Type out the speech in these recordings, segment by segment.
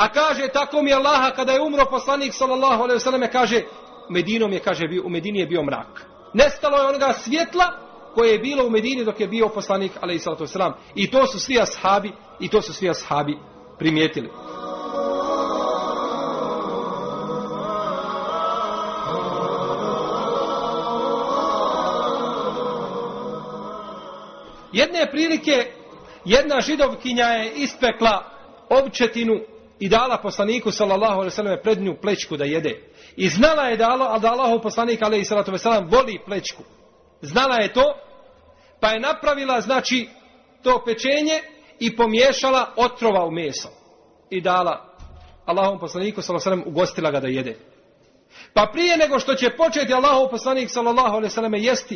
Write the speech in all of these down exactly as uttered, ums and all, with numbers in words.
A kaže, tako mi Allaha, kada je umro poslanik sallallahu alejhi ve selleme, kaže, Medinom je, kaže, bio, u Medini je bio mrak. Nestalo je onoga svjetla koje je bilo u Medini dok je bio poslanik alejhi salatu vesselam. I to su svi ashabi, i to su svi ashabi primijetili. Jedne prilike jedna židovkinja je ispekla ovčetinu i dala poslaniku sallallahu alejhi ve selleme prednju plećku da jede. I znala je da Allah, da Allahov poslanik alejhi salatu vesselam voli plećku. Znala je to, pa je napravila, znači, to pečenje i pomiješala otrova u meso. I dala Allahovom poslaniku sallallahu alejhi ve sellem, ugostila ga da jede. Pa prije nego što će početi Allahov poslanik sallallahu alejhi ve selleme jesti,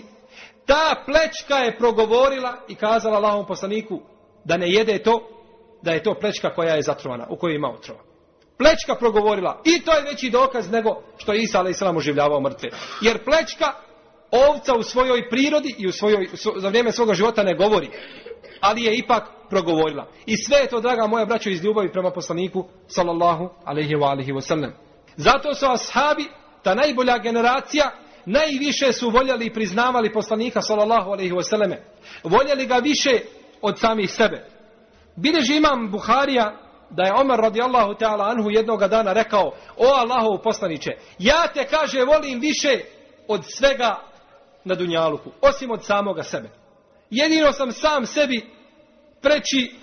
ta plećka je progovorila i kazala Allahovom poslaniku da ne jede to, da je to plećka koja je zatrovana, u kojoj ima otrova. Plećka progovorila. I to je veći dokaz nego što je Isa alejhi selam oživljavao mrtve. Jer plećka, ovca u svojoj prirodi i u svojoj, za vrijeme svoga života ne govori. Ali je ipak progovorila. I sve je to, draga moja braćo, iz ljubavi prema poslaniku sallallahu alejhi ve alihi wasallam. Zato su ashabi, ta najbolja generacija, najviše su voljeli i priznavali poslanika sallallahu alejhi ve selleme. Voljeli ga više od samih sebe. Bileži imam Buharija da je Omer radijallahu ta'ala anhu jednoga dana rekao: o Allahov poslaniče, ja te, kaže, volim više od svega na dunjaluku, osim od samoga sebe. Jedino sam sam sebi preći,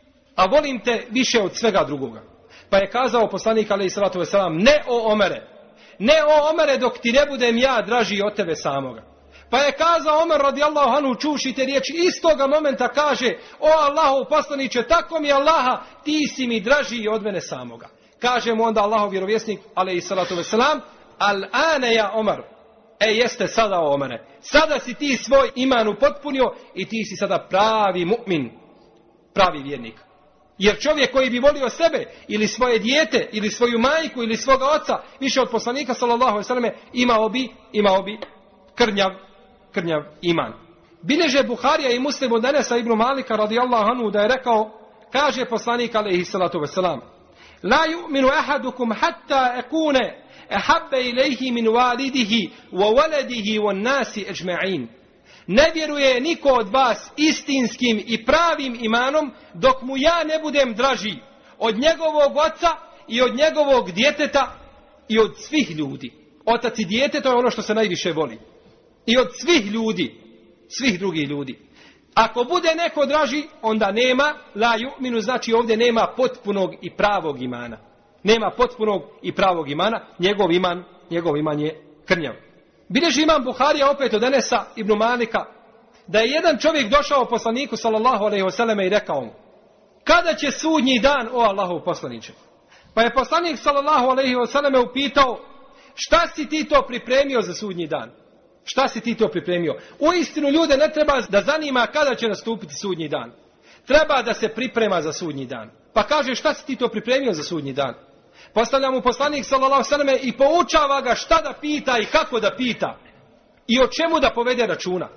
a volim te više od svega drugoga. Pa je kazao poslanik alejhi salatu vesselam: ne o Omere, ne o Omere, dok ti ne budem ja draži od tebe samoga. Pa je kazao Omer radijallahu anhu, čuvši te riječi, istoga momenta kaže: o Allahov poslaniče, tako mi Allaha, ti si mi draži od mene samoga. Kaže mu onda Allahov vjerovjesnik alejhi salatu vesselam: al ane ja Omer, e jeste sada o Omere, sada si ti svoj iman upotpunio i ti si sada pravi mu'min, pravi vjernik. Jer čovjek koji bi volio sebe ili svoje dijete ili svoju majku ili svoga oca više od poslanika sallallahu alejhi ve selleme, imao bi, imao bi krnjav, krnjav iman. Bileže Buharija i Muslim od Enesa ibn Malika radijallahu anhu da je rekao, kaže poslanik alejhi salatu vesselam: la yu'minu ahadukum hatta akune ahabba ilayhi min walidihi wa waladihi wan nasi ajma'in. Ne vjeruje niko od vas istinskim i pravim imanom dok mu ja ne budem draži od njegovog oca i od njegovog djeteta i od svih ljudi. Otac i dijete, to je ono što se najviše voli. I od svih ljudi, svih drugih ljudi. Ako bude neko draži, onda nema la yu'minu, znači ovdje nema potpunog i pravog imana. Nema potpunog i pravog imana, njegov iman, njegov iman je krnjav. Bileži imam Buharija opet od Enesa ibn Malika da je jedan čovjek došao poslaniku sallallahu alejhi ve selleme i rekao mu: kada će sudnji dan, o Allahov poslaniče? Pa je poslanik sallallahu alejhi ve selleme upitao: šta si ti to pripremio za sudnji dan? Šta si ti to pripremio? Uistinu ljude ne treba da zanima kada će nastupiti sudnji dan. Treba da se priprema za sudnji dan. Pa kaže: šta si ti to pripremio za sudnji dan? Postavlja mu poslanik sallallahu alejhi ve selleme i poučava ga šta da pita i kako da pita. I o čemu da povede računa.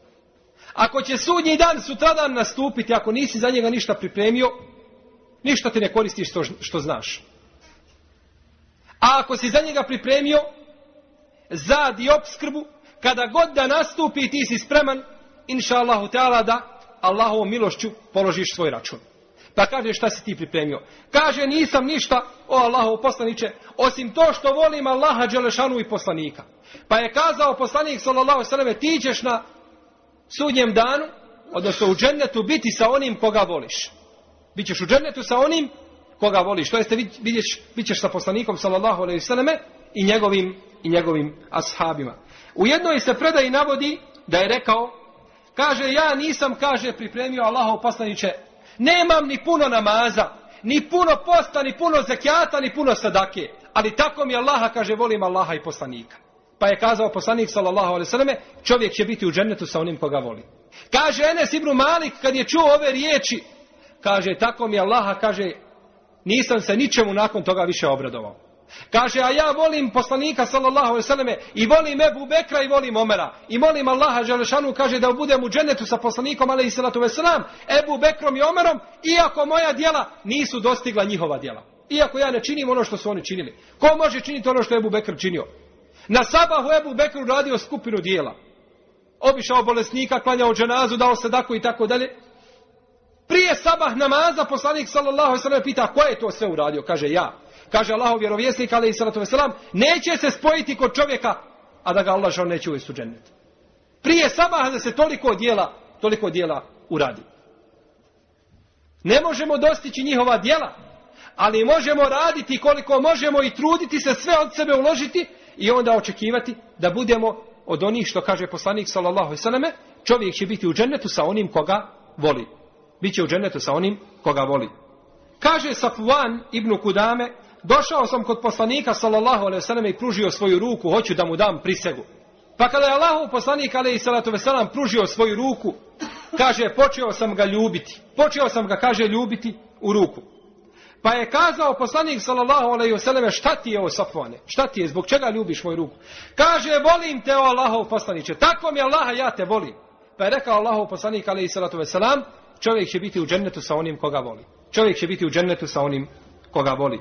Ako će sudnji dan sutradan nastupiti, ako nisi za njega ništa pripremio, ništa ti ne koristiš što, što znaš. A ako si za njega pripremio zad i opskrbu, kada god da nastupi ti si spreman, inša Allahu Teala, da Allahovom milošću položiš svoj račun. Pa kaže: šta si ti pripremio? Kaže: nisam ništa, o Allahov poslaniče, osim to što volim Allaha dželešanu i poslanika. Pa je kazao poslanik sallallahu alejhi ve selleme: ti ćeš na sudnjem danu, odnosno u džennetu, biti sa onim koga voliš. Bićeš u džennetu sa onim koga voliš. To jeste, vidješ, bićeš sa poslanikom sallallahu alejhi ve selleme i njegovim, i njegovim ashabima. U jednoj se predaji navodi da je rekao, kaže: ja nisam, kaže, pripremio Allahov poslaniče, nemam ni puno namaza, ni puno posta, ni puno zekijata, ni puno sadake, ali tako mi Allaha, kaže, volim Allaha i poslanika. Pa je kazao poslanik sallallahu alejhi ve selleme: čovjek će biti u džennetu sa onim koga voli. Kaže Enes ibn Malik kad je čuo ove riječi, kaže: tako mi Allaha, kaže, nisam se ničemu nakon toga više obradovao. Kaže: a ja volim poslanika sallallahu alejhi ve selleme i volim Ebu Bekra i volim Omera i molim Allaha dželešanu, kaže, da budem u džennetu sa poslanikom alejhi salatu vesselam, Ebu Bekrom i Omerom, iako moja djela nisu dostigla njihova djela. Iako ja ne činim ono što su oni činili. Ko može činiti ono što je Ebu Bekr činio? Na sabahu Ebu Bekr radio skupinu dijela. Obišao bolesnika, klanjao dženazu, dao sadaku i tako dalje. Prije sabah namaza poslanik sallallahu alejhi ve sellem pita ko je to sve uradio? Kaže ja. Kaže Allahov vjerovjesnik alejhi salatu vesselam, neće se spojiti kod čovjeka, a da ga Allah žal neće uvesti u džennet. Prije sabaha da se toliko djela, toliko djela uradi. Ne možemo dostići njihova djela, ali možemo raditi koliko možemo i truditi se, sve od sebe uložiti i onda očekivati da budemo od onih što kaže poslanik sallallahu alejhi ve selleme, čovjek će biti u džennetu sa onim koga voli. Biće u džennetu sa onim koga voli. Kaže Safwan ibn Kudame, došao sam kod poslanika sallallahu alejhi ve selleme i pružio svoju ruku, hoću da mu dam prisegu. Pa kada je Allahov poslanik alejhi salatu vesselam pružio svoju ruku, kaže počeo sam ga ljubiti. Počeo sam ga, kaže, ljubiti u ruku. Pa je kazao poslanik sallallahu alejhi ve selleme, šta ti je o Safwane? Šta ti je, zbog čega ljubiš moju ruku? Kaže, volim te o Allahov poslaniče, tako mi Allaha, ja te volim. Pa je rekao Allahov poslanik alejhi salatu vesselam, čovjek će biti u džennetu sa onim koga voli. Čovjek će biti u džennetu sa onim koga voli.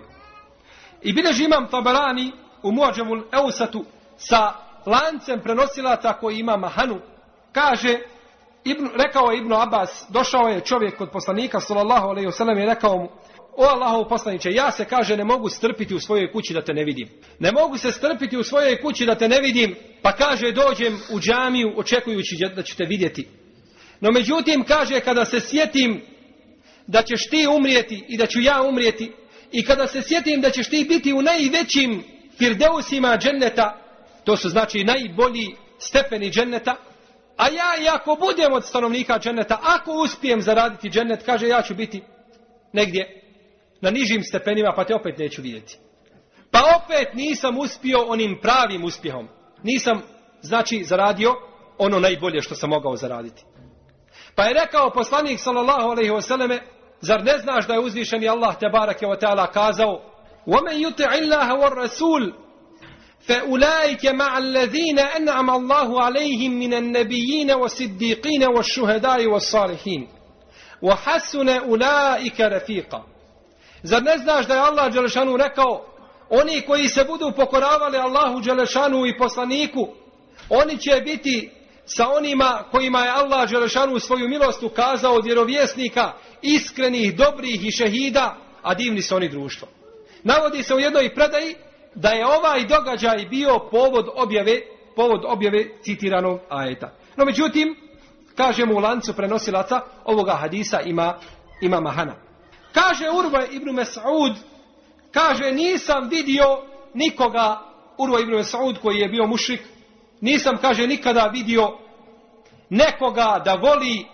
I bilježi imam Tabarani u Muadžamul Eusatu sa lancem prenosilaca koji ima mahanu. Kaže, Ibn, rekao je Ibn Abbas, došao je čovjek kod poslanika sallallahu alejhi ve sellem i rekao mu, o Allahov poslaniče, ja se, kaže, ne mogu strpiti u svojoj kući da te ne vidim. Ne mogu se strpiti u svojoj kući da te ne vidim, pa kaže, dođem u džamiju očekujući da ću te vidjeti. No međutim, kaže, kada se sjetim da ćeš ti umrijeti i da ću ja umrijeti, i kada se sjetim da ćeš ti biti u najvećim firdeusima dženneta, to su znači najbolji stepeni dženneta, a ja i ako budem od stanovnika dženneta, ako uspijem zaraditi džennet, kaže, ja ću biti negdje na nižim stepenima, pa te opet neću vidjeti. Pa opet nisam uspio onim pravim uspjehom. Nisam, znači, zaradio ono najbolje što sam mogao zaraditi. Pa je rekao poslanik sallallahu alejhi ve selleme, zar ne znaš da je uzvišeni Allah tebareke ve taala kazao: "Wa men yuti' Allaha war rasul fa ulaika ma'a alladhina an'ama Allahu alejhim minan nabiyyin was-siddiqin wash-shuhada'i was-salihin wa hasuna ulaika rafiqa." Zar ne znaš da je Allah dželešanu rekao, oni koji se budu pokoravali Allahu dželešanu i poslaniku, oni će biti sa onima kojima je Allah dželešanu svoju milost ukazao od vjerovjesnika, iskrenih, dobrih i šehida, a divni su oni društvo. Navodi se u jednoj predaji da je ovaj događaj bio povod objave, povod objave citiranog ajeta. No međutim, kažemo u lancu prenosilaca ovoga hadisa ima, ima mahana. Kaže Urva ibn Mas'ud, kaže, nisam vidio nikoga, Urva ibn Mas'ud koji je bio mušrik, nisam, kaže, nikada vidio nekoga da voli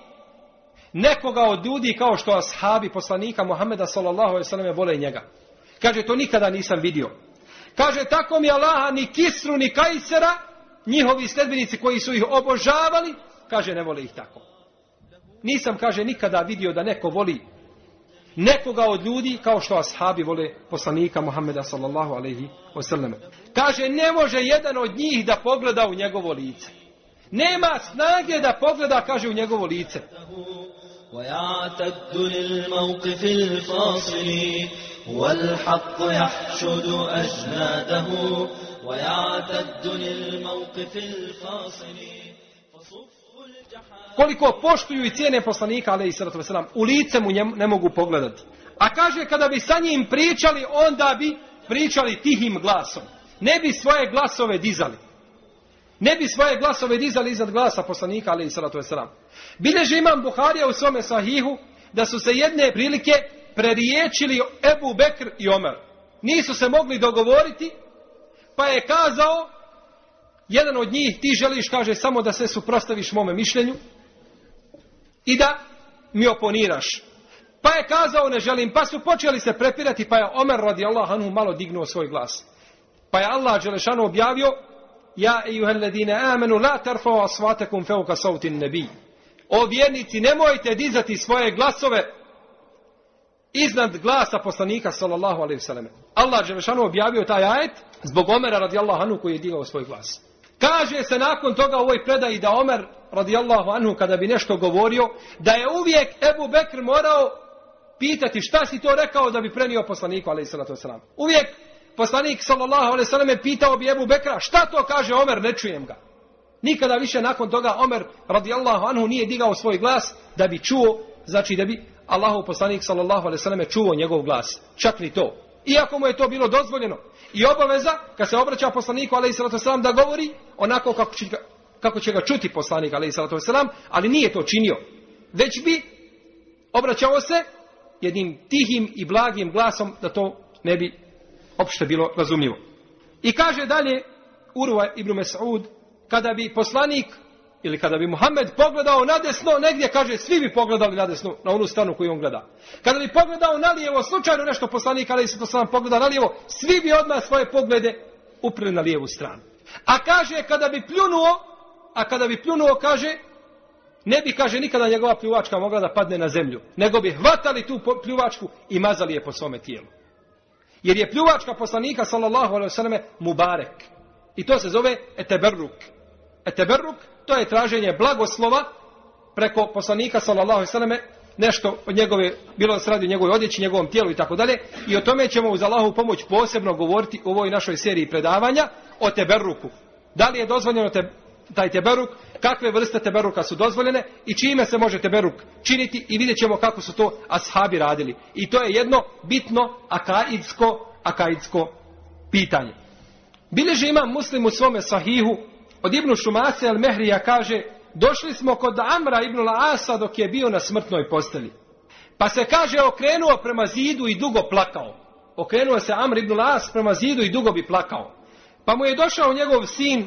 nekoga od ljudi kao što ashabi poslanika Muhameda sallallahu alejhi ve selleme vole njega. Kaže, to nikada nisam vidio. Kaže, tako mi Allaha, ni Kisru ni Kajsera, njihovi sledbenici koji su ih obožavali, kaže, ne vole ih tako. Nisam, kaže, nikada vidio da neko voli nekoga od ljudi kao što ashabi vole poslanika Muhameda sallallahu alejhi ve selleme. Kaže, ne može jedan od njih da pogleda u njegovo lice. Nema snage da pogleda, kaže, u njegovo lice. ويعتد للموقف الفاصل والحق يحشد أجناده ويعتد للموقف الفاصل فصف الجحا. Koliko poštuju i cijene poslanika alejhi salatu vesselam, u lice mu ne mogu pogledati. A kaže, kada bi sa njim pričali, onda bi pričali tihim glasom. Ne bi svoje glasove dizali. Ne bi svoje glasove dizali iznad glasa poslanika alejhi salatu vesselam. Bilježi imam Buharija u svome sahihu da su se jedne prilike preriječili Ebu Bekr i Omer. Nisu se mogli dogovoriti, pa je kazao jedan od njih, ti želiš, kaže, samo da se suprotstaviš mome mišljenju i da mi oponiraš. Pa je kazao, ne želim, pa su počeli se prepirati, pa je Omer radijallahu anhu malo dignuo svoj glas. Pa je Allah dželešanu objavio: Ja ejuhalladine amenu la tarfa'u aswatakum fawqa sawti an-nabi. O vjernici, nemojte dizati svoje glasove iznad glasa poslanika sallallahu alejhi ve selleme. Allah dželešanu objavio taj ajet zbog Omera radijallahu anhu koji je digao svoj glas. Kaže se nakon toga u ovoj predaji da Omer radijallahu anhu kada bi nešto govorio, da je uvijek Ebu Bekr morao pitati šta si to rekao da bi prenio poslaniku alejhi salatu vesselam. Uvijek poslanik sallallahu alejhi ve selleme pitao bi Ebu Bekra šta to kaže Omer, ne čujem ga. Nikada više nakon toga Omer radijallahu anhu nije digao svoj glas da bi čuo, znači da bi Allahov poslanik sallallahu alejhi ve selleme čuo njegov glas. Čak ni to. Iako mu je to bilo dozvoljeno i obaveza kad se obraća poslaniku alejhi salatu vesselam da govori onako kako će, kako će ga čuti poslanik alejhi salatu vesselam, ali nije to činio. Već bi obraćao se jednim tihim i blagim glasom da to ne bi opšte bilo razumljivo. I kaže dalje Urva ibn Mes'ud, kada bi poslanik ili kada bi Muhammed pogledao nadesno, negdje kaže svi bi pogledali nadesno na onu stranu koju on gleda. Kada bi pogledao nalijevo, slučajno nešto poslanik alejhi salatu vesselam pogleda nalijevo, svi bi odmah svoje poglede uprli na lijevu stranu. A kaže kada bi pljunuo, a kada bi pljunuo kaže ne bi, kaže, nikada njegova pljuvačka mogla da padne na zemlju, nego bi hvatali tu pljuvačku i mazali je po svome tijelu. Jer je pljuvačka poslanika sallallahu alejhi ve selleme mubarek. I to se zove eteberruk. Eteberruk, to je traženje blagoslova preko poslanika sallallahu alejhi ve selleme, nešto od njegove, bilo da se radi o njegovoj odjeći, njegovom tijelu i tako dalje. I o tome ćemo uz Allahovu pomoć posebno govoriti u ovoj našoj seriji predavanja o teberruku. Da li je dozvoljeno te, taj teberruk, kakve vrste teberuka su dozvoljene i čime se može teberuk činiti i vidjet ćemo kako su to ashabi radili. I to je jedno bitno akaidsko, akaidsko pitanje. Bileži imam Muslim u svome sahihu od Ibnu Šumase al-Mehrija kaže, došli smo kod Amra ibn al-Asa dok je bio na smrtnoj posteli. Pa se kaže okrenuo prema zidu i dugo plakao. Okrenuo se Amr ibn al-As prema zidu i dugo bi plakao. Pa mu je došao njegov sin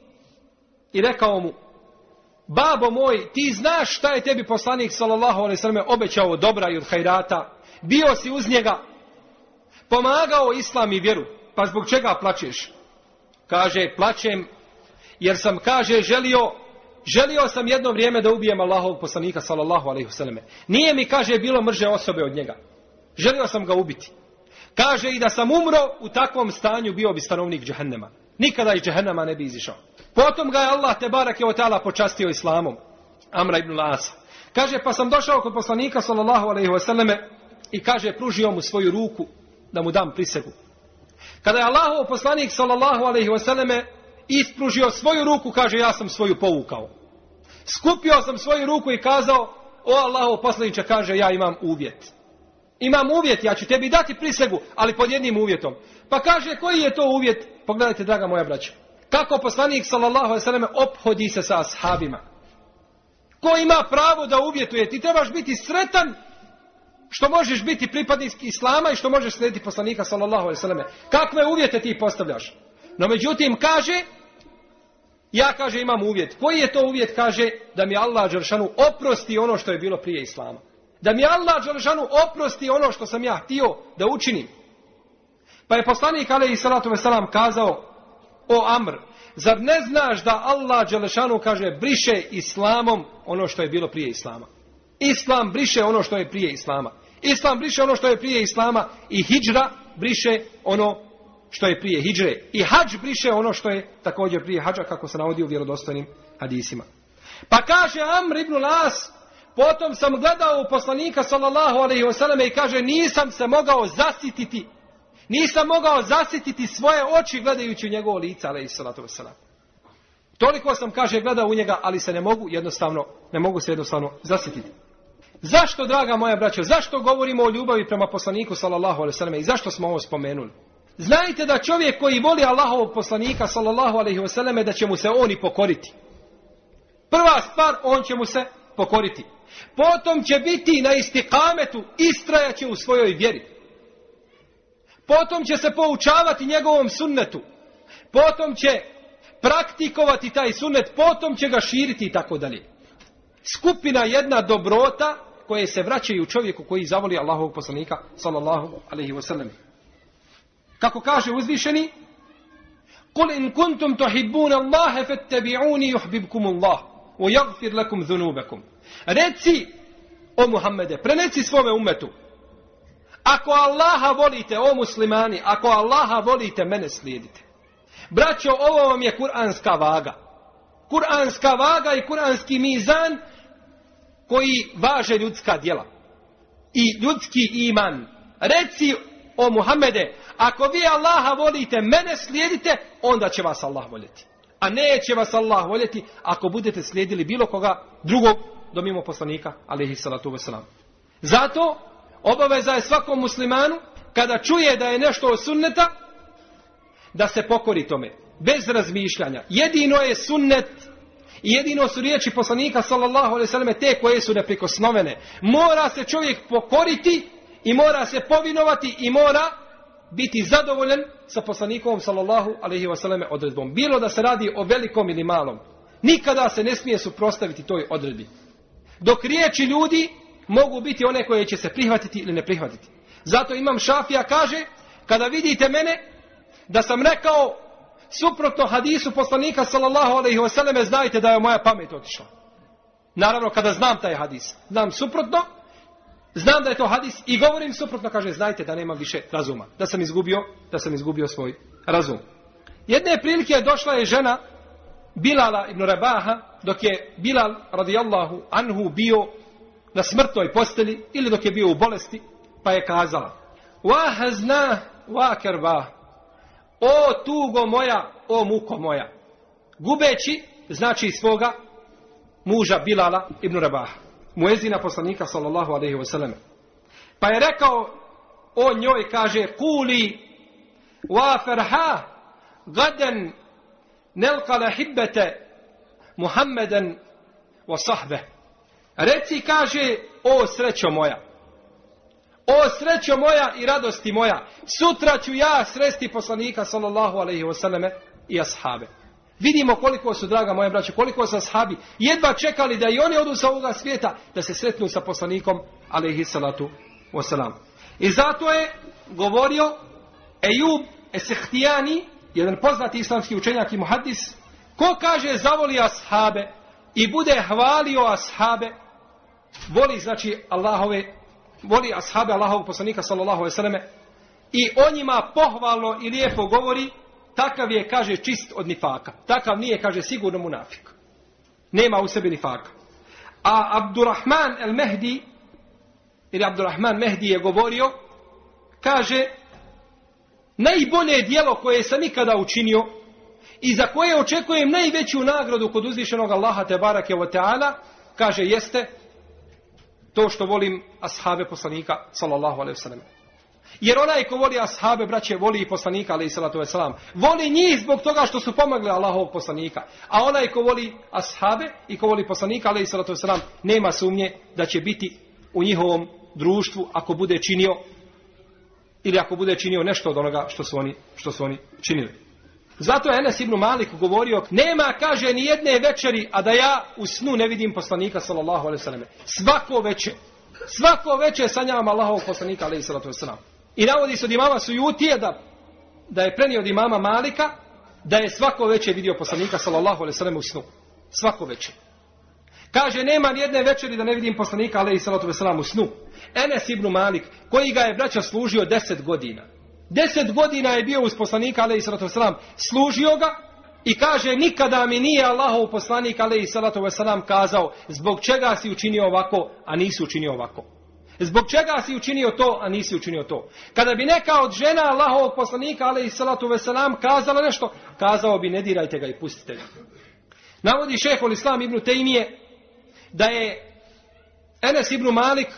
i rekao mu, babo moj, ti znaš šta je tebi poslanik sallallahu alejhi ve selleme obećao dobra i od hajrata. Bio si uz njega, pomagao islam i vjeru, pa zbog čega plačeš? Kaže, plačem jer sam, kaže, želio, želio sam jedno vrijeme da ubijem Allahovog poslanika sallallahu alejhi ve selleme. Nije mi, kaže, bilo mrže osobe od njega. Želio sam ga ubiti. Kaže, i da sam umro u takvom stanju bio bi stanovnik džehennema. Nikada iz džehennema ne bi izišao. Potom ga je Allah te barake o ta'ala počastio islamom. Amra ibn al-Asa. Kaže, pa sam došao kod poslanika sallallahu alejhi ve selleme i kaže, pružio mu svoju ruku da mu dam prisegu. Kada je Allahov poslanik sallallahu alejhi ve selleme ispružio svoju ruku, kaže, ja sam svoju povukao. Skupio sam svoju ruku i kazao, o Allahov poslaniče, kaže, ja imam uvjet. Imam uvjet, ja ću tebi dati prisegu, ali pod jednim uvjetom. Pa kaže, koji je to uvjet? Pogledajte, draga moja braća. Kako poslanik sallallahu alejhi ve selleme ophodi se sa ashabima. Ko ima pravo da uvjetuje? Ti trebaš biti sretan što možeš biti pripadnik islama i što možeš slijediti poslanika sallallahu alejhi ve selleme. Kakve uvjete ti postavljaš? No međutim kaže, ja kaže imam uvjet. Koji je to uvjet? Kaže da mi Allah dželešanu oprosti ono što je bilo prije islama. Da mi Allah dželešanu oprosti ono što sam ja htio da učinim. Pa je poslanik alejhi salatu vesselam kazao, o Amr, zar ne znaš da Allah dželešanu, kaže, briše islamom ono što je bilo prije islama? Islam briše ono što je prije islama. Islam briše ono što je prije islama i hidžra briše ono što je prije hidžre. I hadž briše ono što je također prije hadža, kako se navodi u vjerodostojnim hadisima. Pa kaže Amr ibn al-As, potom sam gledao u poslanika sallallahu alejhi ve selleme i kaže, nisam se mogao zasititi, nisam mogao zasititi svoje oči gledajući u njegovo lice, alejhi salatu vesselam. Toliko sam, kaže, gledao u njega, ali se ne mogu jednostavno, ne mogu se jednostavno zasititi. Zašto, draga moja braćo, zašto govorimo o ljubavi prema poslaniku sallallahu alejhi ve selleme i zašto smo ovo spomenuli? Znajte da čovjek koji voli Allahovog poslanika sallallahu alejhi ve selleme, da će mu se on i pokoriti. Prva stvar, on će mu se pokoriti. Potom će biti na istikametu, istrajaće u svojoj vjeri. Potom će se poučavati njegovom sunnetu. Potom će praktikovati taj sunnet, potom će ga širiti i tako dalje. Skupina jedna dobrota koje se vraćaju čovjeku koji zavoli Allahovog poslanika sallallahu alejhi ve sellem. Kako kaže uzvišeni, Kul in kuntum tuhibbuna Allaha fattabi'uni yuhibbukum Allah wa yaghfir lakum dhunubakum. Reci, o Muhammede, preneci svome ummetu, ako Allaha volite, o muslimani, ako Allaha volite, mene slijedite. Braćo, ovo vam je kuranska vaga. Kuranska vaga i kuranski mizan koji važe ljudska djela. i ljudski iman. Reci o Muhammede, ako vi Allaha volite, mene slijedite, onda će vas Allah voljeti. A neće vas Allah voljeti ako budete slijedili bilo koga drugog do mimo poslanika, alejhi salatu vesselam. Zato obaveza je svakom muslimanu kada čuje da je nešto od sunneta, da se pokori tome, bez razmišljanja. Jedino je sunnet i jedino su riječi poslanika sallallahu alejhi ve selleme te koje su neprikosnovene. Mora se čovjek pokoriti i mora se povinovati i mora biti zadovoljan sa poslanikom sallallahu alejhi ve selleme odredbom. Bilo da se radi o velikom ili malom. Nikada se ne smije suprotstaviti toj odredbi. Dok riječi ljudi mogu biti one koje će se prihvatiti ili ne prihvatiti. Zato Imam Šafija kaže, kada vidite mene da sam rekao suprotno hadisu poslanika sallallahu alejhi ve selleme, znajte da je moja pamet otišla. Naravno, kada znam taj hadis, znam suprotno, znam da je to hadis i govorim suprotno, kaže, znajte da nemam više razuma, da sam izgubio, da sam izgubio svoj razum. Jedne prilike je došla je žena Bilala ibn Rabaha, dok je Bilal radijallahu anhu bio na smrtnoj posteli ili dok je bio u bolesti, pa je kazala: "Wa hazna wa karba." O tugo moja, o muko moja. Gubeći, znači svoga muža Bilala ibn Rabaha, muezina poslanika sallallahu alejhi ve selleme. Pa je rekao o njoj, kaže: "Kuli wa farha gadan nelqa lahibbete Muhammeden wa sahbe." Reci, kaže, o srećo moja, o srećo moja i radosti moja, sutra ću ja sresti poslanika sallallahu alejhi ve selleme i ashabe. Vidimo koliko su, draga moja braćo, koliko su ashabi jedva čekali da i oni odu sa ovoga svijeta, da se sretnu sa poslanikom alejhi salatu vesselam. I zato je govorio Ejub Es-Sehtijani, jedan poznati islamski učenjak i muhadis, ko kaže zavoli ashabe i bude hvalio ashabe, voli znači Allahove, voli ashabe Allahovog poslanika sallallahu alejhi ve selleme i o njima pohvalno i lijepo govori, takav je, kaže, čist od nifaka. Takav nije, kaže, sigurno munafik. Nema u sebi nifaka. A Abdurrahman el-Mehdi, ili Abdurrahman Mehdi je govorio, kaže, najbolje djelo koje sam nikada učinio i za koje očekujem najveću nagradu kod uzvišenog Allaha tebarake ve taala, kaže, jeste to što volim ashabe poslanika sallallahu alejhi ve sellem. Jer onaj ko voli ashabe, braće, voli i poslanika alejhi salatu vesselam. Voli njih zbog toga što su pomogli Allahovog poslanika. A onaj ko voli ashabe i ko voli poslanika alejhi salatu vesselam, nema sumnje da će biti u njihovom društvu ako bude činio ili ako bude činio nešto od onoga što su oni, što su oni činili. Zato je Enes ibn Malik govorio, nema, kaže, ni jedne večeri, a da ja u snu ne vidim poslanika sallallahu alejhi ve selleme. Svako veče, svako veče sanjavam Allahovog poslanika alejhi salatu vesselam. I navodi se od imama Sujutije da, da je prenio od imama Malika da je svako veče vidio poslanika sallallahu alejhi ve selleme u snu. Svako veče. Kaže, nema ni jedne večeri da ne vidim poslanika alejhi salatu vesselam u snu. Enes ibn Malik, koji ga je, braća, služio deset godina. Deset godina je bio uz poslanika alejhi salatu vesselam, služio ga i kaže, nikada mi nije Allahov poslanik alejhi salatu vesselam kazao zbog čega si učinio ovako, a nisi učinio ovako. Zbog čega si učinio to, a nisi učinio to. Kada bi neka od žena Allahovog poslanika alejhi salatu vesselam kazala nešto, kazao bi, ne dirajte ga i pustite ga. Navodi šejhul Islam ibn Tejmije da je Enes ibn Malik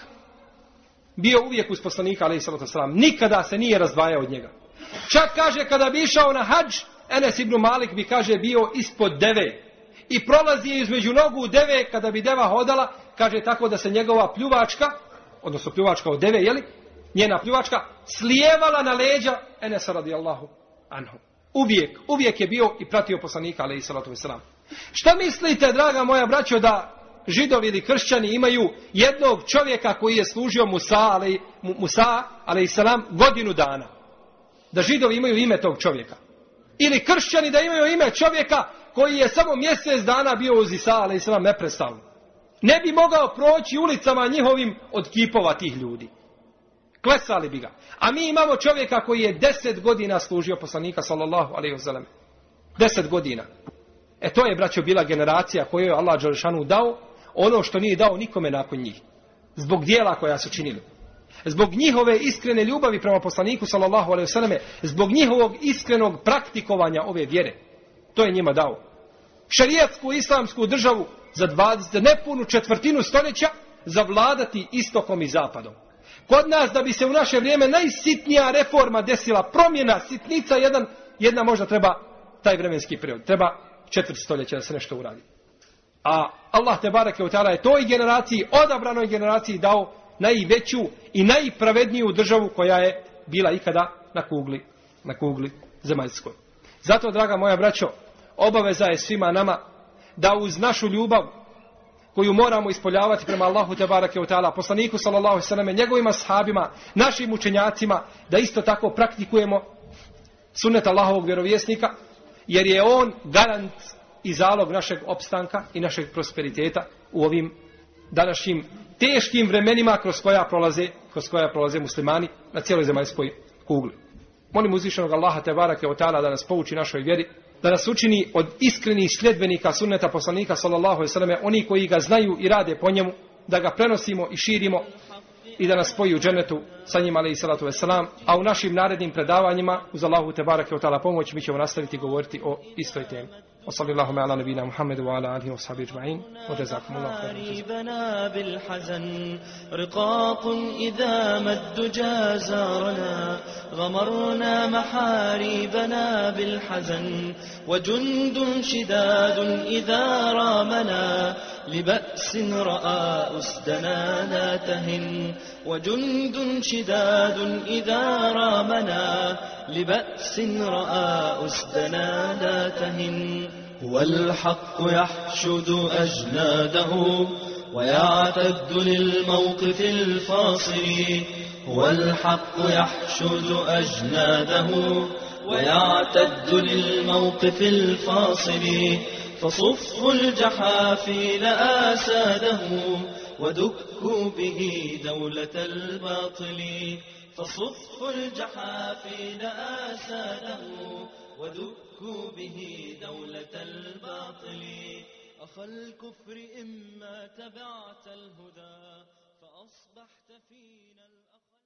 bio uvijek uz poslanika alejhi salatu vesselam, nikada se nije razdvajao od njega. Čak, kaže, kada bi išao na hadž, Enes ibn Malik bi, kaže, bio ispod deve i prolazio između nogu deve kada bi deva hodala, kaže, tako da se njegova pljuvačka, odnosno pljuvačka od deve, jeli, njena pljuvačka slijevala na leđa Enesa radijallahu anhu. Uvijek, uvijek je bio i pratio poslanika alejhi salatu vesselam. Šta mislite, draga moja braćo, da Židovi ili kršćani imaju jednog čovjeka koji je služio Musa, alej, Musa alejselam godinu dana? Da Židovi imaju ime tog čovjeka. Ili kršćani da imaju ime čovjeka koji je samo mjesec dana bio uz Isa alejselam neprestano. Ne bi mogao proći ulicama njihovim od kipova tih ljudi. Klesali bi ga. A mi imamo čovjeka koji je deset godina služio poslanika sallallahu alejhi ve sellem. Deset godina. E to je, braćo, bila generacija koju je Allah dželešanu dao ono što nije dao nikome nakon njih. Zbog dijela koja su činili. zbog njihove iskrene ljubavi prema poslaniku sallallahu alejhi ve selleme, zbog njihovog iskrenog praktikovanja ove vjere. To je njima dao. Šerijatsku islamsku državu za dvadeset, nepunu četvrtinu stoljeća zavladati istokom i zapadom. Kod nas da bi se u naše vrijeme najsitnija reforma desila, promjena, sitnica, jedan, jedna možda treba taj vremenski period. Treba četvrt stoljeća da se nešto uradi. A Allah te bareke u ta'ala je toj generaciji, odabranoj generaciji dao najveću i najpravedniju državu koja je bila ikada na kugli, na kugli zemaljskoj. Zato, draga moja braćo, obaveza je svima nama da uz našu ljubav koju moramo ispoljavati prema Allahu te bareke u ta'ala, poslaniku sallallahu alejhi ve selleme, njegovim ashabima, našim učenjacima, da isto tako praktikujemo sunnet Allahovog vjerovjesnika, jer je on garant i zalog našeg opstanka i našeg prosperiteta u ovim današnjim teškim vremenima kroz koja prolaze, kroz koja prolaze muslimani na cijeloj zemaljskoj kugli. Molim uzvišenog Allaha te bareke ve ta'ala da nas pouči našoj vjeri, da nas učini od iskrenih sljedbenika sunneta poslanika sallallahu alejhi ve selleme, oni koji ga znaju i rade po njemu, da ga prenosimo i širimo i da nas spoji u džennetu sa njim alejhi salatu vesselam, a u našim narednim predavanjima uz Allahu te bareke ve ta'ala pomoć mi ćemo nastaviti govoriti o istoj temi. Wa sallallahu ala nabina Muhammedu wa ala alihi wa sahbihi ajma'in wa jazakumullahu khairan. bil hazan riqaqun idha madduja zarana ghamarna maharibana bil hazan wa jundun shidadun idha ramana لبأس رأى أسدنا لا تهن وجند شداد إذا رامنا لبأس رأى أسدنا لا تهن هو الحق يحشد أجناده ويعتد للموقف الفاصل هو الحق يحشد أجناده ويعتد للموقف الفاصل فصفوا الجحافل آساده ودكوا به دولة الباطل فصفوا الجحافل آساده ودكوا به دولة الباطل أخا الكفر إما تبعت الهدى فأصبحت فينا الأخل.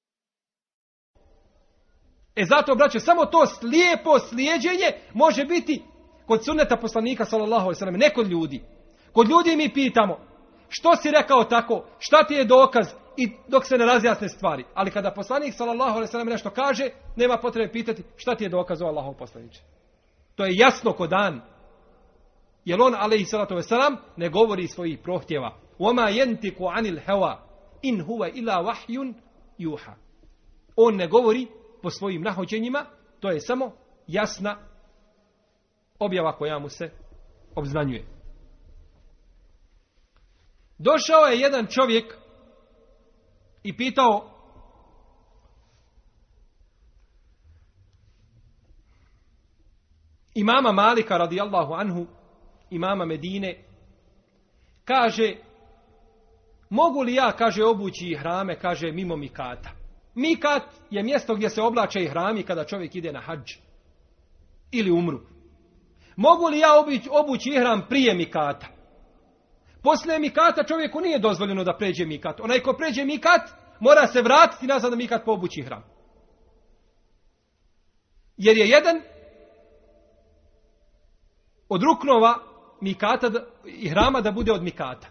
E zato, braćo, samo to slijepo slijeđenje može biti kod sunneta poslanika sallallahu alejhi ve sellem, ne kod ljudi. Kod ljudi mi pitamo, što si rekao tako, šta ti je dokaz, i dok se ne razjasne stvari. Ali kada poslanik sallallahu alejhi ve sellem nešto kaže, nema potrebe pitati šta ti je dokaz o Allahov poslaniče. To je jasno ko dan. Jer on alejhi salatu vesselam ne govori svojih prohtjeva. Wama yantiqu anil hawa in huwa illa wahyun yuha. On ne govori po svojim nahođenjima, to je samo jasna objava koja mu se obznanjuje. Došao je jedan čovjek i pitao imama Malika radijallahu anhu, imama Medine, kaže, mogu li ja, kaže, obući ihrame, kaže, mimo mikata. Mikat je mjesto gdje se oblače ihrami kada čovjek ide na hadž ili umru. Mogu li ja obući, obući ihram prije mikata? Poslije mikata čovjeku nije dozvoljeno da pređe mikat. Onaj ko pređe mikat, mora se vratiti nazad da mikat pobući ihram. Jer je jedan od ruknova mikata, ihrama da bude od mikata.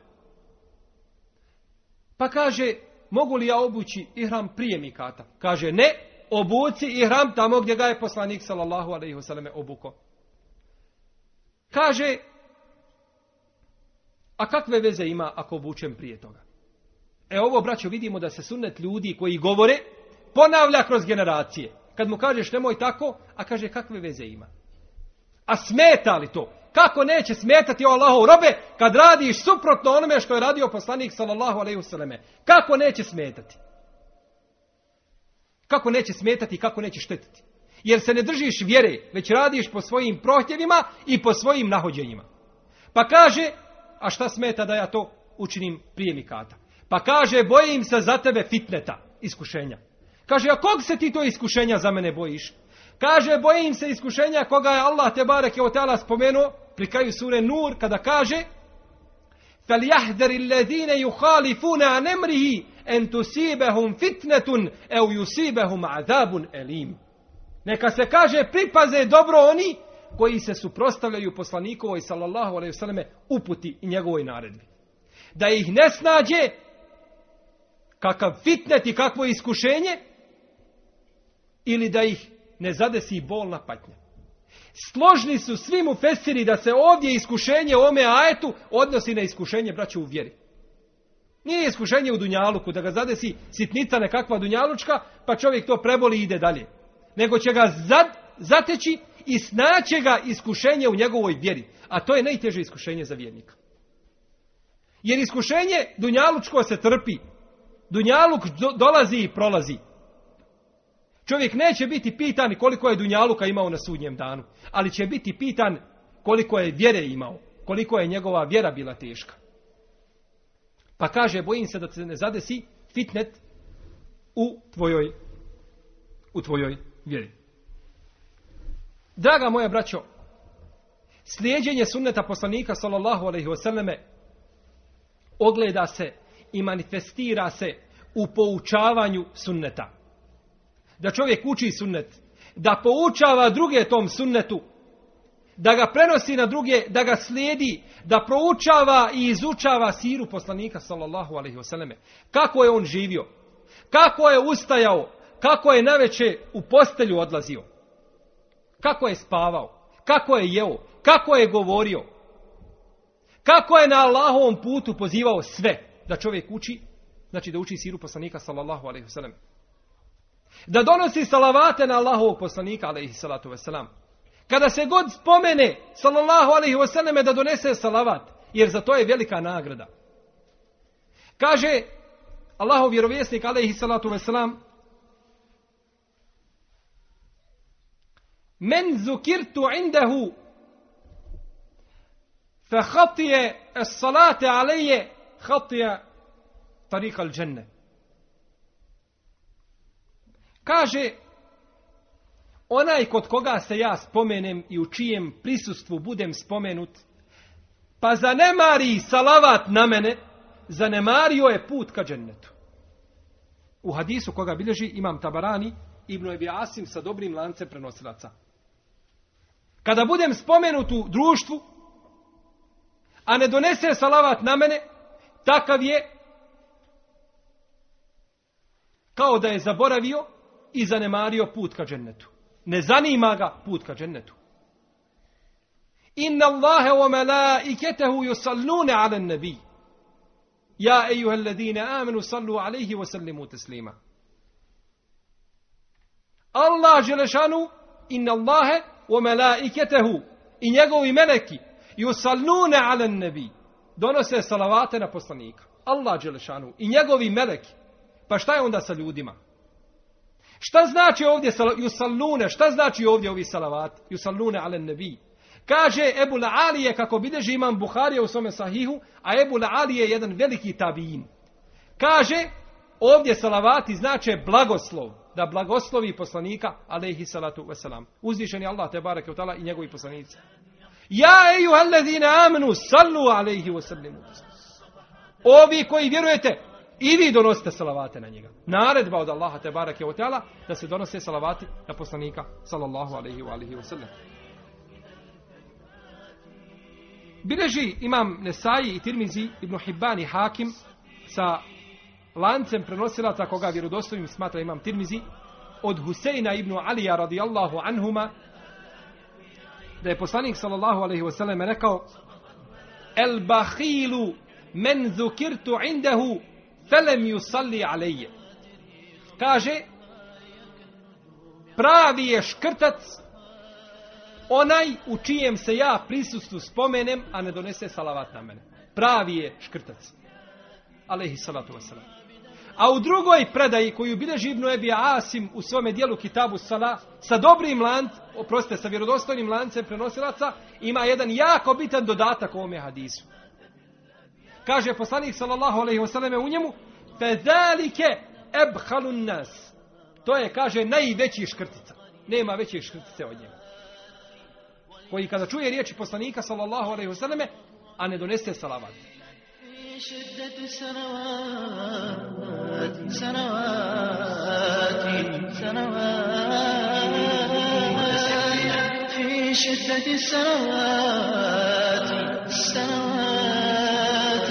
Pa kaže, mogu li ja obući ihram prije mikata? Kaže, ne, obuci ihram tamo gdje ga je poslanik sallallahu alejhi ve selleme obuko. Kaže, a kakve veze ima ako obučem prije toga? E ovo, braćo, vidimo da se sunnet ljudi koji govore ponavlja kroz generacije. Kad mu kažeš nemoj tako, a kaže kakve veze ima? A smeta li to? Kako neće smetati o Allahov robe kad radiš suprotno onome što je radio poslanik sallallahu alejhi ve selleme? Kako neće smetati? Kako neće smetati i kako neće štetiti? Jer se ne držiš vjere, već radiš po svojim prohtjevima i po svojim nahođenjima. Pa kaže, a šta smeta da ja to učinim prije mikata? Pa kaže, bojim se za tebe fitneta, iskušenja. Kaže, a kog se ti to iskušenja za mene bojiš? Kaže, bojim se iskušenja koga je Allah te bareke ve taala spomenuo pri kraju sure Nur kada kaže: "Falyahdhar alladhina yukhalifuna an amrihi en tusibehum fitnetun eu yusibehum azabun elim. Neka se kaže pripaze dobro oni koji se suprotstavljaju poslanikovoj sallallahu alejhi ve selleme uputi i njegovoj naredbi. Da ih ne snađe kakav fitnet i kakvo iskušenje ili da ih ne zadesi bolna patnja. Složni su svi mufesiri da se ovdje iskušenje u ome ajetu odnosi na iskušenje braća u vjeri. Nije iskušenje u dunjaluku, da ga zadesi sitnica nekakva dunjalučka, pa čovjek to preboli i ide dalje. Nego će ga zad, zateći i snaće ga iskušenje u njegovoj vjeri. A to je najteže iskušenje za vjernika. Jer iskušenje dunjalučko se trpi. Dunjaluk do, dolazi i prolazi. Čovjek neće biti pitan koliko je dunjaluka imao na sudnjem danu, ali će biti pitan koliko je vjere imao, koliko je njegova vjera bila teška. Pa kaže, bojim se da se ne zadesi fitnet u tvojoj, u tvojoj vjeri. Draga moja braćo, slijeđenje sunneta poslanika sallallahu alejhi ve selleme ogleda se i manifestira se u poučavanju sunneta. Da čovjek uči sunnet, da poučava druge tom sunnetu, da ga prenosi na druge, da ga slijedi, da proučava i izučava siru poslanika sallallahu alejhi ve selleme. Kako je on živio, kako je ustajao, kako je naveče u postelju odlazio, kako je spavao, kako je jeo, kako je govorio, kako je na Allahovom putu pozivao sve. Da čovjek uči, znači da uči siru poslanika sallallahu alejhi ve selleme. Da donosi salavate na Allahovog poslanika alejhi salatu vesselam. Kada se god spomene sallallahu alejhi ve selleme da donese salavat, jer za to je velika nagrada. Kaže Allahov vjerovjesnik alejhi salatu vesselam: Men zukirtu indahu fa khatiya as-salata alayya khatiya tariq al-jannah. Kaže, onaj kod koga se ja spomenem i u čijem prisustvu budem spomenut, pa zanemari salavat na mene, zanemario je put ka džennetu. U hadisu koga bilježi imam Tabarani, Ibn Ebi Asim sa dobrim lancem prenosilaca. Kada budem spomenut u društvu, a ne donese salavat na mene, takav je kao da je zaboravio i zanemario put ka džennetu. Ne zanima ga put ka džennetu. Inna Allahe wa malaikatahu yusalluna ala an-nabi. Ja ejuhalladine amenu sallu alaihi wa sallimu teslima. Allah želešanu, inna Allahe wa malaikatahu, i njegovi meleki, yusalluna ala an-nabi, donose salavate na poslanika. Allah želešanu i njegovi meleki. Pa šta je onda sa ljudima? Šta znači ovdje yusallune? Šta znači ovdje ovi salavati? Yusallune ala nabi. Kaže Ebu Alije, kako bilježi imam Buharija u svome sahihu, a Ebu Alije je jedan veliki tabiin. Kaže, ovdje salavati znače blagoslov, da blagoslovi poslanika, alejhi salatu vesselam. Uzvišen je Allah, te bareke u ta'ala, i njegovi poslanici. Ja ejuhallazine amenu, sallu alejhi wa sallimu. Ovi koji vjerujete, i vi donosite salavate na njega. Naredba od Allaha te bareke u ta'ala da se donose salavati na poslanika sallallahu alejhi wa alihi wa sallam. Bileži imam Nesaji i Tirmizi, Ibn Hibban i Hakim sa lancem prenosilaca koga vjerodostojnim smatra imam Tirmizi od Huseina ibn Alija radijallahu anhuma, da je poslanik sallallahu alejhi ve sellem rekao: El bahilu men zukirtu indahu felem yusalli alejje. Kaže, pravi je škrtac onaj u čijem se ja prisustvu spomenem, a ne donese salavat na mene. Pravi je škrtac. Alejhi salatu vesselam. A u drugoj predaji koju bilježi Ibn Ebi Asim u svome dijelu Kitabu Sala sa dobrim lancem, oprostite, sa vjerodostojnim lancem prenosilaca, ima jedan jako bitan dodatak u ovome hadisu. Kaže poslanik sallallahu alejhi ve selleme u njemu: "Fezalike ebhalun nas." To je, kaže, najveći škrtica. Nema veće škrtice od njega. Koji kada čuje riječi poslanika sallallahu alejhi ve selleme, a ne donese salavat. شدة سنوات سنوات سنوات في شدة السنوات سنوات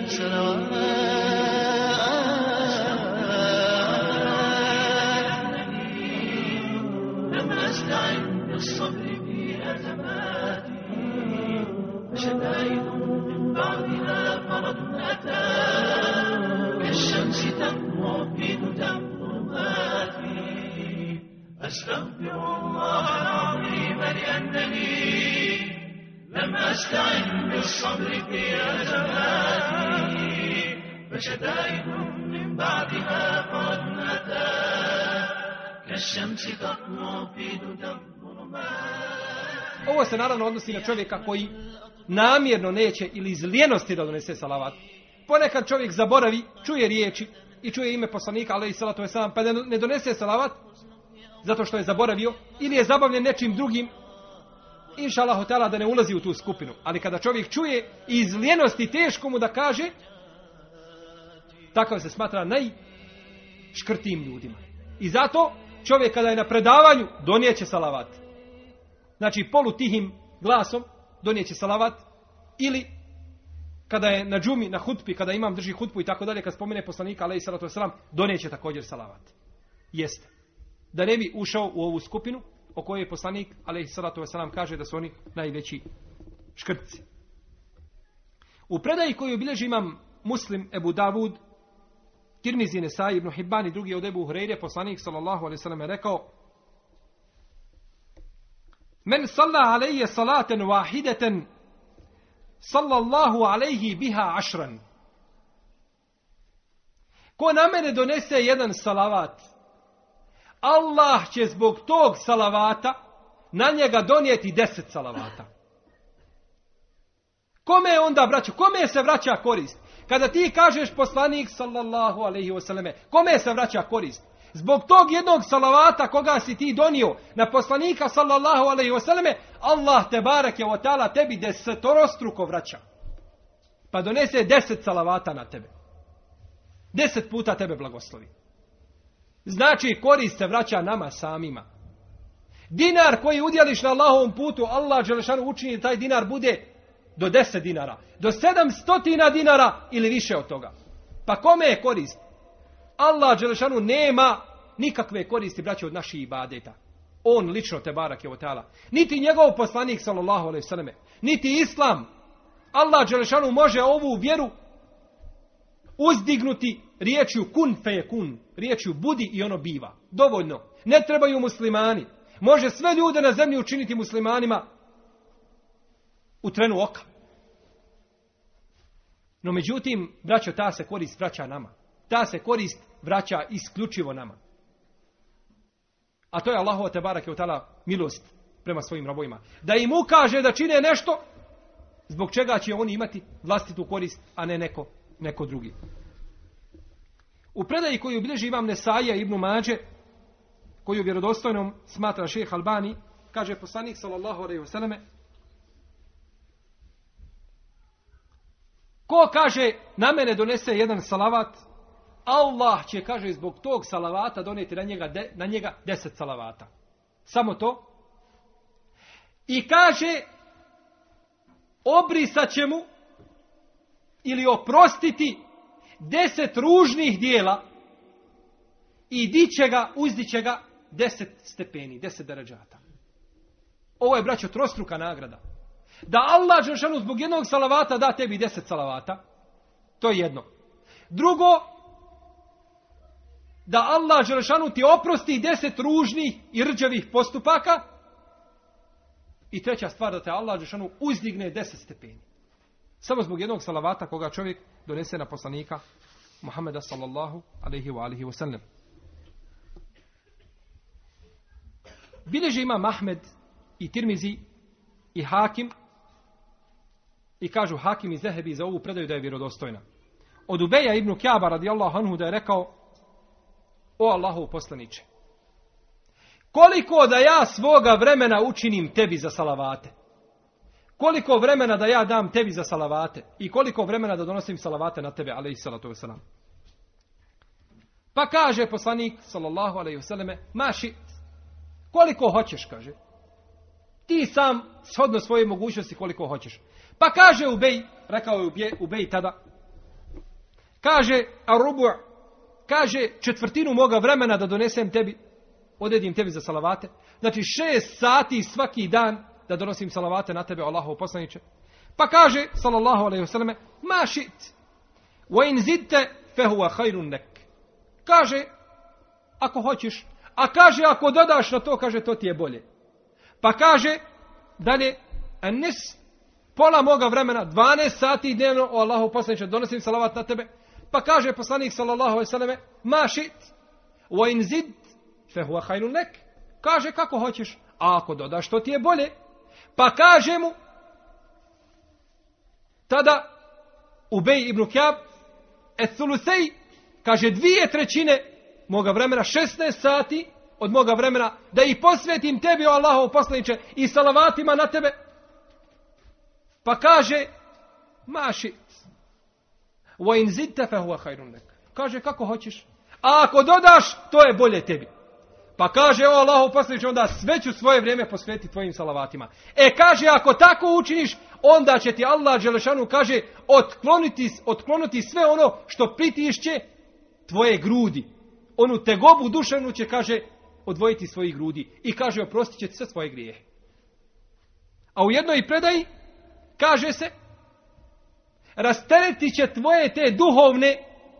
سنوات لم أستعن بالصبر في أزماتي شدائد من بعدها فرد أتى كالشمس تطمع في ظلماتي أستغفر الله العظيم لأنني لم أستعن بالصبر في أزماتي فشدائد من بعدها فرد أتى كالشمس تطمع في ظلماتي. Ovo se naravno odnosi na čovjeka koji namjerno neće ili iz lijenosti da donese salavat. Ponekad čovjek zaboravi, čuje riječi i čuje ime poslanika, alejhi salatu vesselam, pa ne donese salavat zato što je zaboravio ili je zabavljen nečim drugim. Inša Allahu teala da ne ulazi u tu skupinu. Ali kada čovjek čuje i iz lijenosti teško mu da kaže, takav se smatra najškrtijim ljudima. I zato čovjek kada je na predavanju donijeće salavat. Znači polutihim glasom donijeće salavat, ili kada je na džumi, na hutbi, kada imam drži hutbu i tako dalje, kad spomene poslanika alejhi salatu vesselam, donijeće također salavat. Jeste. Da ne bi ušao u ovu skupinu o kojoj poslanik alejhi salatu vesselam kaže da su oni najveći škrtci. U predaji koju obilježi imam Muslim, Ebu Davud, Tirmizi, Nesai, Ibn Hibban i drugi od Ebu Hureyre, poslanik sallallahu alejhi ve sellem je rekao: Men salla alejje salaten wahideten sallallahu alejhi biha ašran. Ko na mene donese jedan salavat, Allah će zbog tog salavata na njega donijeti deset salavata. Kome je onda vraća? Kome se vraća korist? Kada ti kažeš poslanik sallallahu alejhi ve selleme, kome se vraća korist? Zbog tog jednog salavata koga si ti donio na poslanika sallallahu alejhi ve selleme, Allah te bareke ve taala tebi desetorostruko vraća. Pa donese deset salavata na tebe. Deset puta tebe blagoslovi. Znači korist se vraća nama samima. Dinar koji udjeliš na Allahovom putu, Allah dželešanu učini taj dinar bude do deset dinara, do sedamstotina dinara ili više od toga. Pa kome je korist? Allah dželešanu nema nikakve koristi, braće, od naših ibadeta. On lično te barake ve taala. Niti njegov poslanik sallallahu alejhi ve selleme, niti islam. Allah dželešanu može ovu vjeru uzdignuti riječju kun fejekun, riječju budi i ono biva. Dovoljno. Ne trebaju muslimani. Može sve ljude na zemlji učiniti muslimanima u trenu oka. No međutim, braćo, ta se korist vraća nama. Ta se korist vraća isključivo nama. A to je Allahova te barake ve taala milost prema svojim robovima. Da im ukaže da čine nešto zbog čega će oni imati vlastitu korist, a ne neko, neko drugi. U predaji koju bilježi imam Nesaija ibn Mađe, koju vjerodostojnom smatra šejh Albani, kaže poslanik sallallahu alejhi ve selleme: ko kaže na mene donese jedan salavat, Allah će, kaže, zbog tog salavata donijeti na njega, de, na njega deset salavata. Samo to. I kaže, obrisat će mu ili oprostiti deset ružnih dijela i diće ga, uzdiće ga deset stepeni, deset deređata. Ovo je, braćo, trostruka nagrada. Da Allah dželešanu zbog jednog salavata da tebi deset salavata, to je jedno. Drugo, da Allah dželešanu ti oprosti deset ružnih i rđavih postupaka. I treća stvar, da te Allah dželešanu uzdigne deset stepeni. Samo zbog jednog salavata koga čovjek donese na poslanika Muhameda sallallahu alejhi ve alihi ve sellem. Bilježi imam Ahmed i Tirmizi i Hakim, i kažu Hakim i Zehebi za ovu predaju da je vjerodostojna. Od Ubeja ibn Ka'ba radijallahu anhu da je rekao: o Allahov poslaniče, koliko da ja svoga vremena učinim tebi za salavate, koliko vremena da ja dam tebi za salavate i koliko vremena da donosim salavate na tebe, alejhi salatu vesselam. Pa kaže poslanik, sallallahu alejhi ve selleme, maši, koliko hoćeš, kaže. Ti sam, shodno svoje mogućnosti, koliko hoćeš. Pa kaže Ubej, rekao je Ubej tada, kaže, arubu, kaže, četvrtinu moga vremena da donesem tebi, odredim tebi za salavate. Znači, šest sati svaki dan da donosim salavate na tebe, Allahov poslaniče. Pa kaže, sallallahu alejhi ve selleme, ma šit, wa in zidte, fehuwa hajrun nek. Kaže, ako hoćeš, a kaže, ako dodaš na to, kaže, to ti je bolje. Pa kaže, dalje, nis, pola moga vremena, dvanaest sati dnevno, o Allahu poslaniče, donosim salavat na tebe. Pa kaže poslanik, sallallahu alejhi ve selleme, ma šit, wa in zid, fehuwa hajrun nek. Kaže, kako hoćeš, a ako dodaš, to ti je bolje. Pa kaže mu, tada, Ubej ibn Kjab, et thulusej, kaže, dvije trećine moga vremena, šesnaest sati od moga vremena, da ih posvetim tebi, o Allahov poslaniče, i salavatima na tebe. Pa kaže, mašit, wa in zidte fehuwa hajrun nek. Kaže, kako hoćeš, a ako dodaš, to je bolje tebi. Pa kaže, o Allahov poslaniče, onda sve ću svoje vrijeme posvetiti tvojim salavatima. E, kaže, ako tako učiniš, onda će ti Allah dželešanu, kaže, otkloniti, otkloniti sve ono što pritišće tvoje grudi. Onu tegobu duševnu će, kaže, odvojiti svojih grudi. I kaže, oprostit će ti sve svoje grijehe. A u jednoj predaji kaže se, rasteretit će tvoje te duhovne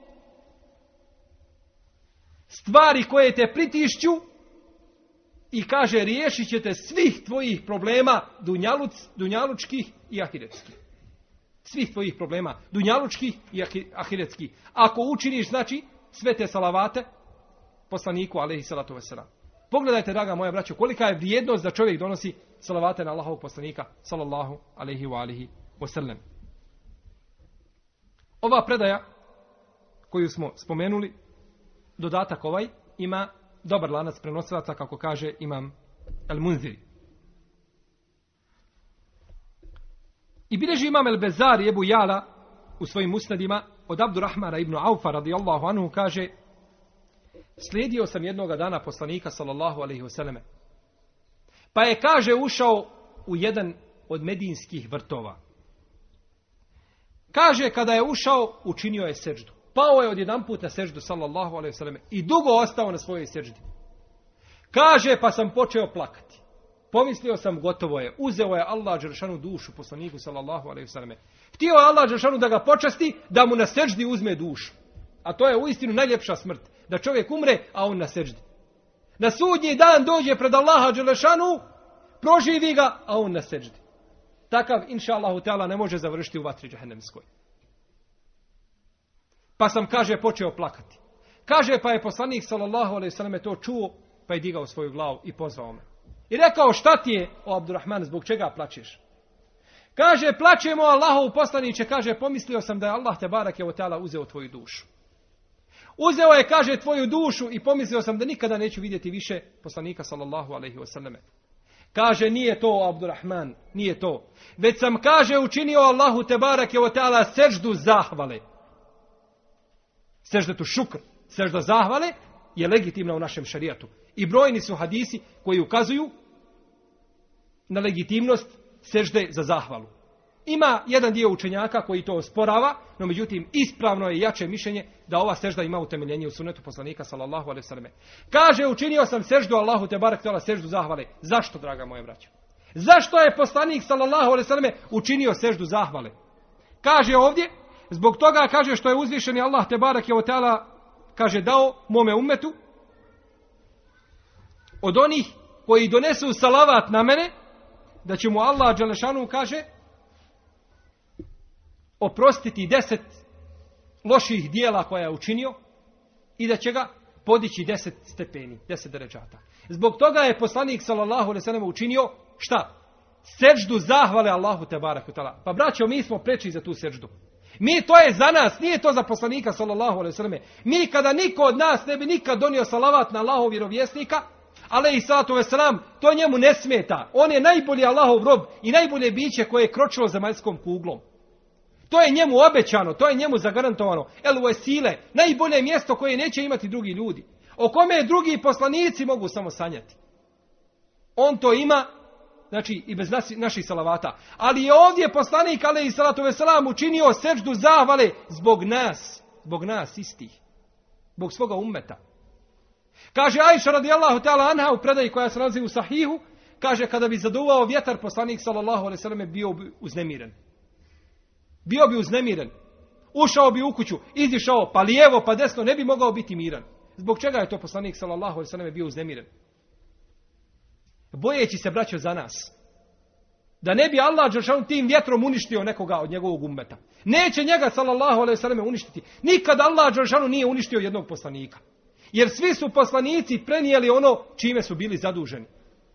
stvari koje te pritišću i kaže, riješit ćete svih tvojih problema dunjaluc, dunjalučkih i ahiretskih. Svih tvojih problema dunjalučkih i ahiretskih. Ako učiniš, znači, sve te salavate poslaniku, alejhi salatu vesselam. Pogledajte, draga moja braćo, kolika je vrijednost da čovjek donosi salavate na Allahovog poslanika, sallallahu alejhi wa alihi wasallam. Ova predaja koju smo spomenuli, dodatak ovaj, ima dobar lanac prenosilaca, kako kaže imam Al-Munziri. I bilježi imam El-Bezari Ebu Jala u svojim musnadima od Abdurrahmana ibn Aufa radijallahu anhu, kaže, slijedio sam jednoga dana poslanika, sallallahu alejhi ve selleme, pa je, kaže, ušao u jedan od medinskih vrtova. Kaže, kada je ušao, učinio je seždu. Pao je odjedanput na seždu, sallallahu alejhi ve selleme, i dugo ostao na svojoj seždi. Kaže, pa sam počeo plakati. Pomislio sam, gotovo je. Uzeo je Allah dželešanu dušu poslaniku, sallallahu alejhi ve selleme. Htio je Allah dželešanu da ga počasti, da mu na seždi uzme dušu. A to je uistinu najljepša smrt. Da čovjek umre, a on na seždi. Na sudnji dan dođe pred Allaha dželešanu, proživi ga, a on na seždi. Takav, inša Allahu teala, ne može završiti u vatri džehennemskoj. Pa sam, kaže, počeo plakati. Kaže, pa je poslanik, sallallahu alejhi ve selleme, to čuo, pa je digao svoju glavu i pozvao me. I rekao, šta ti je, o Abdurrahman, zbog čega plačeš? Kaže, plačemo Allahov poslaniče, kaže, pomislio sam da je Allah te barake o teala uzeo tvoju dušu. Uzeo je, kaže, tvoju dušu i pomislio sam da nikada neću vidjeti više poslanika, sallallahu alejhi ve selleme. Kaže, nije to, Abdurrahman, nije to. Već sam, kaže, učinio Allahu te barake o teala seždu zahvale. Seždetu šukr, sežda zahvale je legitimna u našem šarijatu. I brojni su hadisi koji ukazuju na legitimnost sežde za zahvalu. Ima jedan dio učenjaka koji to osporava, no međutim ispravno je jače mišljenje da ova sežda ima utemeljenje u sunnetu poslanika, sallallahu alejhi ve selleme. Kaže, učinio sam seždu Allahu te barek teala, seždu zahvale. Zašto, draga moja braća? Zašto je poslanik, sallallahu alejhi ve selleme, učinio seždu zahvale? Kaže ovdje, zbog toga, kaže, što je uzvišeni Allah te barek teala, kaže, dao mome ummetu od onih koji donesu salavat na mene, da će mu Allah dželešanu, kaže, oprostiti deset loših dijela koja je učinio i da će ga podići deset stepeni, deset deređata. Zbog toga je poslanik, sallallahu alejhi ve sellem, učinio šta? Seždu zahvale Allahu te barek teala. Pa braćo, mi smo preči za tu seždu. Mi, to je za nas, nije to za poslanika, sallallahu alejhi ve selleme. Mi, kada niko od nas ne bi nikad donio salavat na Allahov vjerovjesnika, alejhi salatu vesselam, to njemu ne smeta. On je najbolji Allahov rob i najbolje biće koje je kročilo zemaljskom kuglom. To je njemu obećano, to je njemu zagarantovano. El vesile, najbolje mjesto koje neće imati drugi ljudi. O kome drugi poslanici mogu samo sanjati. On to ima, znači i bez nas, naših salavata. Ali je ovdje poslanik alejhi salatu vesselam učinio seždu zahvale zbog nas, zbog nas istih, zbog svoga ummeta. Kaže Ajša radijallahu ta'ala anha u predaji koja se nalazi u Sahihu, kaže kada bi zaduvao vjetar, poslanik sallallahu alejhi ve selleme bio bi uznemiren. Bio bi uznemiren. Ušao bi u kuću, izišao pa lijevo pa desno, ne bi mogao biti miran. Zbog čega je to poslanik sallallahu alejhi ve selleme bio uznemiren? Bojeći se, braćo, za nas. Da ne bi Allah dželešanu tim vjetrom uništio nekoga od njegovog ummeta. Neće njega sallallahu alejhi ve selleme uništiti. Nikad Allah dželešanu nije uništio jednog poslanika. Jer svi su poslanici prenijeli ono čime su bili zaduženi.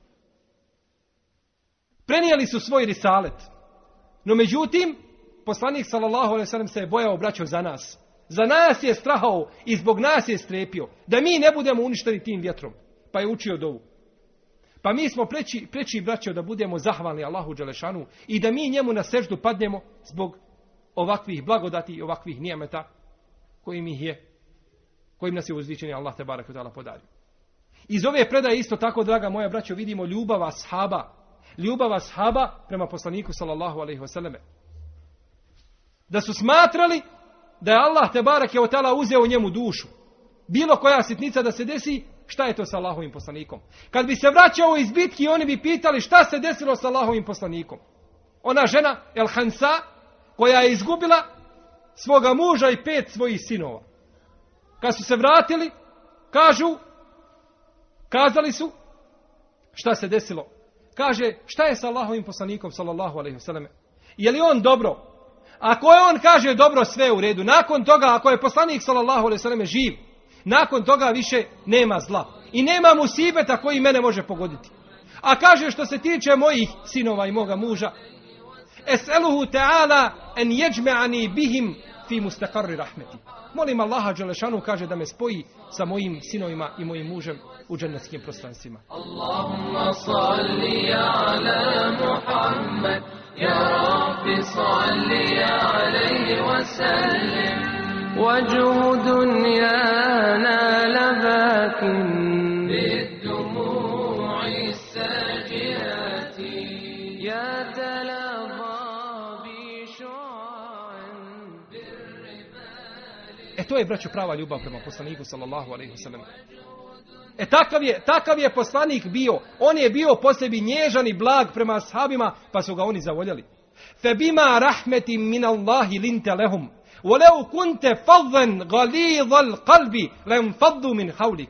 Prenijeli su svoj risalet. No međutim, poslanik sallallahu alejhi ve sellem se je bojao, braćo, za nas. Za nas je strahao i zbog nas je strepio. Da mi ne budemo uništeni tim vjetrom. Pa je učio dovu. Pa mi smo preći, preći braćo, da budemo zahvalni Allahu dželešanu i da mi njemu na seždu padnemo zbog ovakvih blagodati i ovakvih nijemeta kojim ih je, kojim nas je uzvišeni Allah te barek ve taala podario. Iz ove predaje isto tako, draga moja braćo, vidimo ljubav ashaba. Ljubav ashaba prema poslaniku sallallahu alejhi ve selleme. Da su smatrali da je Allah te barek ve taala uzeo njemu dušu. Bilo koja sitnica da se desi, šta je to sa Allahovim poslanikom? Kad bi se vraćao iz bitki, oni bi pitali šta se desilo sa Allahovim poslanikom. Ona žena, El Hansa, koja je izgubila svoga muža i pet svojih sinova. Kad su se vratili, kažu, kazali su, šta se desilo? Kaže, šta je sa Allahovim poslanikom, sallallahu alejhi ve selleme? Je li on dobro? Ako je on kaže dobro, sve je u redu. Nakon toga, ako je poslanik, sallallahu alejhi ve selleme, živ, nakon toga više nema zla. I nema musibeta koji mene može pogoditi. A kaže, što se tiče mojih sinova i moga muža, es'eluhu ta'ala en yajma'ani bihim fi mustaqarri rahmeti. Molim Allaha dželešanu, kaže, da me spoji sa mojim sinovima i mojim mužem u džennetskim prostranstvima. Allahumma salli ala Muhammad, ya Rabbi salli alayhi wa sallim. وجه دنيانا لباك بالدموع الساجئات يا تلظى بشعاع بالرمال. E to je, braćo, prava ljubav prema poslaniku sallallahu alejhi ve sellem. E takav je, takav je poslanik bio. On je bio po sebi nježan i blag prema ashabima, pa su ga oni zavoljeli. Fe bima rahmetim min Allahi linte lehum. وَلَوْ كُنْتَ فَضًّا غَلِيظَ الْقَلْبِ لَنْفَضُّوا مِنْ حَوْلِكَ.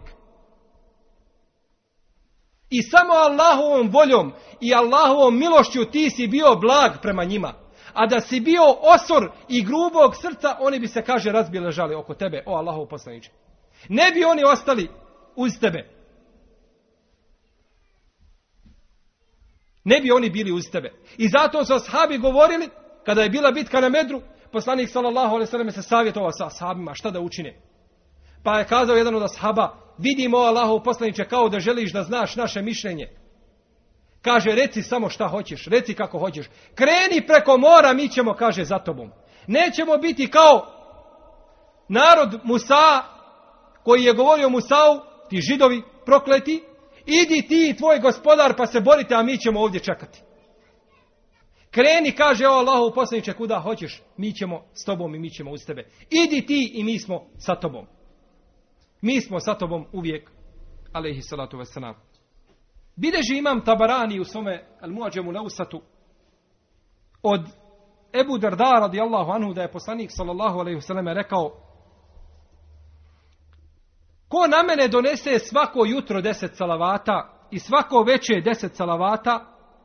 I samo Allahovom voljom i Allahovom milošću ti si bio blag prema njima. A da si bio osor i grubog srca, oni bi se, kaže, razbjeležali oko tebe, o Allahov poslaniče. Ne bi oni ostali uz tebe. Ne bi oni bili uz tebe. I zato su ashabi govorili, kada je bila bitka na Medru, poslanik sallallahu alejhi ve selleme se savjetovao sa ashabima šta da učine. Pa je kazao jedan od ashaba, vidimo Allahov poslaniče kao da želiš da znaš naše mišljenje. Kaže, reci samo šta hoćeš, reci kako hoćeš. Kreni preko mora, mi ćemo, kaže, za tobom. Nećemo biti kao narod Musa, koji je govorio Musau, ti židovi prokleti, idi ti i tvoj gospodar pa se borite, a mi ćemo ovdje čekati. Kreni, kaže, o Allahov poslaniče, kuda hoćeš, mi ćemo s tobom i mi ćemo uz tebe. Idi ti i mi smo sa tobom. Mi smo sa tobom uvijek, alejhi salatu vesselam. Bileži imam Tabarani u svome Al-Mu'adžemu Leusatu od Ebu Darda radijallahu anhu da je poslanik sallallahu alejhi ve selleme rekao: ko na mene donese svako jutro deset salavata i svako veče deset salavata,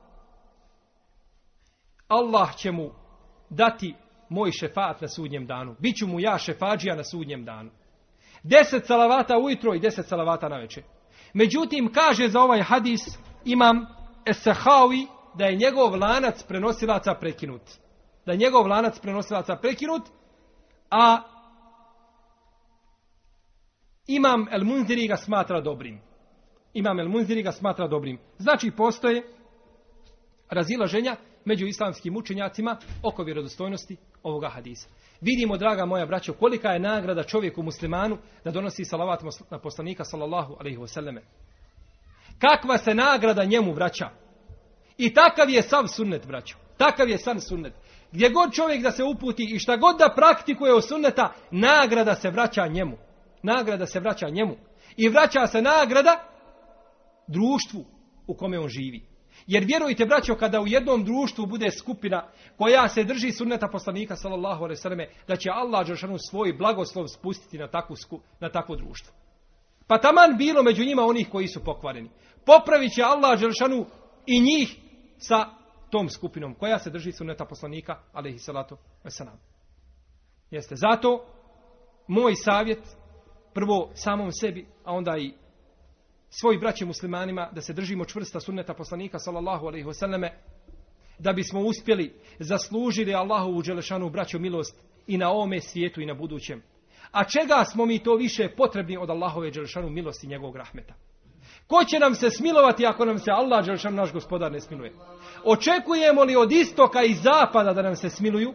Allah će mu dati moj šefaat na sudnjem danu. Biću mu ja šefadžija na sudnjem danu. Deset salavata ujutro i deset salavata na večer. Međutim, kaže za ovaj hadis imam Es-Sahawi da je njegov lanac prenosilaca prekinut. Da je njegov lanac prenosilaca prekinut, a imam El-Munziri ga smatra dobrim. Imam El Munziri ga smatra dobrim. Znači postoje razilaženja među islamskim učenjacima oko vjerodostojnosti ovoga hadisa. Vidimo, draga moja braćo, kolika je nagrada čovjeku muslimanu da donosi salavat na poslanika sallallahu alejhi ve selleme. Kakva se nagrada njemu vraća. I takav je sav sunnet, braćo. Takav je sam sunnet. Gdje god čovjek da se uputi i šta god da praktikuje od sunneta, nagrada se vraća njemu. Nagrada se vraća njemu. I vraća se nagrada društvu u kome on živi. Jer vjerujte, braćo, kada u jednom društvu bude skupina koja se drži sunneta poslanika sallallahu alejhi ve selleme, da će Allah dželešanu svoj blagoslov spustiti na takvu na takvo društvo. Pa taman bilo među njima onih koji su pokvareni. Popravit će Allah dželešanu i njih sa tom skupinom koja se drži sunneta poslanika alejhi salatu vesselam. Jeste zato moj savjet prvo samom sebi, a onda i svoj braći muslimanima, da se držimo čvrsta sunneta poslanika sallallahu alejhi ve selleme, da bismo uspjeli zaslužili Allahovu dželešanu braćo milost i na ovome svijetu i na budućem. A čega smo mi to više potrebni od Allahove dželešanu milosti i njegovog rahmeta? Ko će nam se smilovati ako nam se Allah dželešanu naš gospodar ne smiluje? Očekujemo li od istoka i zapada da nam se smiluju?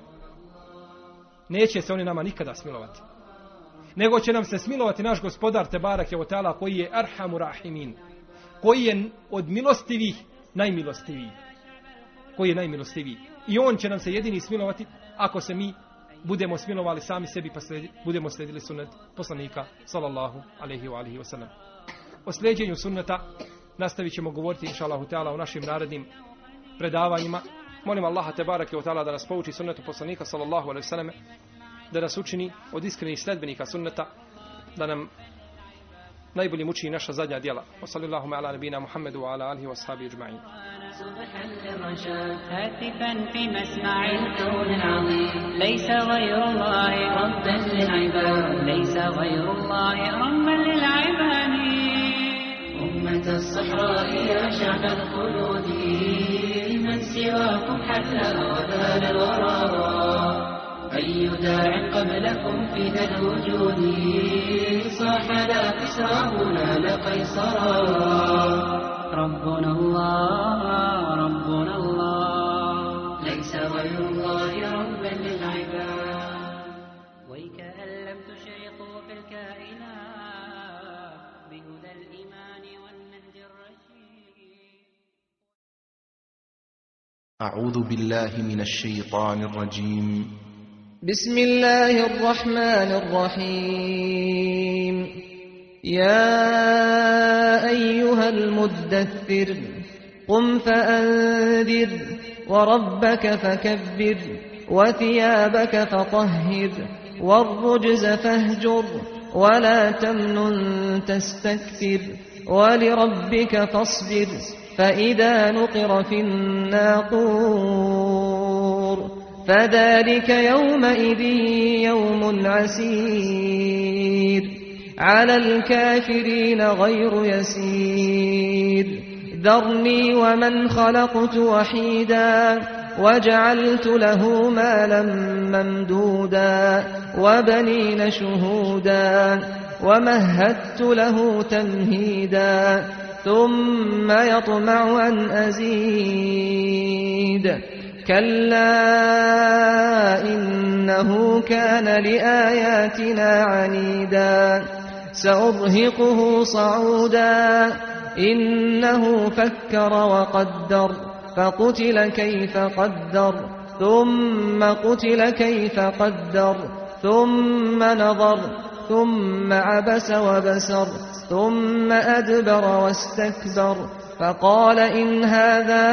Neće se oni nama nikada smilovati. Nego će nam se smilovati naš gospodar Tebarake ve Teala, koji je Arhamu Rahimin, koji je od milostivih najmilostiviji, koji je najmilostiviji. I on će nam se jedini smilovati ako se mi budemo smilovali sami sebi pa slijedi, budemo slijedili sunnet poslanika sallallahu alejhi ve alihi ve sellem. O slijeđenju sunneta nastavit ćemo govoriti inša Allahu Teala u našim narednim predavanjima. Molim Allaha Tebarake ve Teala da nas pouči sunnetu poslanika sallallahu alejhi ve sellem, da nas učini od iskrenih sledbenika sunneta, da nam najbolje muči naša zadnja djela. Wa sallallahu ala nabina Muhammedu wa ala alihi wa ashabihi ajma'in. صبحا للرشاد هاتفا في مسمع الكون العظيم ليس غير الله ربا للعباد ليس غير الله ربا للعباد أمة الصحراء يا شعب الخلود من سواكم حل وبال الورى أي داع قبلكم في ذا الوجود صاح لا كسراهنا لقيصرا ربنا الله ربنا الله ليس غير الله ربا للعباد ويكأن لم تشرقوا في الكائنات بهدى الإيمان والنهج الرشيد. أعوذ بالله من الشيطان الرجيم. بسم الله الرحمن الرحيم. يا أيها المدثر قم فأنذر وربك فكبر وثيابك فطهر والرجز فاهجر ولا تمنن تستكثر ولربك فاصبر فإذا نقر في الناقور فذلك يومئذ يوم عسير على الكافرين غير يسير ذرني ومن خلقت وحيدا وجعلت له مالا ممدودا وبنين شهودا ومهدت له تمهيدا ثم يطمع أن أزيد كلا إنه كان لآياتنا عنيدا سأرهقه صعودا إنه فكر وقدر فقتل كيف قدر ثم قتل كيف قدر ثم نظر ثم عبس وبسر ثم أدبر واستكبر فقال إن هذا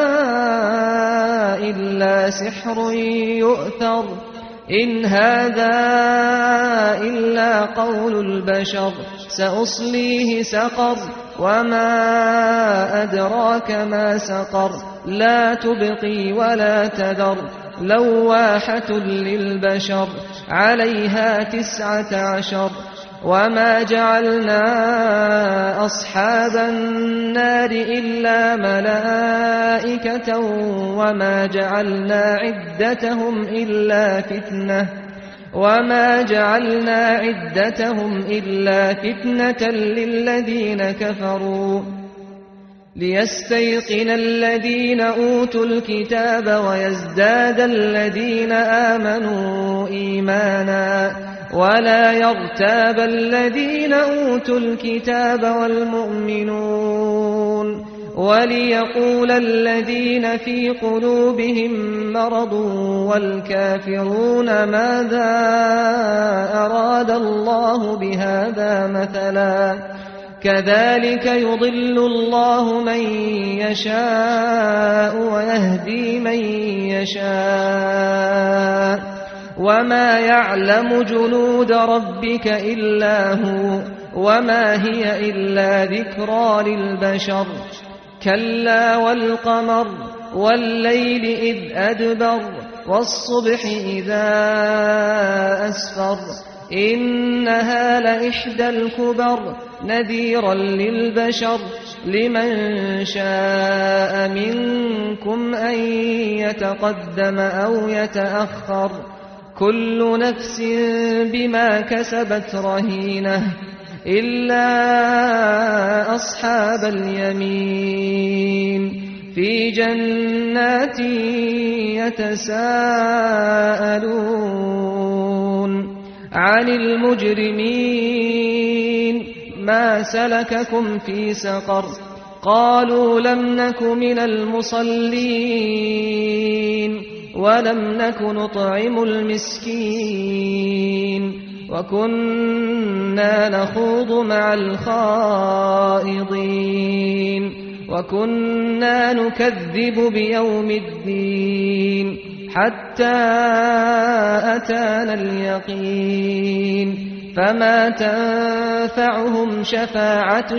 إلا سحر يؤثر إن هذا إلا قول البشر سأصليه سقر وما أدراك ما سقر لا تبقي ولا تذر لواحة للبشر عليها تسعة عشر وما جعلنا أصحاب النار إلا ملائكة وما جعلنا عدتهم إلا فتنة وما جعلنا عدتهم إلا فتنة للذين كفروا ليستيقن الذين أوتوا الكتاب ويزداد الذين آمنوا إيمانا ولا يرتاب الذين أوتوا الكتاب والمؤمنون وليقول الذين في قلوبهم مرض والكافرون ماذا أراد الله بهذا مثلا كذلك يضل الله من يشاء ويهدي من يشاء وما يعلم جنود ربك إلا هو وما هي إلا ذكرى للبشر كلا والقمر والليل إذ أدبر والصبح إذا أسفر إنها لإحدى الكبر نذيرا للبشر لمن شاء منكم أن يتقدم أو يتأخر كل نفس بما كسبت رهينة إلا أصحاب اليمين في جنات يتساءلون عن المجرمين ما سلككم في سقر قالوا لم نك من المصلين ولم نك نطعم المسكين وكنا نخوض مع الخائضين وكنا نكذب بيوم الدين حتى أتانا اليقين فما تنفعهم شفاعة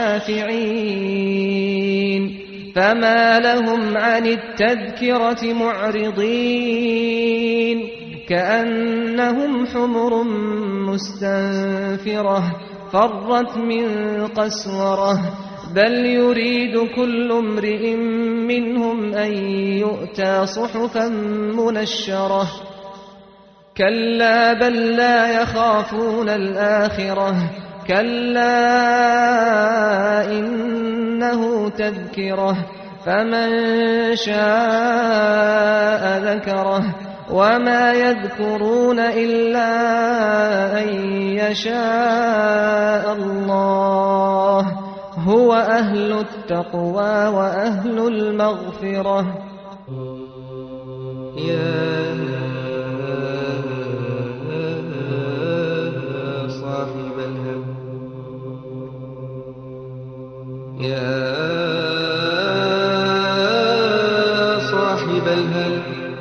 الشافعين فما لهم عن التذكرة معرضين كأنهم حمر مستنفرة فرت من قسورة بل يريد كل امرئ منهم أن يؤتى صحفا منشرة كلا بل لا يخافون الآخرة كلا إنه تذكرة فمن شاء ذكره وما يذكرون إلا أن يشاء الله هو أهل التقوى وأهل المغفرة يا صاحب الهم يا صاحب الهم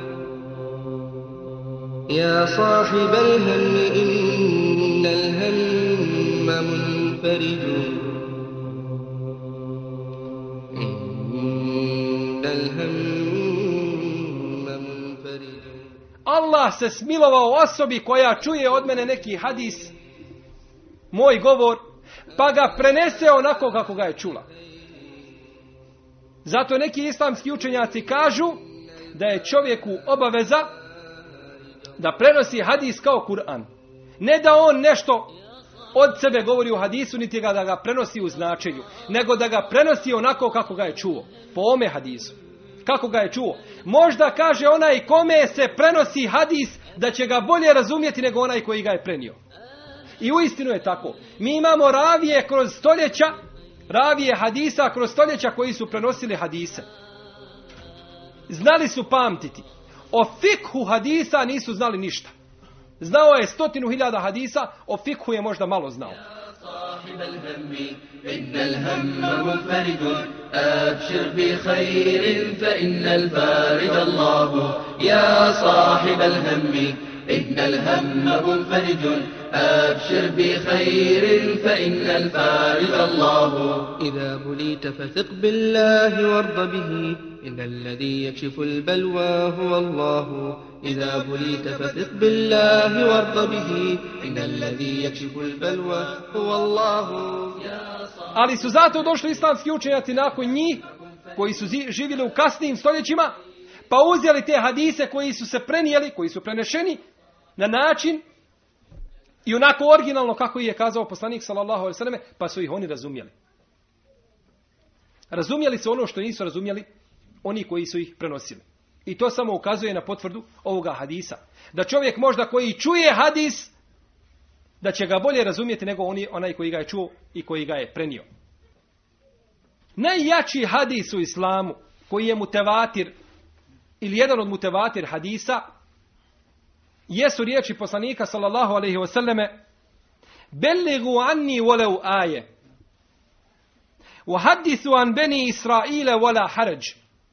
يا صاحب الهم إن الهم منفرج إن الهم منفرج. Allah se smilovao osobi koja čuje od mene neki hadis, moj govor, pa ga prenese onako kako ga je čula. Zato neki islamski učenjaci kažu da je čovjeku obaveza da prenosi hadis kao Kur'an. Ne da on nešto od sebe govori u hadisu, niti ga da ga prenosi u značenju, nego da ga prenosi onako kako ga je čuo. Po ome hadisu. Kako ga je čuo. Možda kaže onaj kome se prenosi hadis da će ga bolje razumjeti nego onaj koji ga je prenio. I uistinu je tako. Mi imamo ravije kroz stoljeća, ravije hadisa kroz stoljeća koji su prenosili hadise. Znali su pamtiti. O fikhu hadisa nisu znali ništa. Znao je stotinu hiljada hadisa, o fikhu je možda malo znao. صاحب الهم إن الهم منفرد أبشر بخير فإن الفارج الله يا صاحب الهم إن الهم منفرج أبشر بخير فإن الفارج الله إذا بليت فثق بالله وارض به إن الذي يكشف البلوى هو الله إذا بليت فثق بالله وارض به إن الذي يكشف البلوى هو الله. Ali su zato došli islamski učenjaci nakon njih, koji su živjeli u kasnijim stoljećima, pa uzeli te hadise koji su se prenijeli, koji su prenešeni, na način i onako originalno kako je kazao poslanik sallallahu alejhi ve selleme, pa su ih oni razumjeli. Razumjeli su ono što nisu razumjeli oni koji su ih prenosili. I to samo ukazuje na potvrdu ovoga hadisa. Da čovjek možda koji čuje hadis, da će ga bolje razumjeti nego oni, onaj koji ga je čuo i koji ga je prenio. Najjači hadis u islamu, koji je mutevatir, ili jedan od mutevatir hadisa, jesu riječi poslanika sallallahu alejhi ve selleme: "Belligu anni walau aje. Wa hadithu an bani Israila wala haraj.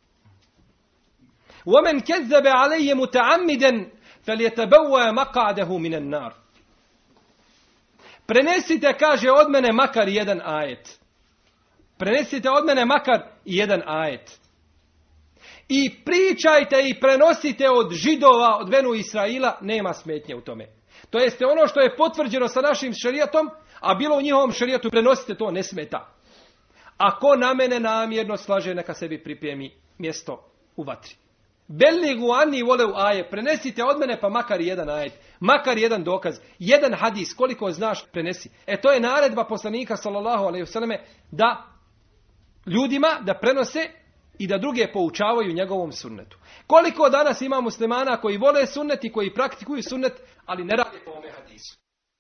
Wa man kazzaba alayya muta'ammidan falyatabawwa maq'adahu minan nar." Prenesite, kaže, od mene makar jedan ajet. Prenesite od mene makar jedan ajet. I pričajte i prenosite od židova, od Benu Israila, nema smetnje u tome. To jeste ono što je potvrđeno sa našim šerijatom, a bilo u njihovom šerijatu, prenosite to, ne smeta. Ako na mene namjerno slaže, neka sebi pripremi mjesto u vatri. Belligu anni voleu aje, prenesite od mene pa makar jedan ajet, makar jedan dokaz, jedan hadis, koliko znaš, prenesi. E to je naredba poslanika sallallahu alejhi ve selleme da ljudima da prenose i da druge poučavaju njegovom sunnetu. Koliko danas ima muslimana koji vole sunnet i koji praktikuju sunnet, ali ne rade po ome hadisu.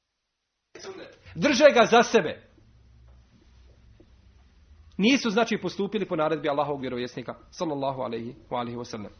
Drže ga za sebe. Nisu, znači, postupili po naredbi Allahovog vjerovjesnika sallallahu alejhi ve sellem.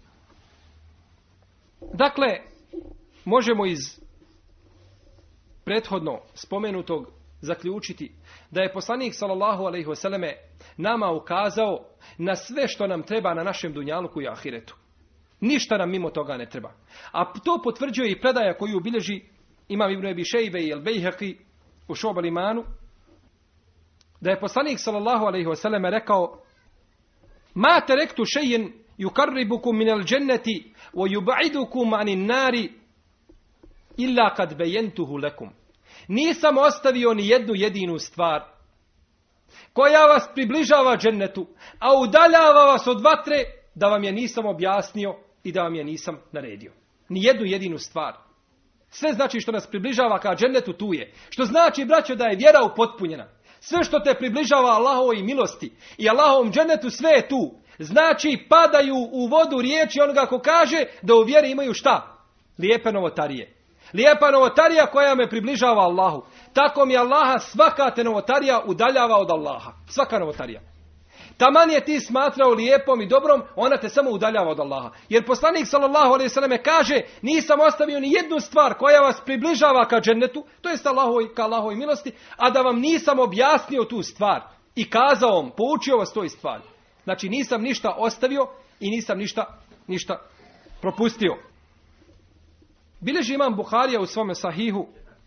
Dakle, možemo iz prethodno spomenutog zaključiti da je poslanik sallallahu alejhi ve selleme nama ukazao na sve što nam treba na našem dunjaluku i ahiretu. Ništa nam mimo toga ne treba. A to potvrđuje i predaja koju bilježi Imam Ibn Abi Šejbe i El-Bejhaqi u Šu'ab al-Imanu, da je poslanik sallallahu alejhi ve selleme rekao: "Ma taraktu shay'an yuqarribukum min al-jannati wa yub'idukum 'anil nari illa kad bayantuhu lakum." Nisam ostavio ni jednu jedinu stvar koja vas približava džennetu, a udaljava vas od vatre, da vam je nisam objasnio i da vam je nisam naredio. Ni jednu jedinu stvar. Sve znači što nas približava ka džennetu, tu je. Što znači, braćo, da je vjera upotpunjena. Sve što te približava Allahovoj milosti i Allahovom džennetu, sve je tu. Znači, padaju u vodu riječi onoga ko kaže da u vjeri imaju šta? Lijepe novotarije. Lijepa novotarija koja me približava Allahu. Tako mi Allaha svaka te novotarija udaljava od Allaha. Svaka novotarija. Taman je ti smatrao lijepom i dobrom, ona te samo udaljava od Allaha. Jer poslanik sallallahu alejhi ve selleme kaže: "Nisam ostavio ni jednu stvar koja vas približava ka džennetu, to jest Allahovoj, ka Allahovoj milosti, a da vam nisam objasnio tu stvar i kazao vam, poučio vas toj stvari." Znači, nisam ništa ostavio i nisam ništa ništa propustio. Bileži imam Buharija u svome sahihu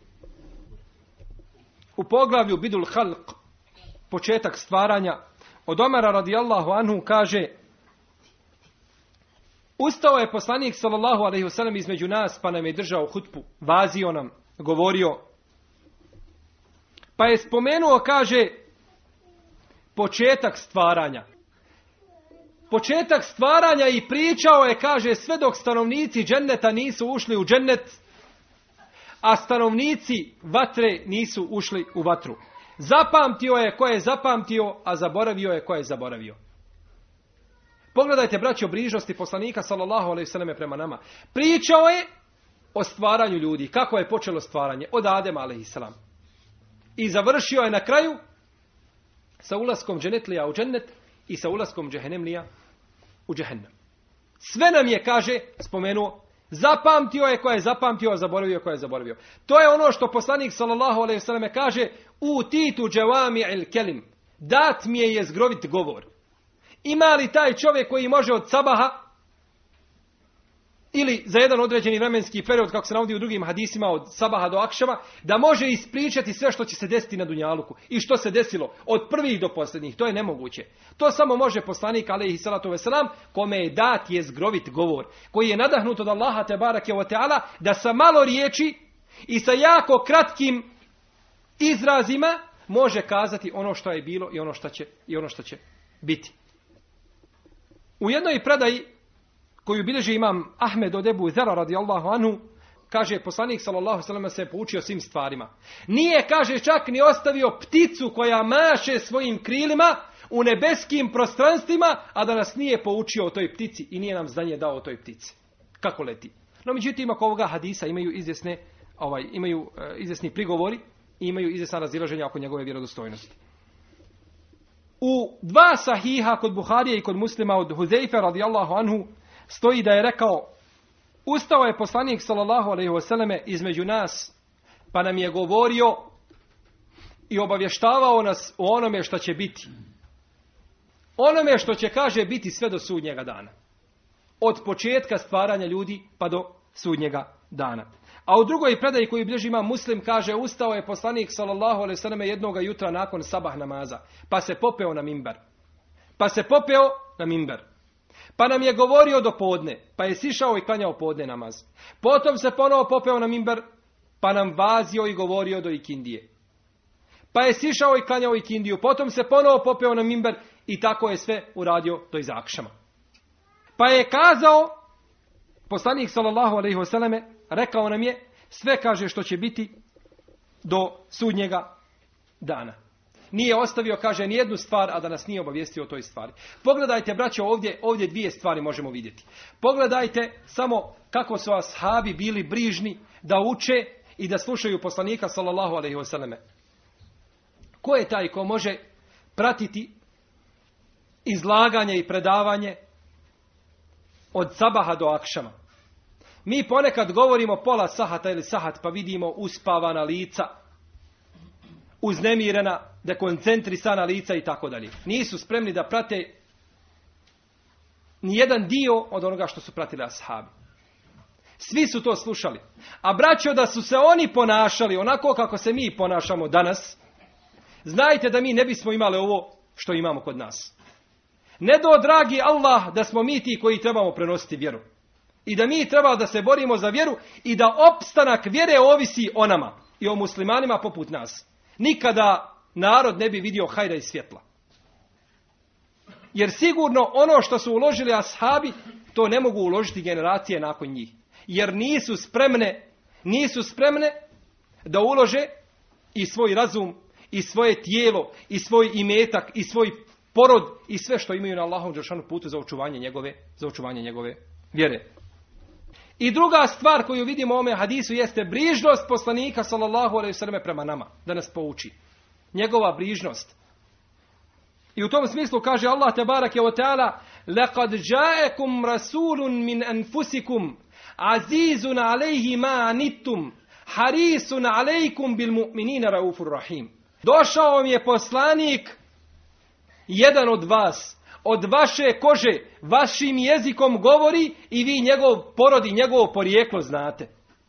u poglavlju Bidul Halq, početak stvaranja, od Omara radijallahu anhu kaže: "Ustao je poslanik sallallahu alejhi ve sellem između nas, pa nam je držao hutbu, vazio nam, govorio. Pa je spomenuo, kaže, početak stvaranja. Početak stvaranja i pričao je, kaže, sve dok stanovnici dženneta nisu ušli u džennet, a stanovnici vatre nisu ušli u vatru. Zapamtio je ko je zapamtio, a zaboravio je ko je zaboravio." Pogledajte, braćo, brižnosti poslanika sallallahu alejhi ve selleme prema nama. Pričao je o stvaranju ljudi, kako je počelo stvaranje od Adema alejhiselam. I završio je na kraju sa ulaskom dženetlija u džennet i sa ulaskom džehennemlija u džehennem. Sve nam je, kaže, spomenuo, zapamtio je ko je zapamtio, a zaboravio ko je zaboravio. To je ono što poslanik sallallahu alejhi ve selleme kaže: "U titu džavami'il kelim." Dat mi je jezgrovit govor. Ima li taj čovjek koji može od sabaha ili za jedan određeni vremenski period, kako se navodi u drugim hadisima, od sabaha do akšama, da može ispričati sve što će se desiti na dunjaluku i što se desilo od prvih do posljednjih? To je nemoguće. To samo može poslanik alejhi salatu vesselam, kome je dat jezgrovit govor, koji je nadahnut od Allaha tebareke ve teala da sa malo riječi i sa jako kratkim izrazima može kazati ono što je bilo i ono što će, i ono što će biti. U jednoj predaji koju bilježi imam Ahmed od Ebu Zera radijallahu anhu, kaže, poslanik sallallahu alejhi ve sellem se poučio svim stvarima. Nije, kaže, čak ni ostavio pticu koja maše svojim krilima u nebeskim prostranstvima, a da nas nije poučio o toj ptici i nije nam znanje dao o toj ptici. Kako leti. No, međutim, oko ovoga hadisa imaju izvjesne, ovaj, imaju uh, izvjesni prigovori i imaju izvjesna razilaženja oko njegove vjerodostojnosti. U dva sahiha kod Buharije i kod Muslima od Huzeife radijallahu anhu stoji da je rekao, ustao je poslanik sallallahu alejhi ve selleme između nas, pa nam je govorio i obavještavao nas o onome što će biti. Onome što će, kaže, biti sve do sudnjega dana. Od početka stvaranja ljudi pa do sudnjega dana. A u drugoj predaji koju bilježi Imam Muslim kaže, ustao je poslanik sallallahu alejhi ve selleme jednoga jutra nakon sabah namaza, pa se popeo na mimber. Pa se popeo na mimber. Pa nam je govorio do podne, pa je sišao i klanjao podne namaz. Potom se ponovo popeo na mimber, pa nam vazio i govorio do ikindije. Pa je sišao i klanjao ikindiju, potom se ponovo popeo na mimber i tako je sve uradio do iza akšama. Pa je kazao, poslanik sallallahu alejhi ve selleme, rekao nam je, sve, kaže, što će biti do sudnjega dana. Nije ostavio, kaže, nijednu stvar, a da nas nije obavijestio o toj stvari. Pogledajte, braćo, ovdje, ovdje dvije stvari možemo vidjeti. Pogledajte samo kako su ashabi bili brižni da uče i da slušaju poslanika sallallahu alejhi ve selleme. Ko je taj ko može pratiti izlaganje i predavanje od sabaha do akšama? Mi ponekad govorimo pola sahata ili sahat, pa vidimo uspavana lica, uznemirena, dekoncentrisana lica i tako dalje. Nisu spremni da prate ni jedan dio od onoga što su pratili ashabi. Svi su to slušali. A braćo, da su se oni ponašali onako kako se mi ponašamo danas, znajte da mi ne bismo imali ovo što imamo kod nas. Ne do dragi Allah da smo mi ti koji trebamo prenositi vjeru. I da mi treba da se borimo za vjeru i da opstanak vjere ovisi o nama i o muslimanima poput nas. Nikada narod ne bi vidio hajra i svjetla. Jer sigurno ono što su uložili ashabi, to ne mogu uložiti generacije nakon njih. Jer nisu spremne, nisu spremne da ulože i svoj razum, i svoje tijelo, i svoj imetak, i svoj porod, i sve što imaju na Allahovom dželešanu putu za očuvanje njegove, za očuvanje njegove vjere. I druga stvar koju vidimo u ovome hadisu jeste brižnost poslanika sallallahu alejhi ve selleme prema nama, da nas pouči. Njegova brižnost. I u tom smislu kaže Allah tebareke ve taala: "Laqad ja'akum rasulun min anfusikum azizun alayhi ma anittum harisun alaykum bil mu'minina raufur rahim." Došao vam je poslanik, jedan od vas, od vaše kože, vašim jezikom govori i vi njegov porod i njegovo porijeklo znate.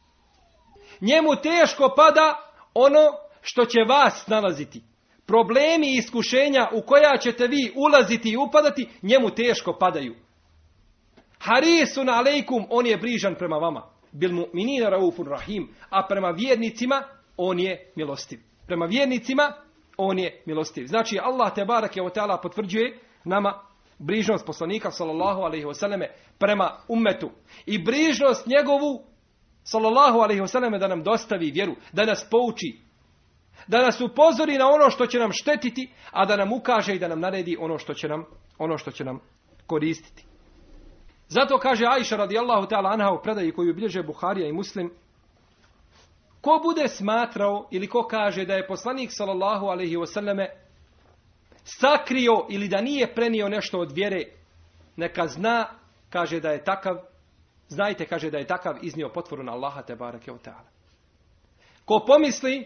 Njemu teško pada ono što će vas nalaziti. Problemi i iskušenja u koja ćete vi ulaziti i upadati, njemu teško padaju. Harisun alejkum, on je brižan prema vama. Bil mu'minina raufur rahim, a prema vjernicima on je milostiv. Prema vjernicima on je milostiv. Znači Allah tebareke ve taala potvrđuje nama brižnost poslanika sallallahu alejhi ve selleme prema ummetu i brižnost njegovu sallallahu alejhi ve selleme da nam dostavi vjeru, da nas pouči, da nas upozori na ono što će nam štetiti, a da nam ukaže i da nam naredi ono što će nam, ono što će nam koristiti. Zato kaže Ajša radijallahu ta'ala anha u predaji koju bilježe Buharija i Muslim: ko bude smatrao ili ko kaže da je poslanik sallallahu alejhi ve selleme sakrio ili da nije prenio nešto od vjere, neka zna, kaže da je takav, znajte, kaže da je takav iznio potvoru na Allaha tebareke ve taala. Ko pomisli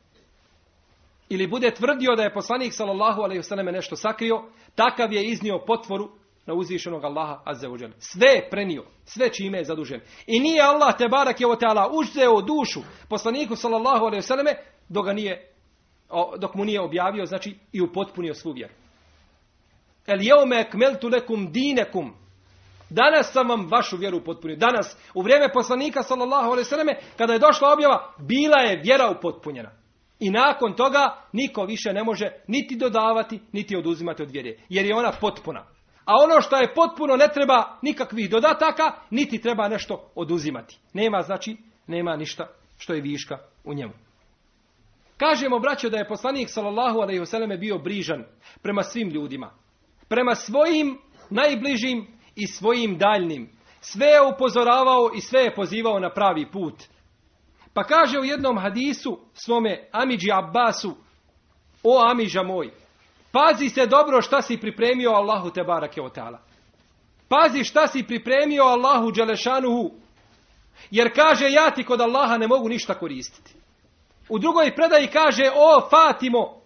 ili bude tvrdio da je poslanik sallallahu alejhi ve selleme nešto sakrio, takav je iznio potvoru na uzvišenog Allaha azza wa dželle. Sve je prenio, sve čime je zadužen. I nije Allah tebareke ve taala uzeo dušu poslaniku sallallahu alejhi ve selleme dok ga nije, dok mu nije objavio, znači i upotpunio svu vjeru. El yevme ekmeltu lekum dinekum. Danas sam vam vašu vjeru upotpunio. Danas, u vrijeme poslanika sallallahu alejhi ve selleme, kada je došla objava, bila je vjera upotpunjena. I nakon toga niko više ne može niti dodavati, niti oduzimati od vjere, jer je ona potpuna. A ono što je potpuno ne treba nikakvih dodataka, niti treba nešto oduzimati. Nema, znači, nema ništa što je viška u njemu. Kažemo, braćo, da je poslanik sallallahu alejhi ve selleme bio brižan prema svim ljudima. Prema svojim najbližim i svojim daljnim. Sve je upozoravao i sve je pozivao na pravi put. Pa kaže u jednom hadisu svome amidži Abbasu: o amidža moj, pazi se dobro šta si pripremio Allahu te barake o ta'ala. Pazi šta si pripremio Allahu dželešanuhu. Jer kaže, ja ti kod Allaha ne mogu ništa koristiti. U drugoj predaji kaže: o Fatimo,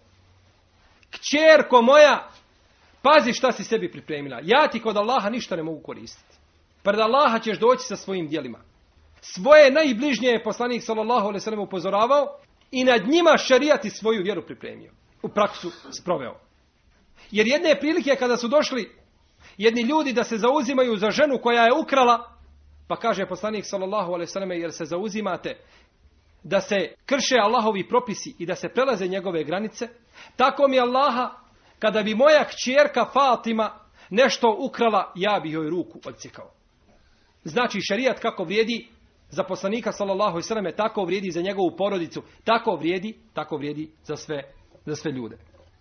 kćerko moja, pazi šta si sebi pripremila. Ja ti kod Allaha ništa ne mogu koristiti. Pred Allaha ćeš doći sa svojim djelima. Svoje najbližnje je poslanik sallallahu alejhi ve sellem upozoravao i nad njima šerijati svoju vjeru pripremio. U praksu sproveo. Jer jedne prilike kada su došli jedni ljudi da se zauzimaju za ženu koja je ukrala, pa kaže poslanik sallallahu alejhi ve sellem: jer se zauzimate da se krše Allahovi propisi i da se prelaze njegove granice, tako mi Allaha, kada bi moja kćerka Fatima nešto ukrala, ja bi joj ruku odsjekao. Znači, šerijat kako vrijedi za poslanika sallallahu alejhi ve sellem, tako vrijedi za njegovu porodicu, tako vrijedi, tako vrijedi za sve, za sve ljude.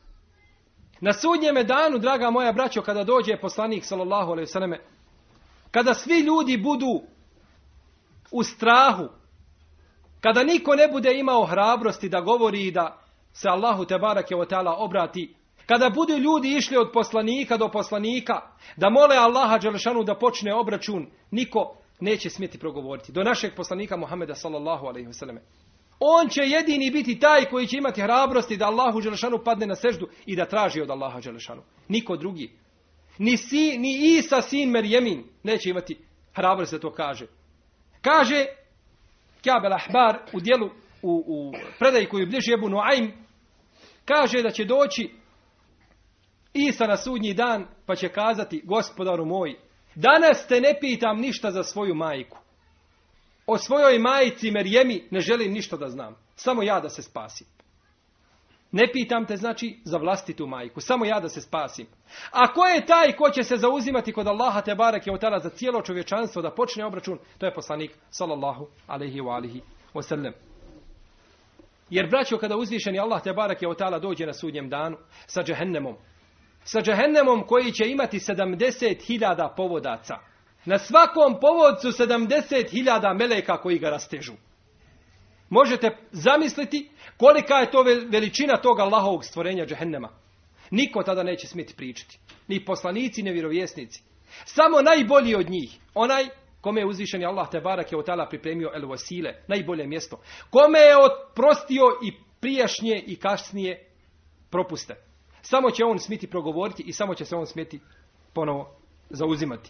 Na sudnjeme danu, draga moja braćo, kada dođe poslanik sallallahu alejhi ve sellem, kada svi ljudi budu u strahu, kada niko ne bude imao hrabrosti da govori i da se Allahu tebareke ve taala obrati, kada budu ljudi išli od poslanika do poslanika, da mole Allaha dželešanu da počne obračun, niko neće smjeti progovoriti. Do našeg poslanika Muhameda sallallahu alejhi ve selleme. On će jedini biti taj koji će imati hrabrosti da Allahu dželešanu padne na seždu i da traži od Allaha dželešanu. Niko drugi. Ni, si, ni Isa sin Merjemin neće imati hrabrosti da to kaže. Kaže Ka'b al-Ahbar u dijelu, u, u predaji koju bliži Ebu Nuaym, kaže da će doći Isa na sudnji dan pa će kazati: gospodaru moj, danas te ne pitam ništa za svoju majku. O svojoj majici Merjemi ne želim ništa da znam. Samo ja da se spasim. Ne pitam te, znači, za vlastitu majku. Samo ja da se spasim. A ko je taj ko će se zauzimati kod Allaha te bareke ve taala za cijelo čovječanstvo da počne obračun? To je poslanik sallallahu alejhi ve alihi ve sellem. Jer, braćo, kada uzvišeni Allah te bareke ve taala dođe na sudnjem danu sa džehennemom, sa džehennemom koji će imati sedamdeset hiljada povodaca. Na svakom povodcu sedamdeset hiljada meleka koji ga rastežu. Možete zamisliti kolika je to veličina tog Allahovog stvorenja džehennema. Niko tada neće smjeti pričati. Ni poslanici, ni vjerovjesnici. Samo najbolji od njih. Onaj kome je uzvišeni Allah te bareke ve taala pripremio el wasile, najbolje mjesto. Kome je oprostio i prijašnje i kasnije propuste. Samo će on smjeti progovoriti i samo će se on smjeti ponovo zauzimati.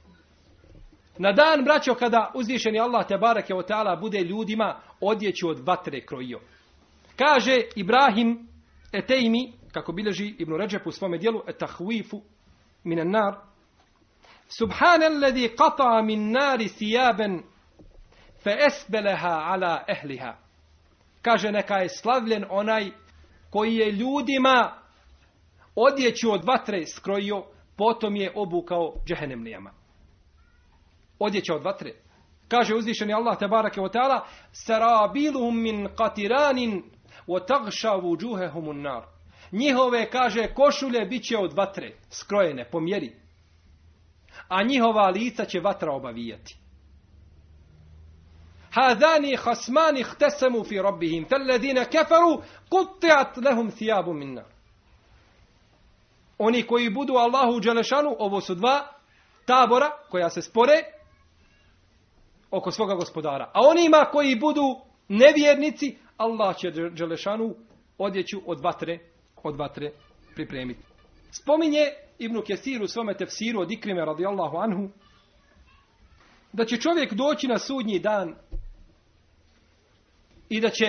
Na dan, braćo, kada uzvišeni Allah te bareke ve taala bude ljudima odjeću od vatre krojio. Kaže Ibrahim Etejmi, kako bilježi Ibn Ređep u svome dijelu Et-Tahwifu minan nar: Subhanalladhi qata'a min nari sijaben fe esbeleha ala ehliha. Kaže, neka je slavljen onaj koji je ljudima odjeću od vatre skrojio, potom je obukao džehennemlijama. Odjeća od vatre. Kaže uzvišeni Allah tebareke ve taala: sarabiluhum min qatiranin wa taghsha wujuhahum an-nar. Njihove, kaže, košulje biće od vatre, skrojene po mjeri. A njihova lica će vatra obavijati. Hadani khasmani ihtasamu fi rabbihim falladhina kafaru qutti'at lahum thiyabun min nar. Oni koji budu Allahu dželešanu, ovo su dva tabora koja se spore oko svoga gospodara. A onima koji budu nevjernici, Allah će dželešanu odjeću od vatre, od vatre pripremiti. Spominje Ibn Kesir u svome tefsiru od Ikrime radijallahu anhu da će čovjek doći na sudnji dan i da će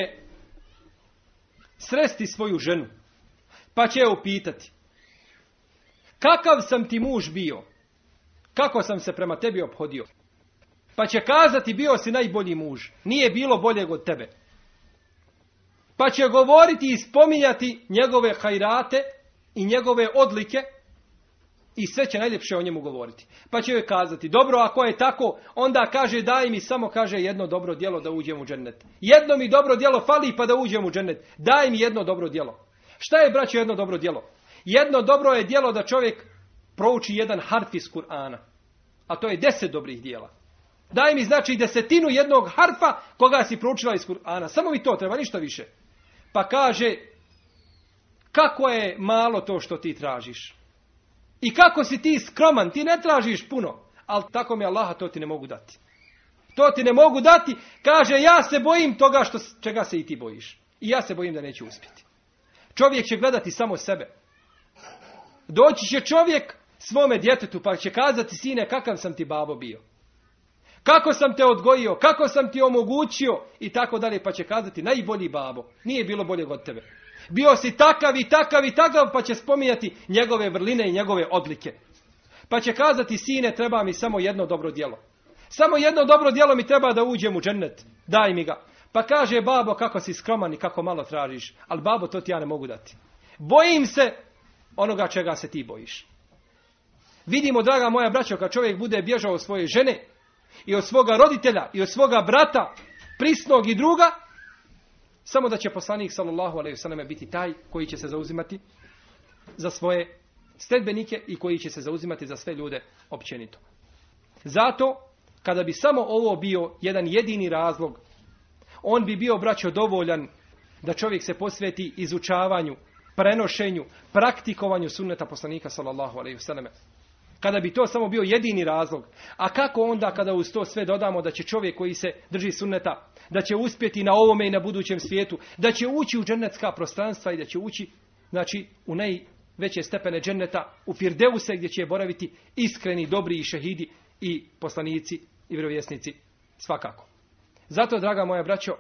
sresti svoju ženu, pa će je upitati: kakav sam ti muž bio? Kako sam se prema tebi ophodio? Pa će kazati: bio si najbolji muž. Nije bilo boljeg od tebe. Pa će govoriti i spominjati njegove hajrate i njegove odlike I sve će najljepše o njemu govoriti. Pa će joj kazati, dobro, ako je tako, onda kaže, daj mi samo, kaže, jedno dobro djelo da uđem u džennet. Jedno mi dobro djelo fali pa da uđem u džennet. Daj mi jedno dobro djelo. Šta je, braćo, jedno dobro djelo? Jedno dobro je djelo da čovjek prouči jedan harf iz Kur'ana. A to je deset dobrih djela. Daj mi, znači, desetinu jednog harfa koga si proučila iz Kur'ana. Samo mi to treba, ništa više. Pa kaže, kako je malo to što ti tražiš. I kako si ti skroman, ti ne tražiš puno. Ali tako mi Allaha, to ti ne mogu dati. To ti ne mogu dati. Kaže, ja se bojim toga što, čega se i ti bojiš. I ja se bojim da neće uspjeti. Čovjek će gledati samo sebe. Doći će čovjek svome djetetu pa će kazati, sine, kakav sam ti babo bio. Kako sam te odgojio, kako sam ti omogućio i tako dalje. Pa će kazati, najbolji babo, nije bilo boljeg od tebe. Bio si takav i takav i takav, pa će spominjati njegove vrline i njegove odlike. Pa će kazati, sine, treba mi samo jedno dobro djelo. Samo jedno dobro djelo mi treba da uđem u džennet. Daj mi ga. Pa kaže, babo, kako si skroman i kako malo tražiš. Ali babo, to ti ja ne mogu dati. Bojim se onoga čega se ti bojiš. Vidimo, draga moja braćo, kad čovjek bude bježao od svoje žene i od svoga roditelja i od svoga brata, prisnog i druga, samo da će poslanik sallallahu alejhi ve selleme biti taj koji će se zauzimati za svoje sledbenike i koji će se zauzimati za sve ljude općenito. Zato, kada bi samo ovo bio jedan jedini razlog, on bi bio, braćo, dovoljan da čovjek se posveti izučavanju, prenošenju, praktikovanju sunneta poslanika sallallahu alejhi ve selleme. Kada bi to samo bio jedini razlog. A kako onda kada uz to sve dodamo da će čovjek koji se drži sunneta, da će uspjeti na ovome i na budućem svijetu, da će ući u džennetska prostranstva i da će ući, znači, u najveće stepene dženneta, u Firdeuse gdje će boraviti iskreni, dobri i šehidi i poslanici i vjerovjesnici svakako. Zato, draga moja braćo,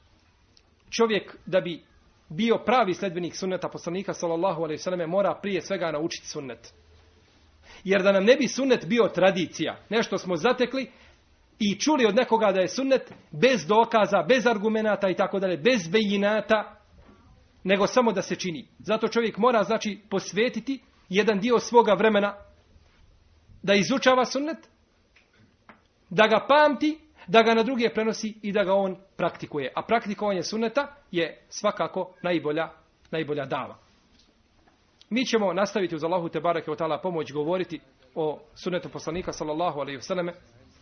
čovjek da bi bio pravi sledbenik sunneta poslanika sallallahu alejhi ve selleme mora prije svega naučiti sunnet. Jer da nam ne bi sunnet bio tradicija, nešto smo zatekli i čuli od nekoga da je sunnet bez dokaza, bez argumenata i tako dalje, bez bejinata, nego samo da se čini. Zato čovjek mora, znači, posvetiti jedan dio svoga vremena da izučava sunnet, da ga pamti, da ga na druge prenosi i da ga on praktikuje. A praktikovanje sunneta je svakako najbolja, najbolja dava. Mi ćemo nastaviti uz Allahu te bareke ve taala pomoć govoriti o sunnetu poslanika sallallahu alejhi ve selleme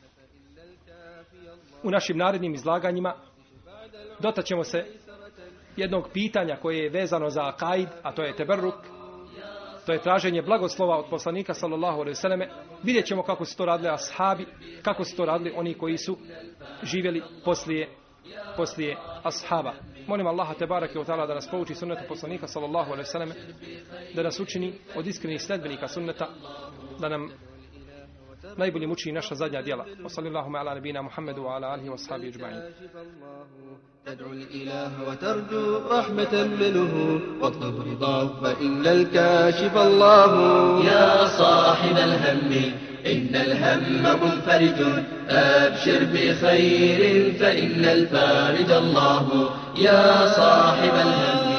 u našim narednim izlaganjima. Dotaćemo se jednog pitanja koje je vezano za akaid, a to je teberruk, to je traženje blagoslova od poslanika sallallahu alejhi ve selleme. Vidjet ćemo kako su to radili ashabi, kako su to radili oni koji su živjeli poslije poslije ashaba. Molim Allaha te bareke ve taala da nas pouči sunnetu poslanika sallallahu alejhi ve selleme, da nas učini od iskrenih sledbenika sunneta, da nam najbolje učini naša zadnja djela. Wa sallallahu ala nabina Muhammedu wa ala alihi wa sahbihi ajma'in. تدعو الإله وترجو رحمة منه واطلب رضاه فإن الكاشف الله. يا صاحب الهم إن الهم منفرج أبشر بخير فإن الفارج الله. يا صاحب الهم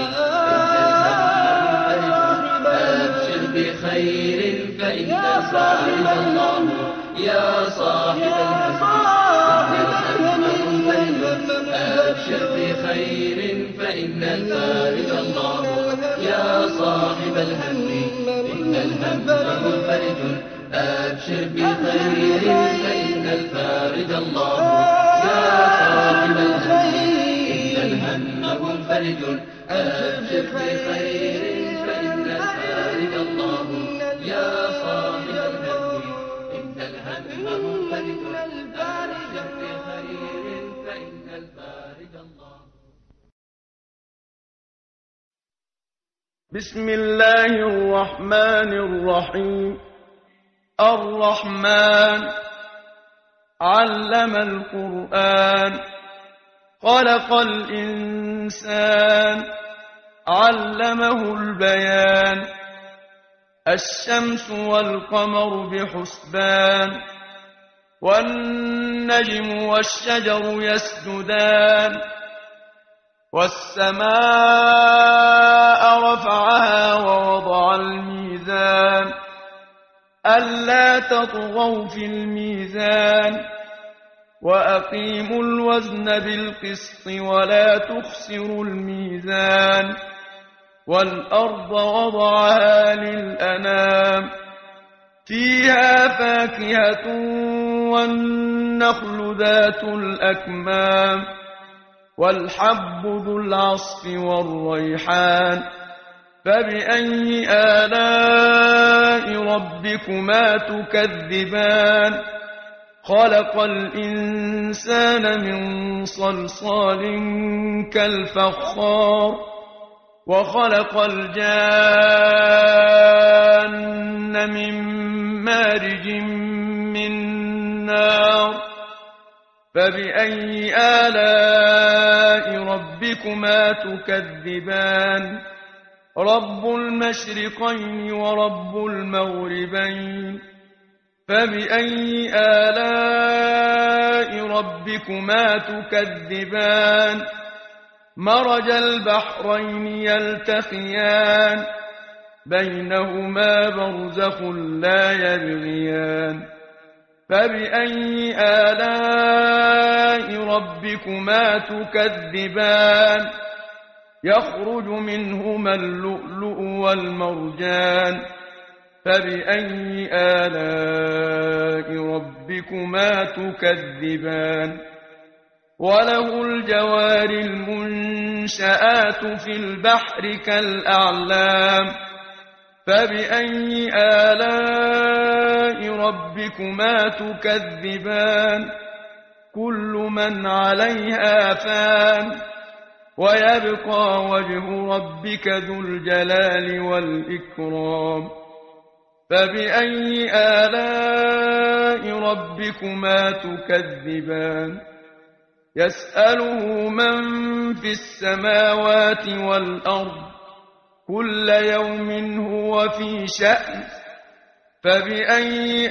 أبشر بخير فإن الفارج الله. يا صاحب الهم أبشر بخير فإن الفارج الله. يا صاحب الهم إن الهم منفرج أبشر بخير فإن الفارج الله. يا صاحب الهم إن الهم منفرج أبشر بخير فإن الفارج الله. يا صاحب الهم إن الهم منفرج أبشر بخير فإن الفارج الله. بسم الله الرحمن الرحيم. الرحمن علم القرآن خلق الإنسان علمه البيان. الشمس والقمر بحسبان والنجم والشجر يسجدان. والسماء رفعها ووضع الميزان تطغوا في الميزان وأقيموا الوزن بالقسط ولا تخسروا الميزان والأرض وضعها للأنام فيها فاكهة والنخل ذات الأكمام والحب ذو العصف والريحان فبأي آلاء ربكما تكذبان خلق الإنسان من صلصال كالفخار وخلق الجان من مارج من نار فبأي آلاء ربكما تكذبان رب المشرقين ورب المغربين فبأي آلاء ربكما تكذبان مرج البحرين يلتقيان بينهما برزخ لا يبغيان فبأي آلاء ربكما تكذبان يخرج منهما اللؤلؤ والمرجان فبأي آلاء ربكما تكذبان وله الجوار المنشآت في البحر كالأعلام فبأي آلاء ربكما تكذبان كل من عليها فان ويبقى وجه ربك ذو الجلال والإكرام فبأي آلاء ربكما تكذبان يسأله من في السماوات والأرض كل يوم هو في شأن فبأي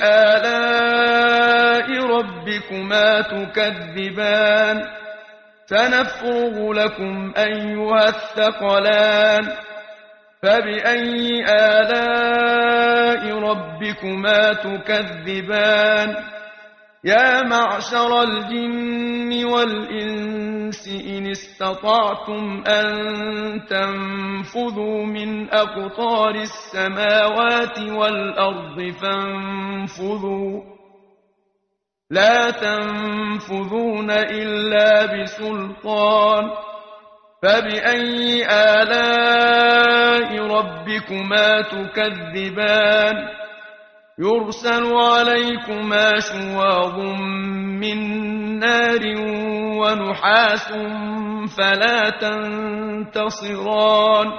آلاء ربكما تكذبان سنفرغ لكم أيها الثقلان فبأي آلاء ربكما تكذبان يا معشر الجن والإنس إن استطعتم أن تنفذوا من أقطار السماوات والأرض فانفذوا لا تنفذون إلا بسلطان فبأي آلاء ربكما تكذبان يرسل عليكما شواظ من نار ونحاس فلا تنتصران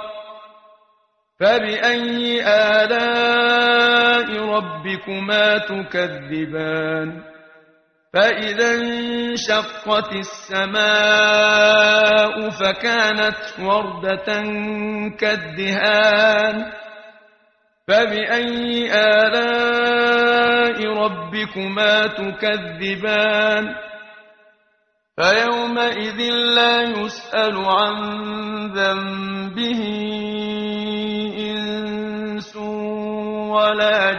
فبأي آلاء ربكما تكذبان فإذا انشقت السماء فكانت وردة كالدهان فبأي آلاء ربكما تكذبان فيومئذ لا يسأل عن ذنبه إنس ولا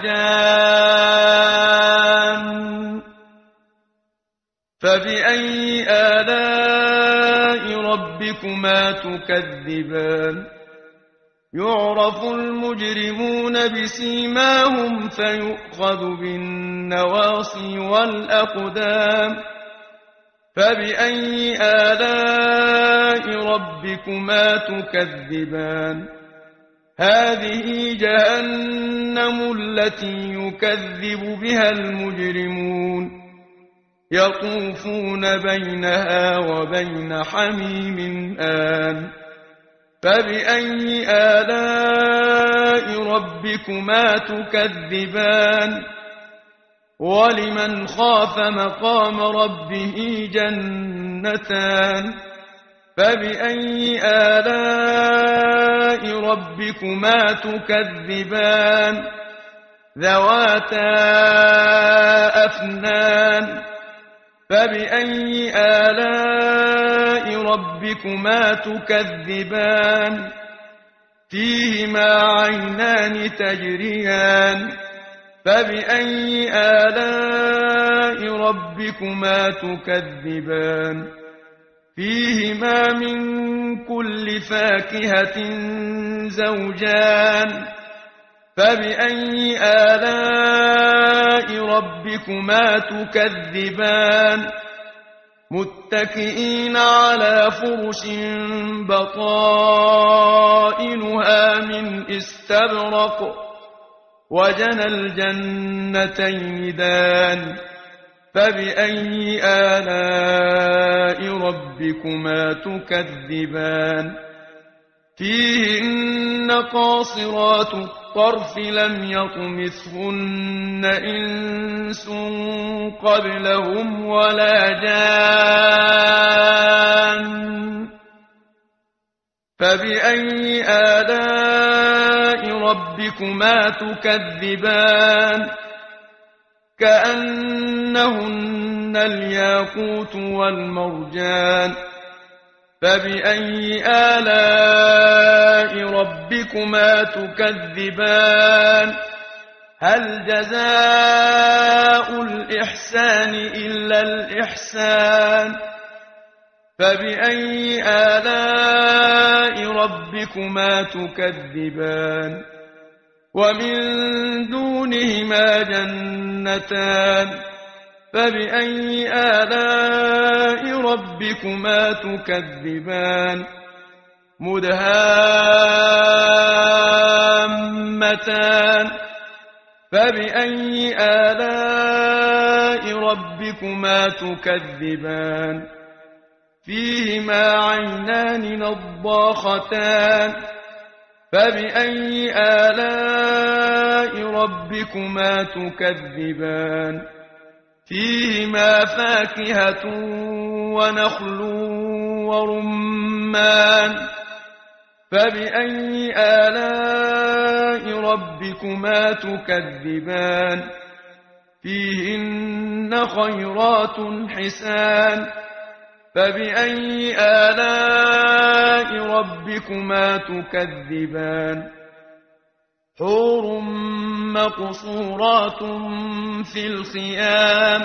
جان فبأي آلاء ربكما تكذبان يعرف المجرمون بسيماهم فيؤخذ بالنواصي والأقدام فبأي آلاء ربكما تكذبان هذه جهنم التي يكذب بها المجرمون يطوفون بينها وبين حميم آن فبأي آلاء ربكما تكذبان ولمن خاف مقام ربه جنتان فبأي آلاء ربكما تكذبان ذواتا أفنان فبأي آلاء ربكما تكذبان فيهما عينان تجريان فبأي آلاء ربكما تكذبان فيهما من كل فاكهة زوجان فبأي آلاء ربكما تكذبان متكئين على فرش بطائنها من استبرق وجنى الجنتين دان فبأي آلاء ربكما تكذبان فيهن قاصرات الطرف لم يطمثهن إنس قبلهم ولا جان فبأي آلاء ربكما تكذبان كأنهن الياقوت والمرجان فبأي آلاء ربكما تكذبان هل جزاء الإحسان إلا الإحسان فبأي آلاء ربكما تكذبان ومن دونهما جنتان فبأي آلاء ربكما تكذبان مدهامتان فبأي آلاء ربكما تكذبان فيهما عينان نضاختان فبأي آلاء ربكما تكذبان فيهما فاكهة ونخل ورمان فبأي آلاء ربكما تكذبان فيهن خيرات حسان فبأي آلاء ربكما تكذبان حور مقصورات في الخيام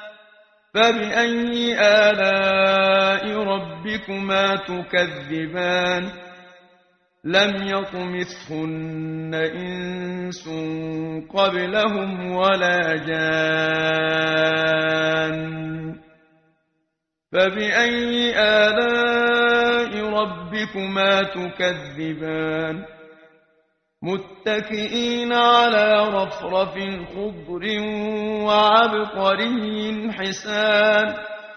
فبأي آلاء ربكما تكذبان لم يطمثهن إنس قبلهم ولا جان فبأي آلاء ربكما تكذبان متكئين على رفرف خضر وعبقري حسان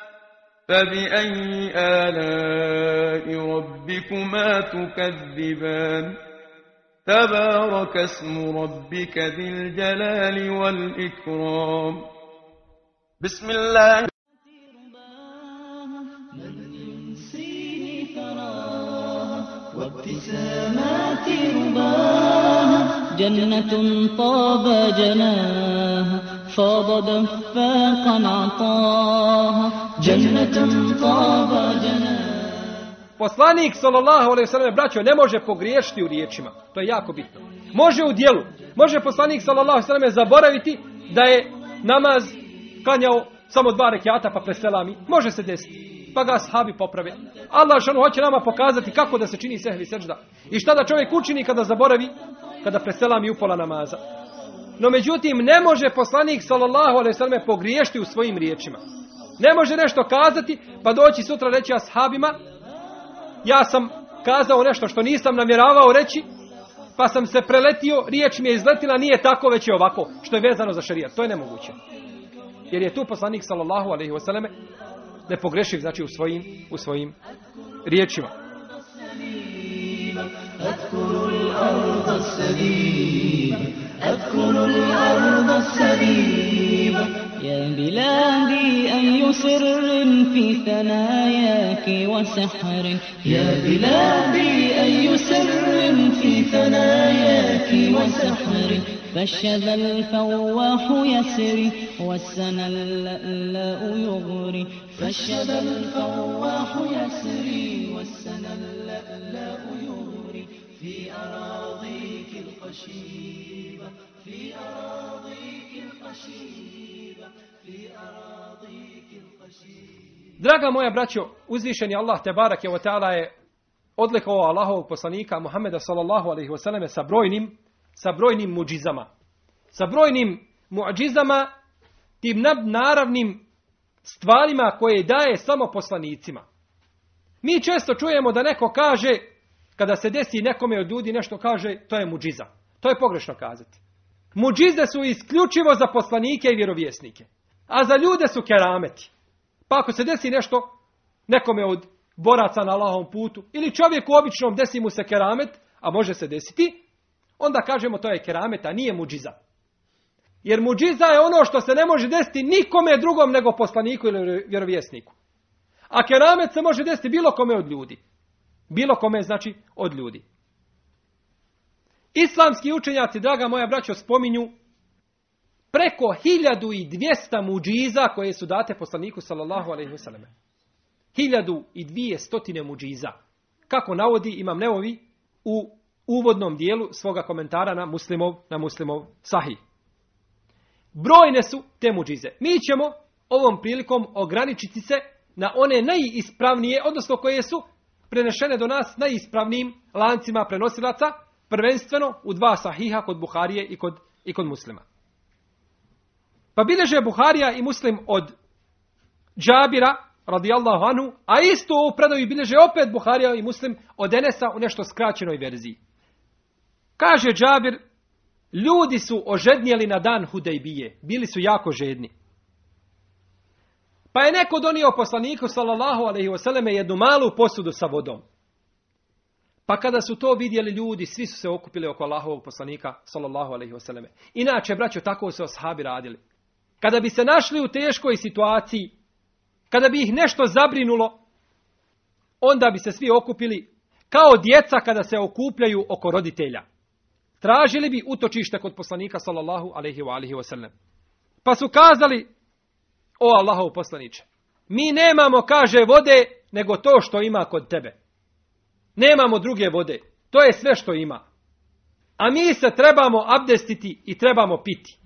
فبأي آلاء ربكما تكذبان تبارك اسم ربك ذي الجلال والإكرام بسم الله وابتسامات رباها جنة طاب جناها فاض دفاقا عطاها جنة طاب جناها. Poslanik sallallahu alejhi ve sellem braćo ne može pogriješiti u riječima. To je jako bitno. Može u djelu. Može poslanik sallallahu alejhi ve sellem zaboraviti da je namaz klanjao samo dva rekata pa preselami. Može se desiti. Pa ga ashabi poprave. Allah šanu hoće nama pokazati kako da se čini sehvi sežda. I šta da čovjek učini kada zaboravi, kada preselami upola namaza. No međutim, ne može poslanik sallallahu alejhi ve sellem pogriješiti u svojim riječima. Ne može nešto kazati, pa doći sutra reći ashabima, ja sam kazao nešto što nisam namjeravao reći, pa sam se preletio, riječ mi je izletila, nije tako, već je ovako, što je vezano za šerijat. To je nemoguće. Jer je tu poslanik sallallahu alejhi ve sellem ne pogrešiv, znači u svojim, u svojim riječima. أذكر الأرض السبيبة أذكر الأرض السبيبة يا بلادي أي سر في ثناياك وسحر يا بلادي أي سر في ثناياك وسحر فالشذا الفواح يسري والسنا اللألاء يغري فالشذا الفواح يسري والسنا اللألاء يغري في أراضيك الخشيبة في أراضيك Draga moja braćo, uzvišeni Allah tebarake ve taala je odlikovao Allahovog poslanika Muhameda sallallahu alejhi ve selleme sa brojnim sa brojnim muđizama. Sa brojnim muđizama, tim naravnim stvarima koje daje samo poslanicima. Mi često čujemo da neko kaže, kada se desi nekome od ljudi nešto kaže, to je muđiza. To je pogrešno kazati. Muđize su isključivo za poslanike i vjerovjesnike. A za ljude su kerameti. Pa ako se desi nešto nekome od boraca na Allahovom putu, ili čovjeku običnom desi mu se keramet, a može se desiti, onda kažemo to je keramet, a nije muđiza. Jer muđiza je ono što se ne može desiti nikome drugom nego poslaniku ili vjerovjesniku. A keramet se može desiti bilo kome od ljudi. Bilo kome znači od ljudi. Islamski učenjaci, draga moja braćo, spominju preko hiljadu i dvijesta muđiza koje su date poslaniku sallallahu alejhi ve selleme. Hiljadu i dvije stotine muđiza. Kako navodi Imam Nevovi u uvodnom dijelu svoga komentara na Muslimov, na Muslimov Sahih. Brojne su te muđize. Mi ćemo ovom prilikom ograničiti se na one najispravnije, odnosno koje su prenešene do nas najispravnijim lancima prenosilaca, prvenstveno u dva sahiha kod Buharije i kod, i kod Muslima. Pa bileže Buharija i Muslim od Džabira, radijallahu anhu, a isto u predaji bileže opet Buharija i Muslim od Enesa u nešto skraćenoj verziji. Kaže Džabir, ljudi su ožednjeli na dan Hudejbije, bili su jako žedni. Pa je neko donio poslaniku sallallahu alejhi ve selleme jednu malu posudu sa vodom. Pa kada su to vidjeli ljudi, svi su se okupili oko Allahovog poslanika sallallahu alejhi ve selleme. Inače, braćo, tako su ashabi radili. Kada bi se našli u teškoj situaciji, kada bi ih nešto zabrinulo, onda bi se svi okupili kao djeca kada se okupljaju oko roditelja. Tražili bi utočište kod poslanika sallallahu alejhi ve sellem. Pa su kazali, o Allahov poslaniče, mi nemamo, kaže, vode, nego to što ima kod tebe. Nemamo druge vode. To je sve što ima. A mi se trebamo abdestiti i trebamo piti.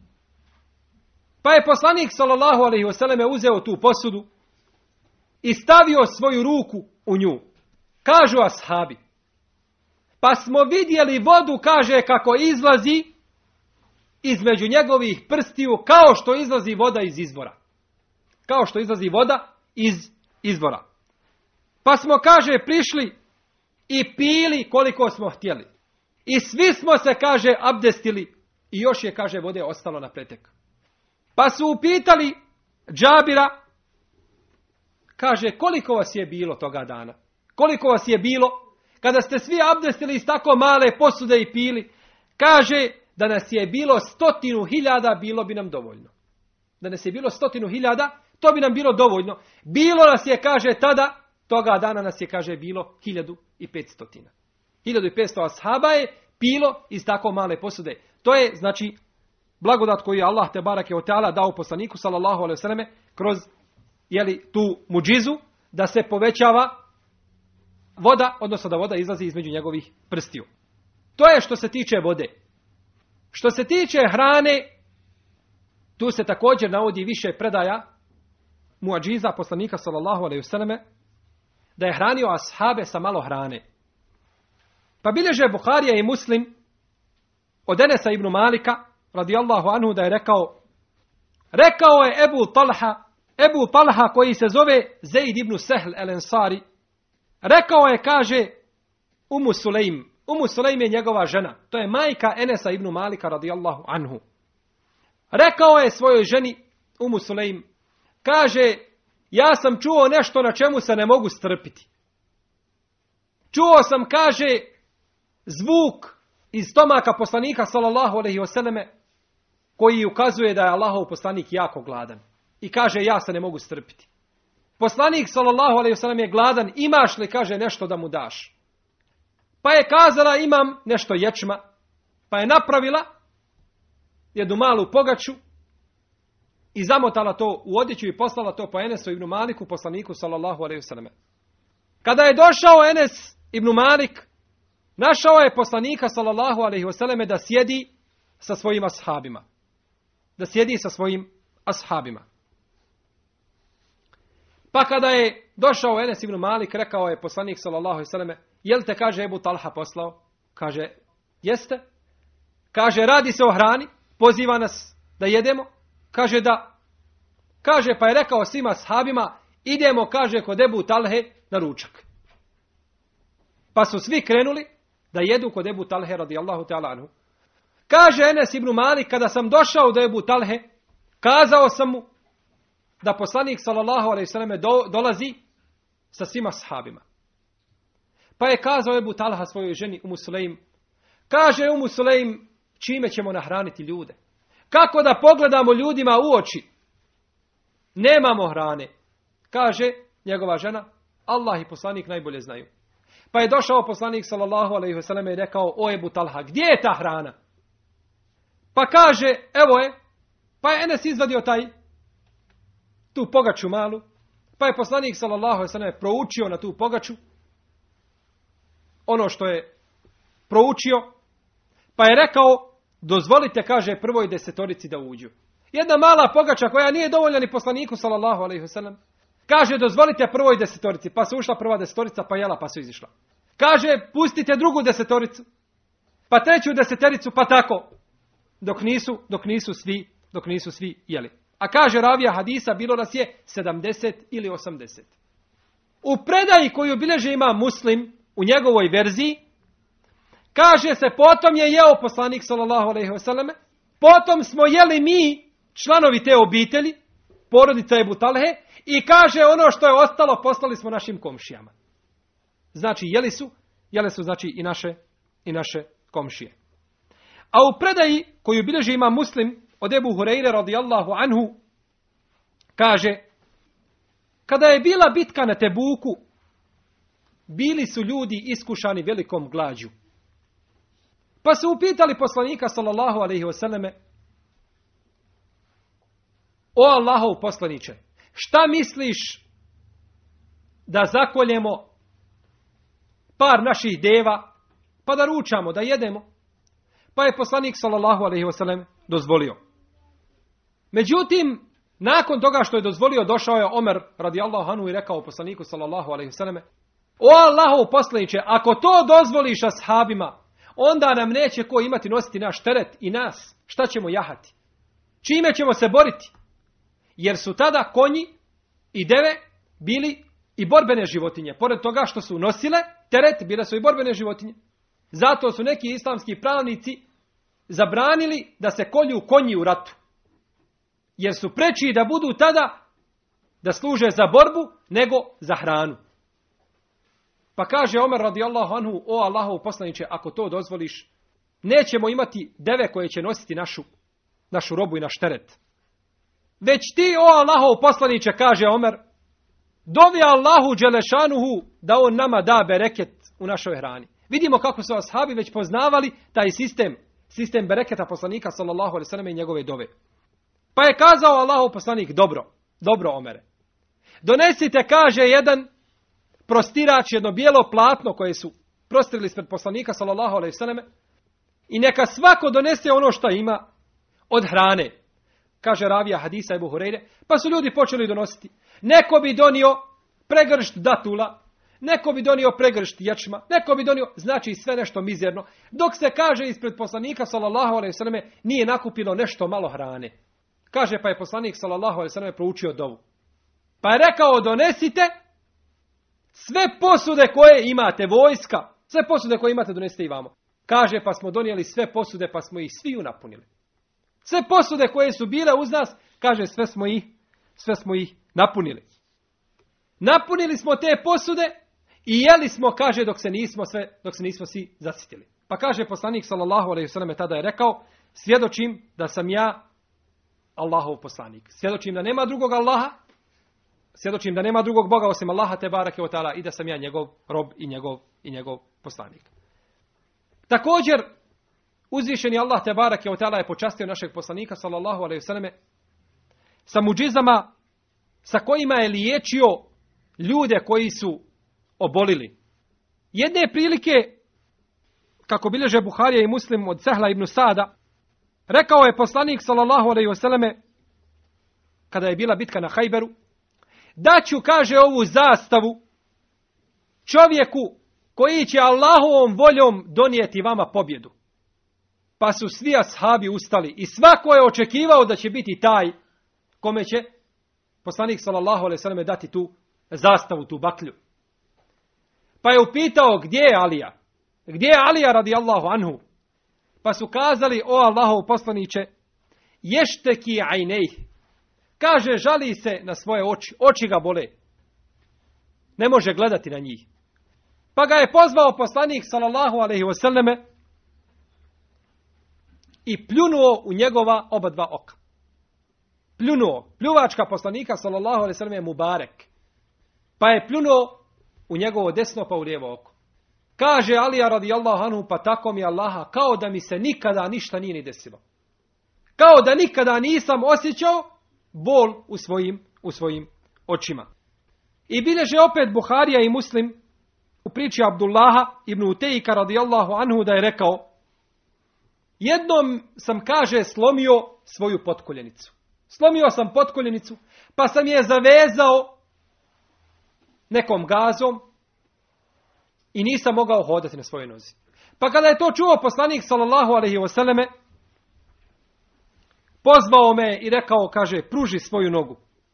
Pa je poslanik sallallahu alejhi ve selleme uzeo tu posudu i stavio svoju ruku u nju. Kažu ashabi. Pa smo vidjeli vodu, kaže, kako izlazi između njegovih prstiju, kao što izlazi voda iz izvora. Kao što izlazi voda iz izvora. Pa smo, kaže, prišli i pili koliko smo htjeli. I svi smo se, kaže, abdestili i još je, kaže, vode ostalo na pretek. Pa su upitali Džabira, kaže, koliko vas je bilo toga dana? Koliko vas je bilo kada ste svi abdestili iz tako male posude i pili? Kaže, da nas je bilo stotinu hiljada, bilo bi nam dovoljno. Da nas je bilo stotinu hiljada, to bi nam bilo dovoljno. Bilo nas je, kaže, tada, toga dana nas je, kaže, bilo hiljadu i petstotina. Hiljadu i petsto ashaba je pilo iz tako male posude. To je, znači, blagodat koju je Allah te barake o teala dao poslaniku sallallahu alejhi ve selleme kroz, jeli, tu muđizu, da se povećava voda, odnosno da voda izlazi između njegovih prstiju. To je što se tiče vode. Što se tiče hrane, tu se također navodi više predaja muadžiza poslanika sallallahu alejhi ve selleme da je hranio ashabe sa malo hrane. Pa bilježe Buharija i Muslim od Enesa ibn Malika radijallahu anhu da je rekao, rekao je Ebu Talha, Ebu Talha koji se zove Zeid ibn Sehl el-Ensari, rekao je, kaže, Umu Sulejm. Umu Sulejm je njegova žena. To je majka Enesa ibn Malika radijallahu anhu. Rekao je svojoj ženi Umu Sulejm, kaže, ja sam čuo nešto na čemu se ne mogu strpiti. Čuo sam, kaže, zvuk iz stomaka poslanika sallallahu alejhi ve selleme koji ukazuje da je Allahov poslanik jako gladan. I kaže, ja se ne mogu strpiti. Poslanik sallallahu alejhi ve sellem je gladan, imaš li, kaže, nešto da mu daš? Pa je kazala, imam nešto ječma. Pa je napravila jednu malu pogaču i zamotala to u odjeću i poslala to po Enesu ibn Maliku, poslaniku sallallahu alejhi ve selleme. Kada je došao Enes ibn Malik, našao je poslanika sallallahu alejhi ve selleme da sjedi sa svojim ashabima. da sjedi sa svojim ashabima. Pa kada je došao Enes ibn Malik, rekao je poslanik sallallahu alejhi ve selleme: "Jel te, kaže, Ebu Talha poslao?" Kaže: "Jeste." Kaže: "Radi se o hrani, poziva nas da jedemo." Kaže: "Da." Kaže: "Pa je rekao svima ashabima, idemo," kaže, "kod Ebu Talhe na ručak." Pa su svi krenuli da jedu kod Ebu Talhe radijallahu ta'ala anhu. Kaže Enes ibn Malik: "Kada sam došao do Ebu Talhe, kazao sam mu da poslanik sallallahu alejhi ve selleme do, dolazi sa svima ashabima." Pa je kazao Ebu Talha svojoj ženi Umu Sulejm, kaže Umu Sulejm: "Čime ćemo nahraniti ljude? Kako da pogledamo ljudima u oči? Nemamo hrane." Kaže njegova žena: "Allah i poslanik najbolje znaju." Pa je došao poslanik sallallahu alejhi ve selleme i rekao: "O Ebu Talha, gdje je ta hrana?" Pa kaže: "Evo je." Pa je Enes izvadio taj tu pogaču malu. Pa je poslanik sallallahu alejhi ve selleme proučio na tu pogaču ono što je proučio. Pa je rekao: "Dozvolite," kaže, "prvoj desetorici da uđu." Jedna mala pogača koja nije dovoljna ni poslaniku sallallahu alejhi ve sellem. Kaže: "Dozvolite prvoj desetorici." Pa su ušla prva desetorica, pa jela, pa su izišla. Kaže: "Pustite drugu desetoricu, pa treću desetoricu, pa tako, dok nisu, dok nisu svi, dok nisu svi jeli." A kaže ravija hadisa, bilo nas je sedamdeset ili osamdeset. U predaji koju bilježi ima Muslim u njegovoj verziji, kaže se: "Potom je jeo poslanik sallallahu alejhi ve selleme, potom smo jeli mi, članovi te obitelji, porodica Ebu Talhe, i kaže ono što je ostalo poslali smo našim komšijama." Znači jeli su, jeli su znači i naše, i naše komšije. A u predaji koju bilježi ima Muslim od Ebu Hureyre radijallahu anhu, kaže: "Kada je bila bitka na Tebuku, bili su ljudi iskušani velikom glađu. Pa su upitali poslanika sallallahu alejhi ve selleme: O Allahov poslaniče, šta misliš da zakoljemo par naših deva, pa da ručamo, da jedemo?" Pa je poslanik sallallahu alejhi ve sellem dozvolio. Međutim, nakon toga što je dozvolio, došao je Omer radijallahu anhu i rekao poslaniku sallallahu alejhi ve selleme: "O Allahov poslaniče, ako to dozvoliš ashabima, onda nam neće ko imati nositi naš teret i nas. Šta ćemo jahati? Čime ćemo se boriti?" Jer su tada konji i deve bili i borbene životinje. Pored toga što su nosile teret, bile su i borbene životinje. Zato su neki islamski pravnici zabranili da se kolju konji u ratu. Jer su preči da budu tada da služe za borbu nego za hranu. Pa kaže Omer radijallahu anhu: "O Allahov poslaniče, ako to dozvoliš, nećemo imati deve koje će nositi našu, našu robu i naš teret. Već ti, o Allahov poslaniče," kaže Omer, "dovi Allahu dželešanuhu da on nama da bereket u našoj hrani." Vidimo kako su ashabi već poznavali taj sistem, sistem bereketa poslanika sallallahu alejhi ve selleme i njegove dove. Pa je kazao Allahov poslanik: "Dobro, dobro Omere. Donesite," kaže, "jedan prostirač, jedno bijelo platno koje su prostirili ispred poslanika sallallahu alejhi ve selleme, i neka svako donese ono što ima od hrane." Kaže ravija hadisa Ebu Hureyre, pa su ljudi počeli donositi. Neko bi donio pregršt datula, neko bi donio pregršt ječma, neko bi donio, znači sve nešto mizerno, dok se, kaže, ispred poslanika sallallahu alejhi ve selleme nije nakupilo nešto malo hrane. Kaže, pa je poslanik sallallahu alejhi ve selleme proučio dovu. Pa je rekao: "Donesite sve posude koje imate, vojska, sve posude koje imate donesite i vamo." Kaže, pa smo donijeli sve posude, pa smo ih sviju napunili. Sve posude koje su bile uz nas, kaže, sve smo ih, sve smo ih napunili. Napunili smo te posude i jeli smo, kaže, dok se nismo sve, dok se nismo svi zasitili. Pa kaže poslanik sallallahu alejhi ve selleme tada je rekao: "Svjedočim da sam ja Allahov poslanik. Svjedočim da nema drugog Allaha, svjedočim da nema drugog Boga osim Allaha te barake ve taala i da sam ja njegov rob i njegov i njegov poslanik." Također, uzvišeni Allah te barake ve taala je počastio našeg poslanika sallallahu alejhi ve selleme sa muđizama sa kojima je liječio ljude koji su obolili. Jedne prilike, kako bilježe Buharija i Muslim od Sehla ibn Sada, Rekao je poslanik sallallahu alejhi ve selleme kada je bila bitka na Hajberu, da ću, kaže, ovu zastavu čovjeku koji će Allahovom voljom donijeti vama pobjedu. Pa su svi ashabi ustali i svako je očekivao da će biti taj kome će poslanik sallallahu alejhi ve selleme dati tu zastavu, tu baklju. Pa je upitao gdje je Alija? Gdje je Alija radijallahu anhu? Pa su kazali, o Allahov poslaniće, ješteki ajnej. Kaže, žali se na svoje oči, oči ga bole. Ne može gledati na njih. Pa ga je pozvao poslanik sallallahu alejhi ve selleme i pljunuo u njegova oba dva oka. Pljunuo. Pljuvačka poslanika sallallahu alejhi ve selleme je Mubarek. Pa je pljunuo u njegovo desno pa u lijevo oko. Kaže Alija radijallahu anhu, pa tako mi Allaha, kao da mi se nikada ništa nije ni desilo. Kao da nikada nisam osjećao bol u svojim, u svojim očima. I bilježe opet Buharija i Muslim u priči Abdullaha ibn Utejika radijallahu anhu da je rekao, jednom sam, kaže, slomio svoju potkoljenicu. Slomio sam potkoljenicu, pa sam je zavezao nekom gazom i nisam mogao hodati na svojoj nozi. Pa kada je to čuo poslanik sallallahu alejhi ve selleme, pozvao me i rekao, kaže, pruži svoju nogu.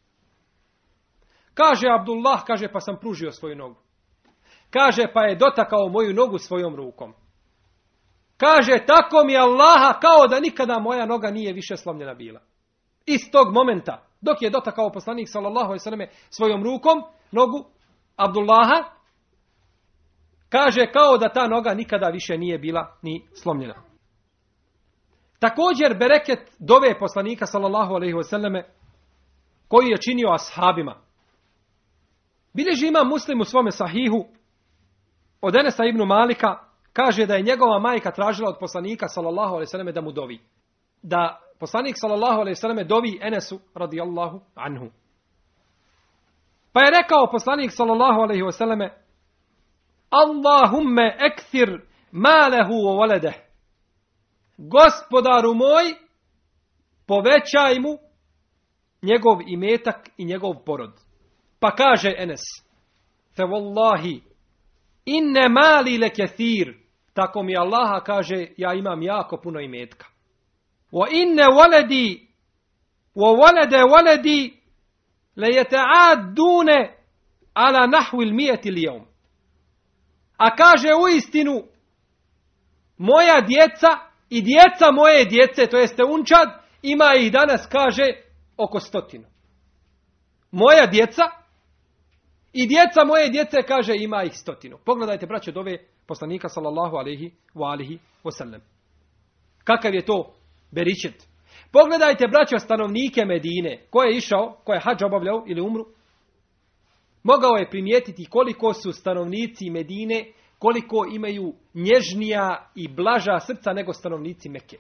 Kaže Abdullah, kaže, pa sam pružio svoju nogu. Kaže, pa je dotakao moju nogu svojom rukom. Kaže, tako mi Allaha, kao da nikada moja noga nije više slomljena bila. Iz tog momenta, dok je dotakao poslanik sallallahu alejhi ve selleme svojom rukom nogu Abdullaha, kaže, kao da ta noga nikada više nije bila ni slomljena. Također bereket dove poslanika sallallahu alejhi ve selleme koji je činio ashabima. Bilježi ima Muslim u svome sahihu od Enesa ibn Malika, kaže da je njegova majka tražila od poslanika sallallahu alejhi ve selleme da mu dovi. Da poslanik sallallahu alejhi ve selleme dovi Enesu radijallahu anhu. Pa je rekao poslanik sallallahu alejhi ve selleme, Allahumme ekthir malehu wa waladeh. Gospodaru moj, povećaj mu njegov imetak i njegov porod. Pa kaže Enes, fe wallahi, inne mali lekethir, tako mi Allaha, kaže, ja imam jako puno imetka. Wa inne waladi, wa walade waladi, le yeta'addune ala nahwi al-mi'ati al-yawm. A kaže, u istinu, moja djeca i djeca moje djece, to jeste unčad, ima ih danas, kaže, oko stotinu. Moja djeca i djeca moje djece, kaže, ima ih stotinu. Pogledajte, braćo, dove poslanika sallallahu alejhi wa alihi wa sallam. Kakav je to beričet. Pogledajte, braćo, stanovnike Medine, ko je išao, ko je hadž obavljao ili umru, mogao je primijetiti koliko su stanovnici Medine, koliko imaju nježnija i blaža srca nego stanovnici Mekke.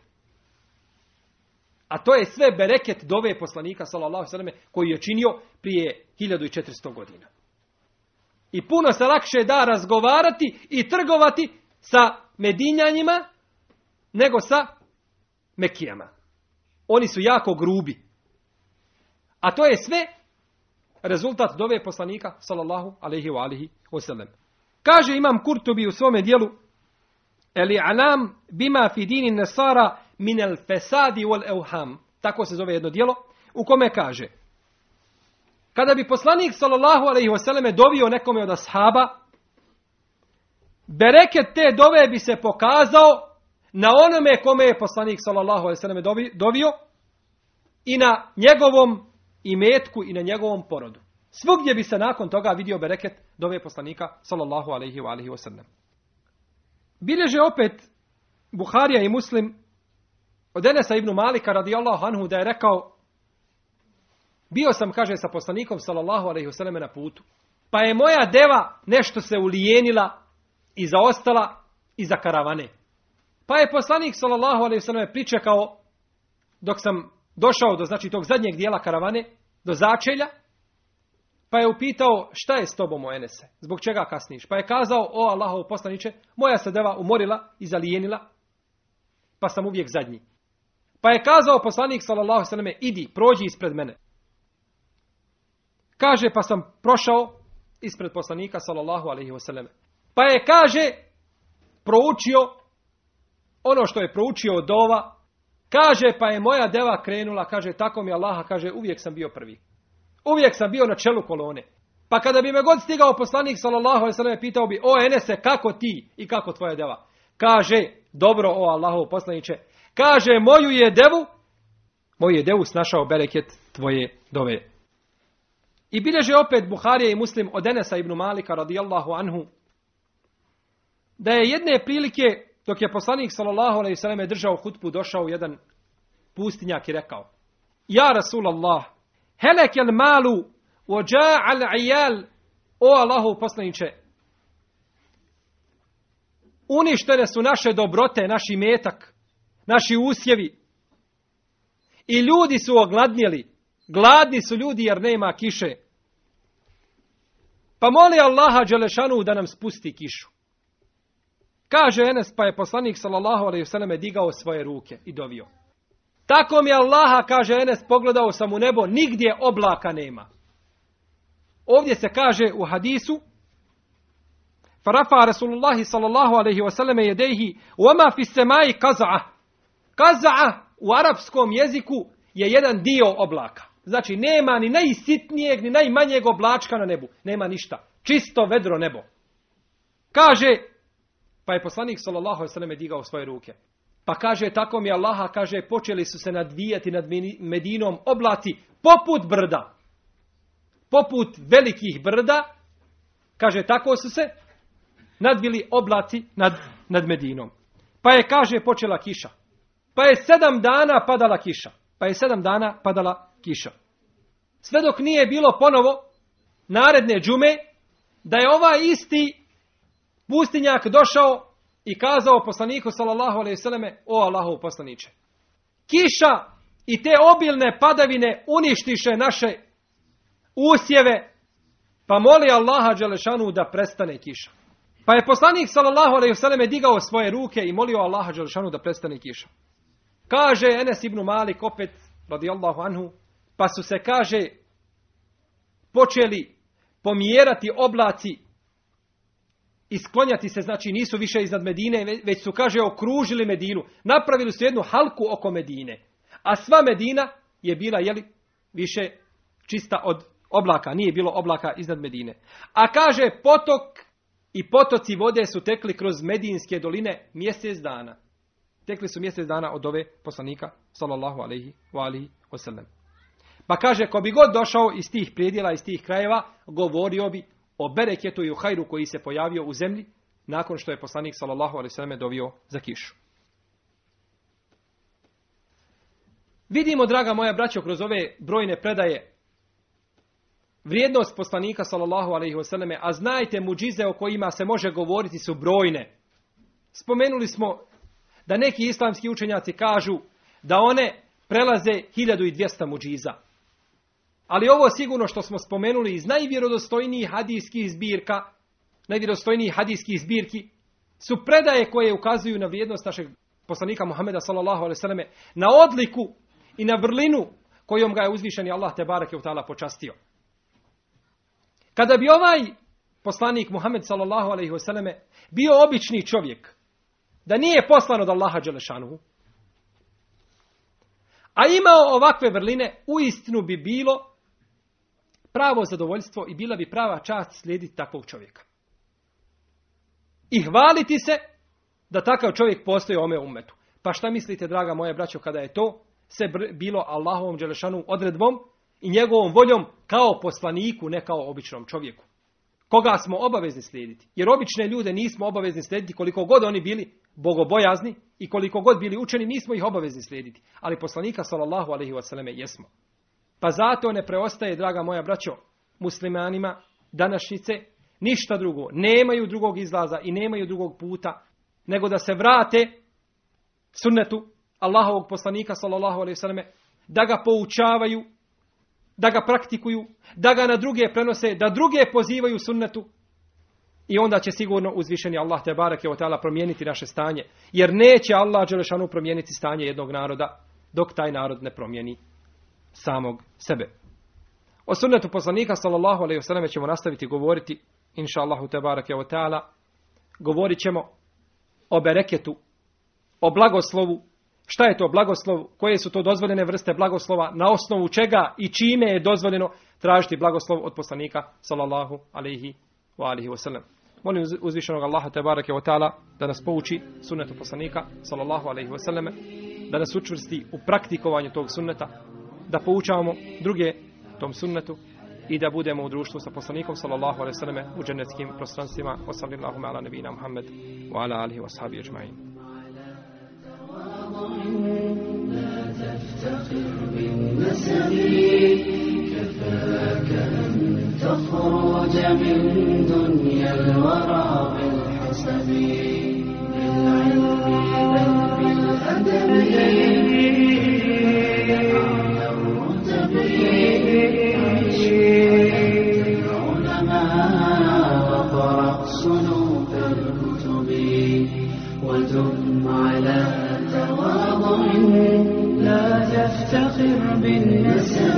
A to je sve bereket dove poslanika sallallahu alejhi ve selleme koji je činio prije hiljadu četiristo godina. I puno se lakše da razgovarati i trgovati sa Medinjanjima nego sa Mekijama. Oni su jako grubi. A to je sve rezultat dove poslanika sallallahu alejhi wa alihi wa sallam. Kaže imam Kurtubi u svome dijelu, Eli alam bima fi dini nesara min el fesadi wal evham. Tako se zove jedno dijelo, u kome kaže, kada bi poslanik sallallahu alejhi ve selleme dovio nekome od ashaba, bereket te dove bi se pokazao na onome kome je poslanik sallallahu alejhi ve selleme dovio i na njegovom imetku i na njegovom porodu. Svugdje bi se nakon toga vidio bereket dove poslanika sallallahu alejhi wa alihi wa sallam. Bilježe opet Buharija i Muslim od Enesa ibn Malika radijallahu anhu da je rekao, bio sam, kaže, sa poslanikom sallallahu alejhi wa sallam na putu, pa je moja deva nešto se ulijenila i zaostala iza karavane. Pa je poslanik sallallahu alejhi wa sallam pričekao dok sam došao do, znači, tog zadnjeg dijela karavane, do začelja, pa je upitao, šta je s tobom, o Enese? Zbog čega kasniš? Pa je kazao, o Allahov poslaniče, moja se deva umorila i zalijenila, pa sam uvijek zadnji. Pa je kazao poslanik sallallahu alejhi ve selleme, idi, prođi ispred mene. Kaže, pa sam prošao ispred poslanika sallallahu alejhi ve selleme. Pa je, kaže, proučio ono što je proučio od dova. Kaže, pa je moja deva krenula, kaže, tako mi Allaha, kaže, uvijek sam bio prvi. Uvijek sam bio na čelu kolone. Pa kada bi me god stigao poslanik sallallahu alejhi ve selleme, pitao bi, o Enese, kako ti i kako tvoja deva? Kaže, dobro, o Allahov poslaniče. Kaže, moju je devu, moju je devu snašao bereket tvoje dove. I bilježe opet Buharija i Muslim od Enesa ibn Malika radijallahu anhu, da je jedne prilike, dok je poslanik sallallahu alejhi ve selleme držao hutbu, došao jedan pustinjak i rekao, ja Rasulallah, helekel malu ođa'al ijal, o Allahov poslaniče, uništene su naše dobrote, naši metak, naši usjevi. I ljudi su ogladnjeli. Gladni su ljudi jer nema kiše. Pa moli Allaha dželešanu da nam spusti kišu. Kaže Enes, pa je poslanik sallallahu alejhi ve selleme digao svoje ruke i dovio. Tako mi Allaha, kaže Enes, pogledao sam u nebo, nigdje oblaka nema. Ovdje se kaže u hadisu, Farafa Rasulullahi sallallahu alejhi ve selleme yedejhi wama fi semai kaza'a. Kaza'a u arapskom jeziku je jedan dio oblaka. Znači nema ni najsitnijeg ni najmanjeg oblačka na nebu. Nema ništa. Čisto vedro nebo. Kaže, pa je poslanik sallallahu alejhi ve selleme digao svoje ruke. Pa kaže, tako mi Allaha, kaže, počeli su se nadvijati nad Medinom oblaci poput brda. Poput velikih brda. Kaže, tako su se nadvili oblaci nad, nad Medinom. Pa je, kaže, počela kiša. Pa je sedam dana padala kiša. Pa je sedam dana padala kiša. Sve dok nije bilo ponovo naredne džume, da je ovaj isti pustinjak došao i kazao poslaniku sallallahu alejhi ve selleme, o Allahov poslaniče, kiša i te obilne padavine uništiše naše usjeve, pa moli Allaha dželešanu da prestane kiša. Pa je poslanik sallallahu alejhi ve selleme digao svoje ruke i molio Allaha dželešanu da prestane kiša. Kaže Enes ibn Malik opet, radijallahu anhu, pa su se, kaže, počeli pomjerati oblaci i sklonjati se, znači nisu više iznad Medine, već su, kaže, okružili Medinu. Napravili su jednu halku oko Medine. A sva Medina je bila, jeli, više čista od oblaka. Nije bilo oblaka iznad Medine. A kaže, potok i potoci vode su tekli kroz Medinske doline mjesec dana. Tekli su mjesec dana od ove poslanika, sallallahu alejhi ve alihi ve sellem. Pa kaže, ko bi god došao iz tih predjela, iz tih krajeva, govorio bi o bereketu i o hajru koji se pojavio u zemlji, nakon što je poslanik, sallallahu alejhi ve sellem, dovio za kišu. Vidimo, draga moja braćo, kroz ove brojne predaje, vrijednost poslanika, sallallahu alejhi ve sellem, a znajte, muđize o kojima se može govoriti su brojne. Spomenuli smo da neki islamski učenjaci kažu da one prelaze hiljadu dvjesto muđiza. Ali ovo sigurno što smo spomenuli iz najvjerodostojnijih hadijskih zbirka, najvjerodostojnijih hadijskih zbirki, su predaje koje ukazuju na vrijednost našeg poslanika Muhameda sallallahu alejhi ve selleme, na odliku i na vrlinu kojom ga je uzvišeni Allah te bareke u ta'ala počastio. Kada bi ovaj poslanik Muhammed sallallahu alejhi ve selleme bio obični čovjek, da nije poslan od Allaha dželešanuhu, a imao ovakve vrline, uistinu bi bilo pravo zadovoljstvo i bila bi prava čast slijediti takvog čovjeka. I hvaliti se da takav čovjek postoji u ome ummetu. Pa šta mislite, draga moja braćo, kada je to se bilo Allahovom dželešanu odredbom i njegovom voljom kao poslaniku, ne kao običnom čovjeku, koga smo obavezni slijediti. Jer obične ljude nismo obavezni slijediti koliko god oni bili bogobojazni i koliko god bili učeni, nismo ih obavezni slijediti. Ali poslanika sallallahu alejhi ve selleme jesmo. Pa zato ne preostaje, draga moja braćo, muslimanima današnjice ništa drugo. Nemaju drugog izlaza i nemaju drugog puta nego da se vrate sunnetu Allahovog poslanika sallallahu alejhi ve selleme, da ga poučavaju, da ga praktikuju, da ga na druge prenose, da druge pozivaju sunnetu. I onda će sigurno uzvišeni Allah te bareke ve taala promijeniti naše stanje. Jer neće Allah dželešanu promijeniti stanje jednog naroda dok taj narod ne promijeni samog sebe. O sunnetu poslanika sallallahu alejhi ve selleme ćemo nastaviti govoriti inša Allahu tebareke ve taala. Govorit ćemo o bereketu, o blagoslovu. Šta je to blagoslov? Koje su to dozvoljene vrste blagoslova? Na osnovu čega i čime je dozvoljeno tražiti blagoslov od poslanika sallallahu alejhi wa alihi wa sallam. Molim uzvišenog Allaha tebareke ve taala da nas pouči sunnetu poslanika sallallahu alejhi ve selleme, da nas učvrsti u praktikovanju tog sunneta, da poučavamo druge tom sunnetu i da budemo u društvu sa poslanikom sallallahu alejhi ve selleme u džennetskim prostranstvima. Wa sallallahu ala nabina Muhammad wa ala alihi wa ashabihi ajma'in. لا تفتخر بالنسب كفاك أن تخرج من دنيا الورى بالحسب بالعلم بل بالأدب على الرتب عيش العلماء وقرأ صنوف الكتب وتم على تواضع لا تفتخر بالنسب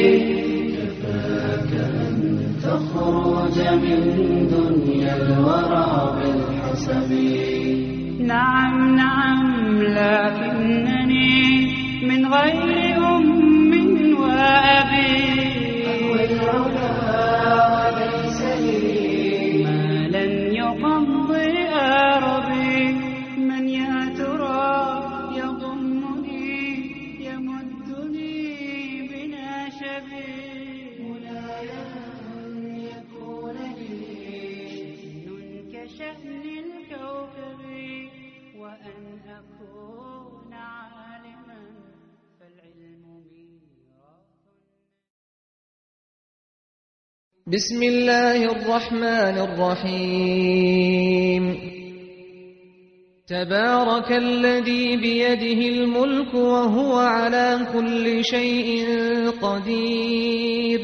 كفاك أن تخرج من دنيا الورى بالحسب نعم نعم لكنني من غير أم وأبي أهوى العلا وليس لي ما لن يقضي أربي من يا ترى يضمني يمدني بناشبي مولاي أن يكون لي شأن كشأن الكوكب وأن أكون عالما فالعلم ميراث. بسم الله الرحمن الرحيم تبارك الذي بيده الملك وهو على كل شيء قدير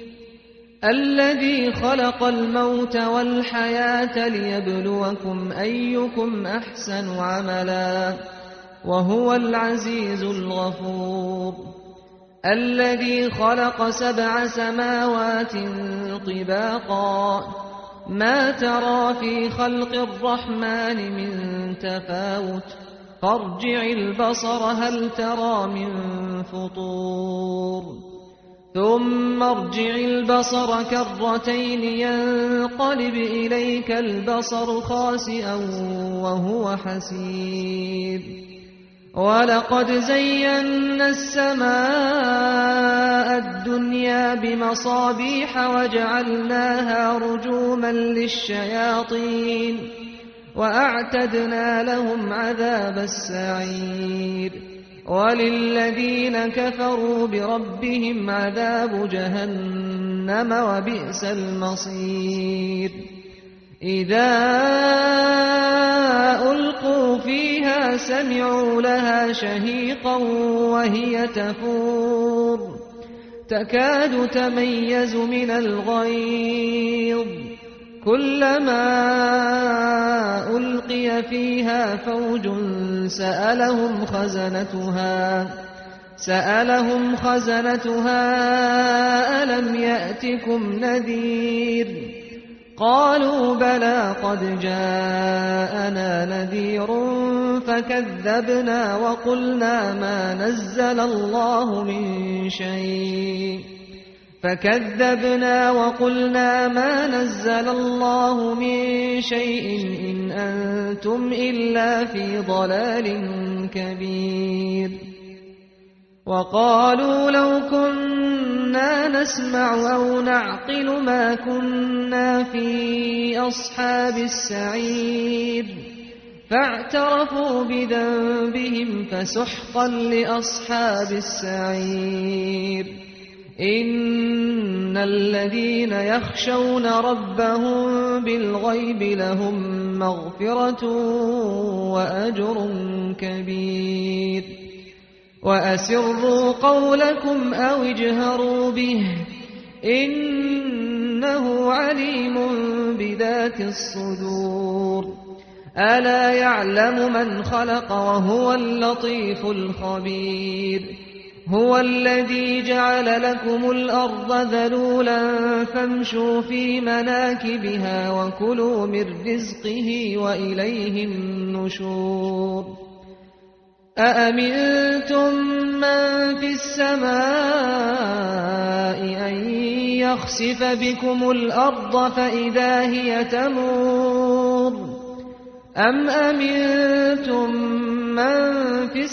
الذي خلق الموت والحياة ليبلوكم أيكم أحسن عملا وهو العزيز الغفور الذي خلق سبع سماوات طباقا ما ترى في خلق الرحمن من تفاوت فارجع البصر هل ترى من فطور ثم ارجع البصر كرتين ينقلب إليك البصر خاسئا وهو حسير ولقد زينا السماء الدنيا بمصابيح وجعلناها رجوما للشياطين وأعتدنا لهم عذاب السعير وللذين كفروا بربهم عذاب جهنم وبئس المصير إذا ألقوا فيها سمعوا لها شهيقا وهي تفور تكاد تميز من الغيظ كلما ألقي فيها فوج سألهم خزنتها سألهم خزنتها ألم يأتكم نذير قالوا بلى قد جاءنا نذير فكذبنا وقلنا ما نزل الله من شيء فكذبنا وقلنا ما نزل الله من شيء إن أنتم إلا في ضلال كبير وقالوا لو كنا نسمع أو نعقل ما كنا في أصحاب السعير فاعترفوا بذنبهم فسحقا لأصحاب السعير إن الذين يخشون ربهم بالغيب لهم مغفرة وأجر كبير وأسروا قولكم أو اجهروا به إنه عليم بذات الصدور ألا يعلم من خلق وهو اللطيف الخبير هو الذي جعل لكم الأرض ذلولا فامشوا في مناكبها وكلوا من رزقه وإليه النشور أأمنتم من في السماء أن يخسف بكم الأرض فإذا هي تمور أم أمنتم من في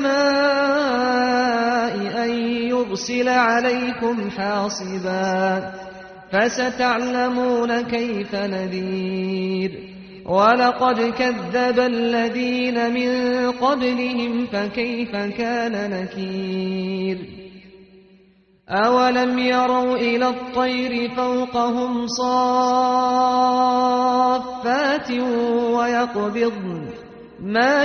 السماء أن يرسل عليكم حاصبا فستعلمون كيف نذير ولقد كذب الذين من قبلهم فكيف كان نكير أولم يروا إلى الطير فوقهم صافات ويقبضن ما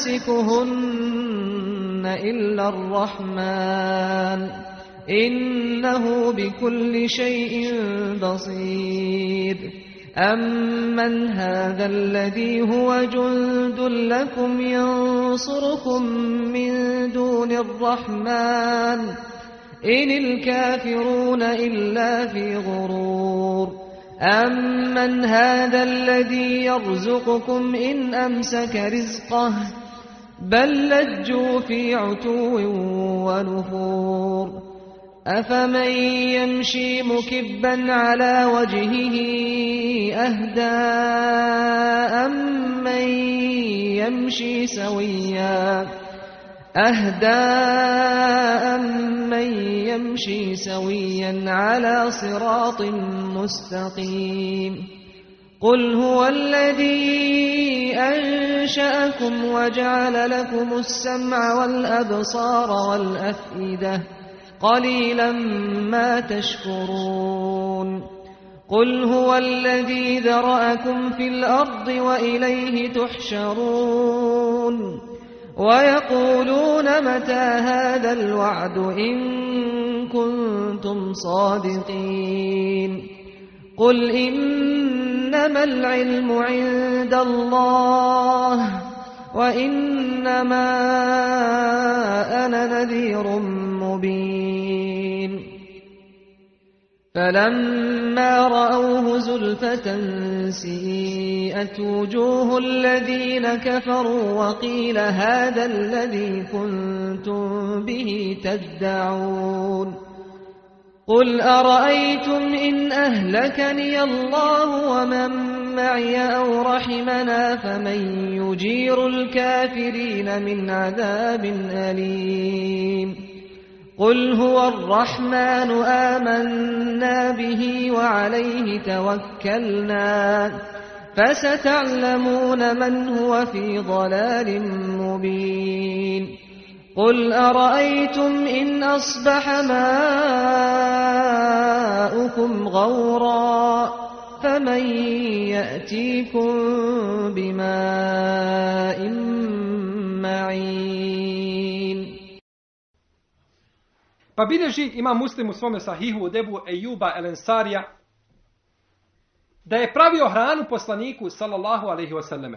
يمسكهن إلا الرحمن إنه بكل شيء بصير أمن هذا الذي هو جند لكم ينصركم من دون الرحمن إن الكافرون إلا في غرور أمن هذا الذي يرزقكم إن أمسك رزقه بل لجوا في عتو ونفور أفمن يمشي مكبا على وجهه أهدى أمن يمشي سويا أهدى أمن يمشي سويا على صراط مستقيم قل هو الذي أنشأكم وجعل لكم السمع والأبصار والأفئدة قليلا ما تشكرون قل هو الذي ذرأكم في الأرض وإليه تحشرون ويقولون متى هذا الوعد إن كنتم صادقين قل إنما العلم عند الله وإنما أنا نذير مبين فلما رأوه زلفة سيئت وجوه الذين كفروا وقيل هذا الذي كنتم به تدعون قل أرأيتم إن أهلكني الله ومن معي أو رحمنا فمن يجير الكافرين من عذاب أليم قل هو الرحمن آمنا به وعليه توكلنا فستعلمون من هو في ضلال مبين قل أرأيتم إن أصبح ماؤكم غورا فمن يأتيكم بماء معين. Pa bilježi ima Muslim u svome sahihu od Ebu Ejuba El Ensarija da je pravio hranu poslaniku sallallahu alejhi ve selleme.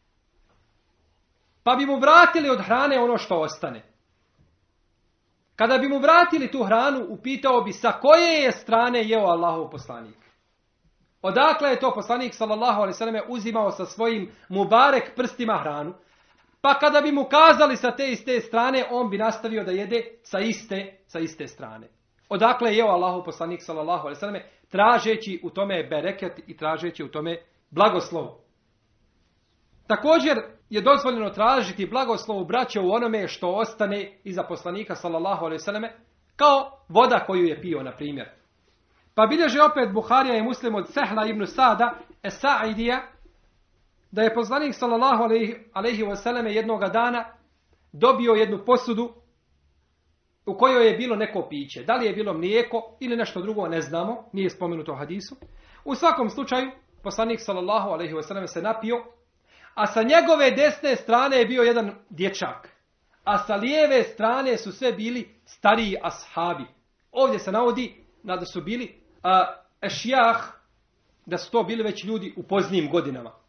Pa bi mu vratili od hrane ono što ostane. Kada bi mu vratili tu hranu, upitao bi sa koje je strane jeo Allahov poslanik. Odakle je to poslanik sallallahu alejhi ve selleme uzimao sa svojim mubarek prstima hranu? Pa kada bi mu kazali sa te iste strane, on bi nastavio da jede sa iste, sa iste strane. Odakle je jeo Allahov poslanik sallallahu alejhi ve selleme, tražeći u tome bereket i tražeći u tome blagoslov. Također je dozvoljeno tražiti blagoslov braće u onome što ostane iza poslanika sallallahu alejhi ve selleme, kao voda koju je pio, na primjer. Pa bilježe opet Buharija i Muslim od Sehla ibn Sada Es-Sa'idija, da je poslanik sallallahu alejhi ve selleme jednoga dana dobio jednu posudu u kojoj je bilo neko piće. Da li je bilo mlijeko ili nešto drugo, ne znamo, nije spomenuto u hadisu. U svakom slučaju, poslanik sallallahu alejhi ve selleme se napio, a sa njegove desne strane je bio jedan dječak, a sa lijeve strane su sve bili stariji ashabi. Ovdje se navodi da su bili ešijah, da su to bili već ljudi u poznijim godinama.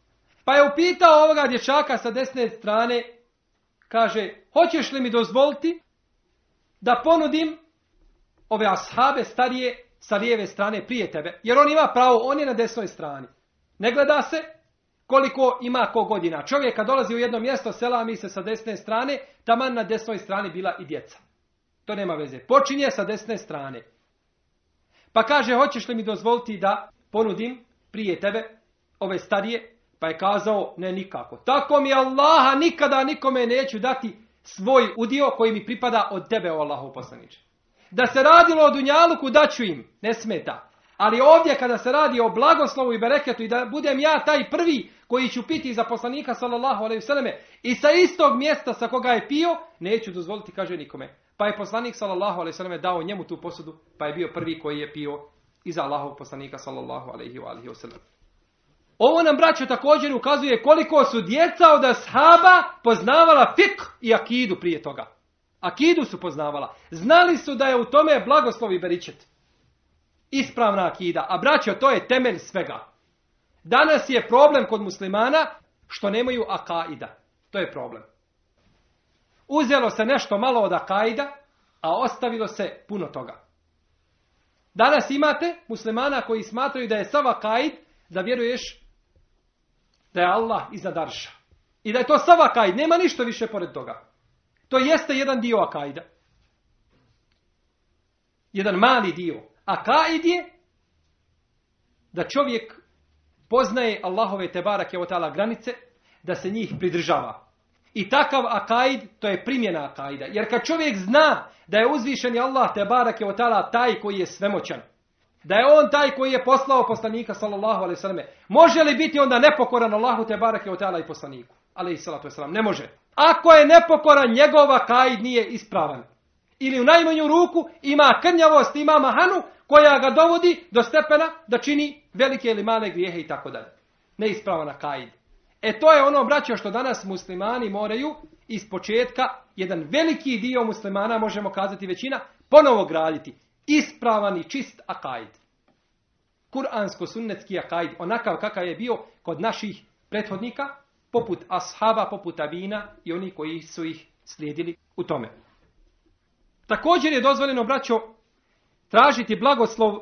Pa je upitao ovoga dječaka sa desne strane, kaže, hoćeš li mi dozvoliti da ponudim ove ashabe starije sa lijeve strane prije tebe? Jer on ima pravo, on je na desnoj strani. Ne gleda se koliko ima ko godina. Čovjek kad dolazi u jedno mjesto, selami se sa desne strane, taman na desnoj strani bila i djeca. To nema veze. Počinje sa desne strane. Pa kaže, hoćeš li mi dozvoliti da ponudim prije tebe ove starije? Pa je kazao, ne nikako. Tako mi Allaha nikada nikome neću dati svoj udio koji mi pripada od tebe, o Allahov poslaniče. Da se radilo o dunjaluku, daću im, ne smeta. Ali ovdje kada se radi o blagoslovu i bereketu i da budem ja taj prvi koji ću piti za poslanika sallallahu alejhi ve selleme i sa istog mjesta sa koga je pio, neću dozvoliti, kaže, nikome. Pa je poslanik sallallahu alejhi ve selleme dao njemu tu posudu, pa je bio prvi koji je pio iza Allahovog poslanika sallallahu alejhi ve sellem. Ovo nam, braćo, također ukazuje koliko su djeca od ashaba poznavala fik i akidu prije toga. Akidu su poznavala. Znali su da je u tome blagoslov i beričet. Ispravna akida. A braćo, to je temelj svega. Danas je problem kod muslimana što nemaju akaida. To je problem. Uzelo se nešto malo od akaida, a ostavilo se puno toga. Danas imate muslimana koji smatraju da je sav akaid da vjeruješ da je Allah iznad arša. I da je to sav akaid. Nema ništa više pored toga. To jeste jedan dio akaida. Jedan mali dio. Akaid je da čovjek poznaje Allahove tebarake o ta'ala granice, da se njih pridržava. I takav akaid, to je primjena akaida. Jer kad čovjek zna da je uzvišeni Allah tebarake o ta'ala taj koji je svemoćan, da je on taj koji je poslao poslanika sallallahu alejhi ve selleme, može li biti onda nepokoran Allahu tebarake o ta'ala i poslaniku? Alejhi salatu vesselam, ne može. Ako je nepokoran, njegov akaid nije ispravan. Ili u najmanju ruku ima krnjavost, ima mahanu koja ga dovodi do stepena da čini velike ili male grijehe i tako dalje. Neispravan akaid. E to je ono, braćo, što danas muslimani moraju iz početka, jedan veliki dio muslimana, možemo kazati većina, ponovo graditi. Ispravan i čist akaid. Kur'ansko-sunnetski akaid, onakav kakav je bio kod naših prethodnika, poput ashaba, poput tabina i oni koji su ih slijedili u tome. Također je dozvoljeno, braćo, tražiti blagoslov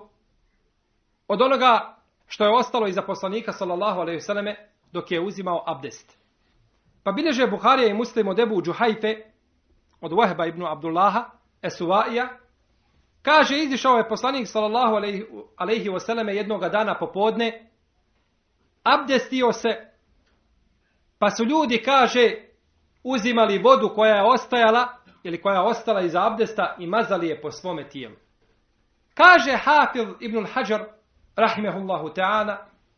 od onoga što je ostalo iza poslanika sallallahu alejhi ve selleme dok je uzimao abdest. Pa bilježe Buharija i Muslim od Ebu Džuhajfe, od Wahba ibn Abdullaha, Esuvaija, kaže, izišao je poslanik sallallahu alejhi ve selleme jednoga dana popodne, abdestio se, pa su ljudi, kaže, uzimali vodu koja je ostajala, ili koja je ostala iza abdesta i mazali je po svome tijelu. Kaže Hafiz ibn Hajar, rahimehullahu ta'ala,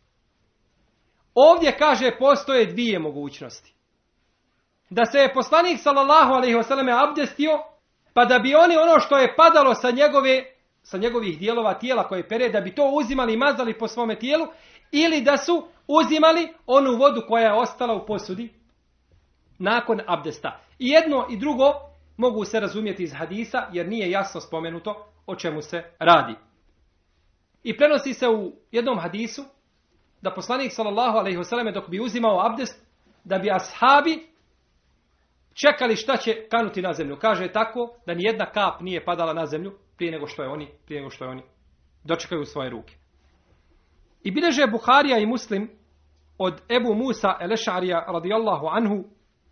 ovdje, kaže, postoje dvije mogućnosti. Da se je poslanik sallallahu alejhi ve selleme abdestio, pa da bi oni ono što je padalo sa njegove, sa njegovih dijelova tijela koje pere, da bi to uzimali i mazali po svome tijelu, ili da su uzimali onu vodu koja je ostala u posudi nakon abdesta. I jedno i drugo mogu se razumjeti iz hadisa, jer nije jasno spomenuto o čemu se radi. I prenosi se u jednom hadisu da poslanik sallallahu alejhi ve selleme dok bi uzimao abdest, da bi ashabi čekali šta će kanuti na zemlju. Kaže tako da ni jedna kap nije padala na zemlju prije nego što je oni, prije nego što je oni dočekaju svoje ruke. I bilježe Buharija i Muslim od Ebu Musa el-Ešarija radijallahu anhu,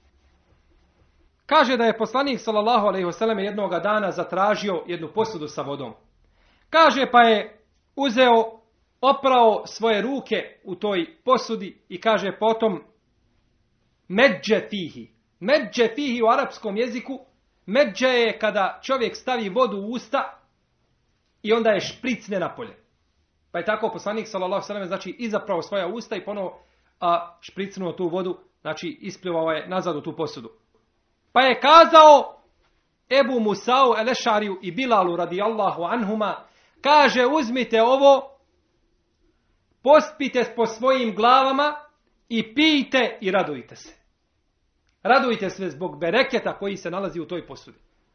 kaže da je poslanik sallallahu alejhi ve selleme jednoga dana zatražio jednu posudu sa vodom. Kaže pa je uzeo, oprao svoje ruke u toj posudi i kaže potom međe fihi. Međe fihi u arapskom jeziku, međe je kada čovjek stavi vodu u usta i onda je špricne napolje. Pa je tako poslanik sallallahu alejhi ve selleme znači izapravo svoja usta i ponovo a, špricnuo tu vodu, znači isplivao je nazad u tu posudu. Pa je kazao Ebu Musa'u el-Ešariju i Bilalu radijallahu anhuma, kaže uzmite ovo, pospite po svojim glavama i pijte i radujte se. Radujte se zbog bereketa koji se nalazi u toj posudi.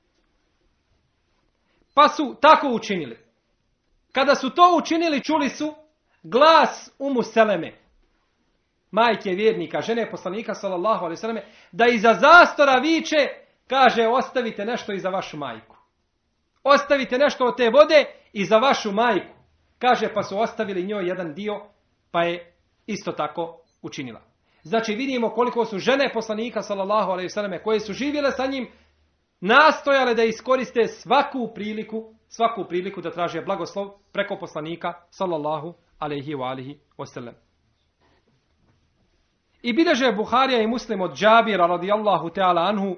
Pa su tako učinili. Kada su to učinili, čuli su glas Umu Seleme. majke vjernika, žene poslanika sallallahu alejhi ve selleme, da iza zastora viče, kaže ostavite nešto i za vašu majku. Ostavite nešto od te vode i za vašu majku. Kaže pa su ostavili njoj jedan dio, pa je isto tako učinila. Znači vidimo koliko su žene poslanika sallallahu alejhi ve selleme koje su živjele sa njim nastojale da iskoriste svaku priliku, svaku priliku da traže blagoslov preko poslanika sallallahu alejhi ve alihi wasallam. I bileže Buharija i Muslim od Džabira radijallahu ta'ala anhu,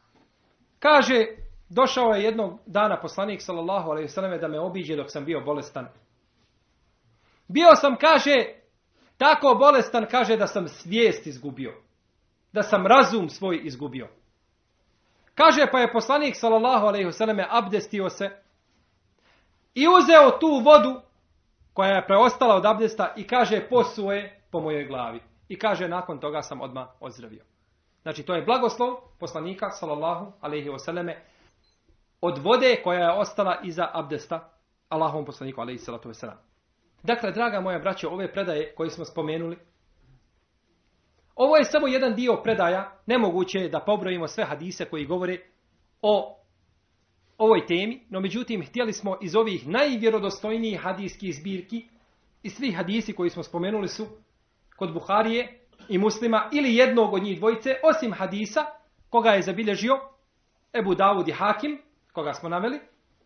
kaže, došao je jednog dana poslanik sallallahu alejhi ve selleme da me obiđe dok sam bio bolestan. Bio sam, kaže, tako bolestan, kaže, da sam svijest izgubio. Da sam razum svoj izgubio. Kaže, pa je poslanik sallallahu alejhi ve selleme abdestio se i uzeo tu vodu koja je preostala od abdesta i kaže, posuo je po mojoj glavi. I kaže, nakon toga sam odmah ozdravio. Znači, to je blagoslov poslanika sallallahu alejhi ve selleme od vode koja je ostala iza abdesta Allahovom poslaniku alejhi salatu vesselam. Dakle, draga moja braćo, ove predaje koje smo spomenuli, ovo je samo jedan dio predaja, nemoguće je da pobrojimo sve hadise koji govore o ovoj temi, no međutim, htjeli smo iz ovih najvjerodostojnijih hadijskih zbirki, i svi hadisi koji smo spomenuli su kod Buharije i Muslima, ili jednog od njih dvojice, osim hadisa, koga je zabilježio Ebu Davud i Hakim, koga smo naveli.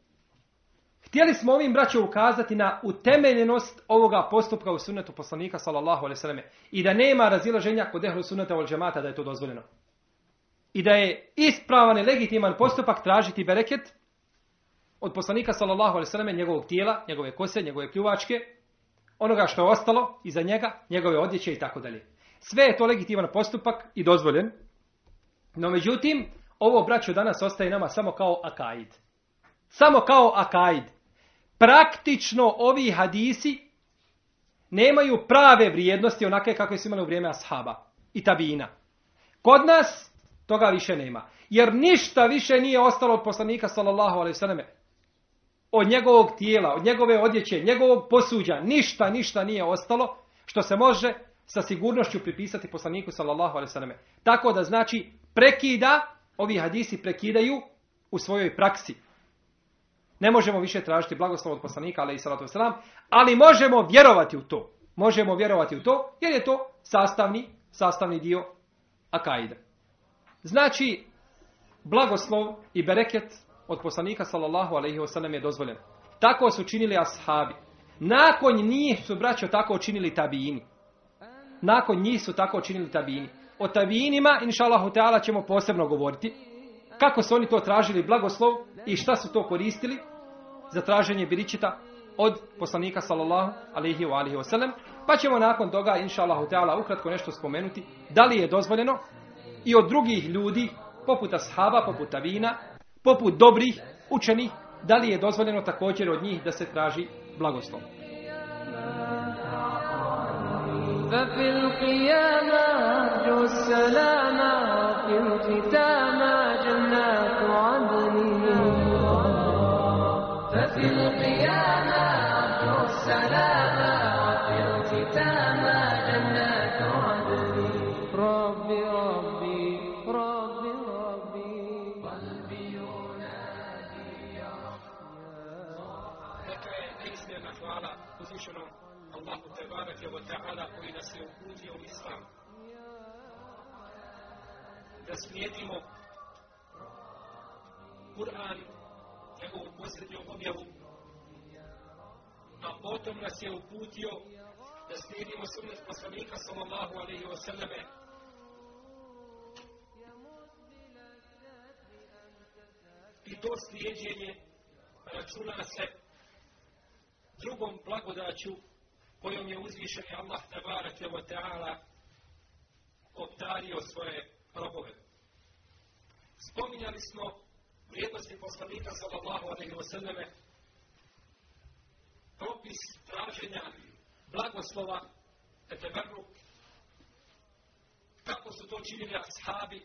Htjeli smo ovim braćom ukazati na utemeljenost ovoga postupka u sunnetu poslanika sallallahu alejhi ve selleme i da nema razilaženja kod ehlu sunneta wal džemata da je to dozvoljeno. I da je ispravan i legitiman postupak tražiti bereket od poslanika sallallahu alejhi ve selleme, njegovog tijela, njegove kose, njegove pljuvačke, onoga što je ostalo iza njega, njegove odjeće i tako dalje. Sve je to legitiman postupak i dozvoljen. No međutim, ovo braćo danas ostaje nama samo kao akaid. Samo kao akaid. Praktično ovi hadisi nemaju prave vrijednosti onake kakve su imali u vrijeme ashaba i tabina. Kod nas toga više nema. Jer ništa više nije ostalo od poslanika sallallahu alejhi ve selleme. Od njegovog tijela, od njegove odjeće, njegovog posuđa, ništa, ništa nije ostalo što se može sa sigurnošću pripisati poslaniku sallallahu alejhi ve selleme. Tako da znači prekida, ovi hadisi prekidaju u svojoj praksi. Ne možemo više tražiti blagoslov od poslanika alejhi salatu vesselam, ali možemo vjerovati u to. Možemo vjerovati u to jer je to sastavni, sastavni dio akaida. Znači, blagoslov i bereket od poslanika sallallahu alejhi ve sellem je dozvoljen. Tako su činili ashabi. Nakon njih su, braćo, tako činili tabiini. Nakon njih su tako činili tabiini. O tabiinima, inša Allahu Teala, ćemo posebno govoriti. Kako su oni to tražili blagoslov i šta su to koristili za traženje biričita od poslanika sallallahu alejhi ve alihi wasallam. Pa ćemo nakon toga, inša Allahu Teala, ukratko nešto spomenuti da li je dozvoljeno i od drugih ljudi, poput ashaba, poput tabiina, poput dobrih učenih, da li je dozvoljeno također od njih da se traži blagoslov. ففي القيامة أرجو السلام في الختامة جنات عدن ففي القيامة أرجو السلام في الختامة جنات عدن ربي ربي ربي ربي قلبي ينادي يا رب. Allahu tebareke ve ta'ala koji nas je uputio u islam. Da slijedimo Kur'an, njegovu posljednju objavu, a potom nas je uputio da slijedimo sunnet poslanika sallallahu alejhi ve selleme. I to slijedjenje računa se drugom blagodaću kojom je uzvišeni Allah tebareke ve ta'ala obdario svoje robove. Spominjali smo vrijednosti poslanika sallallahu alejhi ve selleme, propis traženja blagoslova, eteberru, kako su to činili ashabi,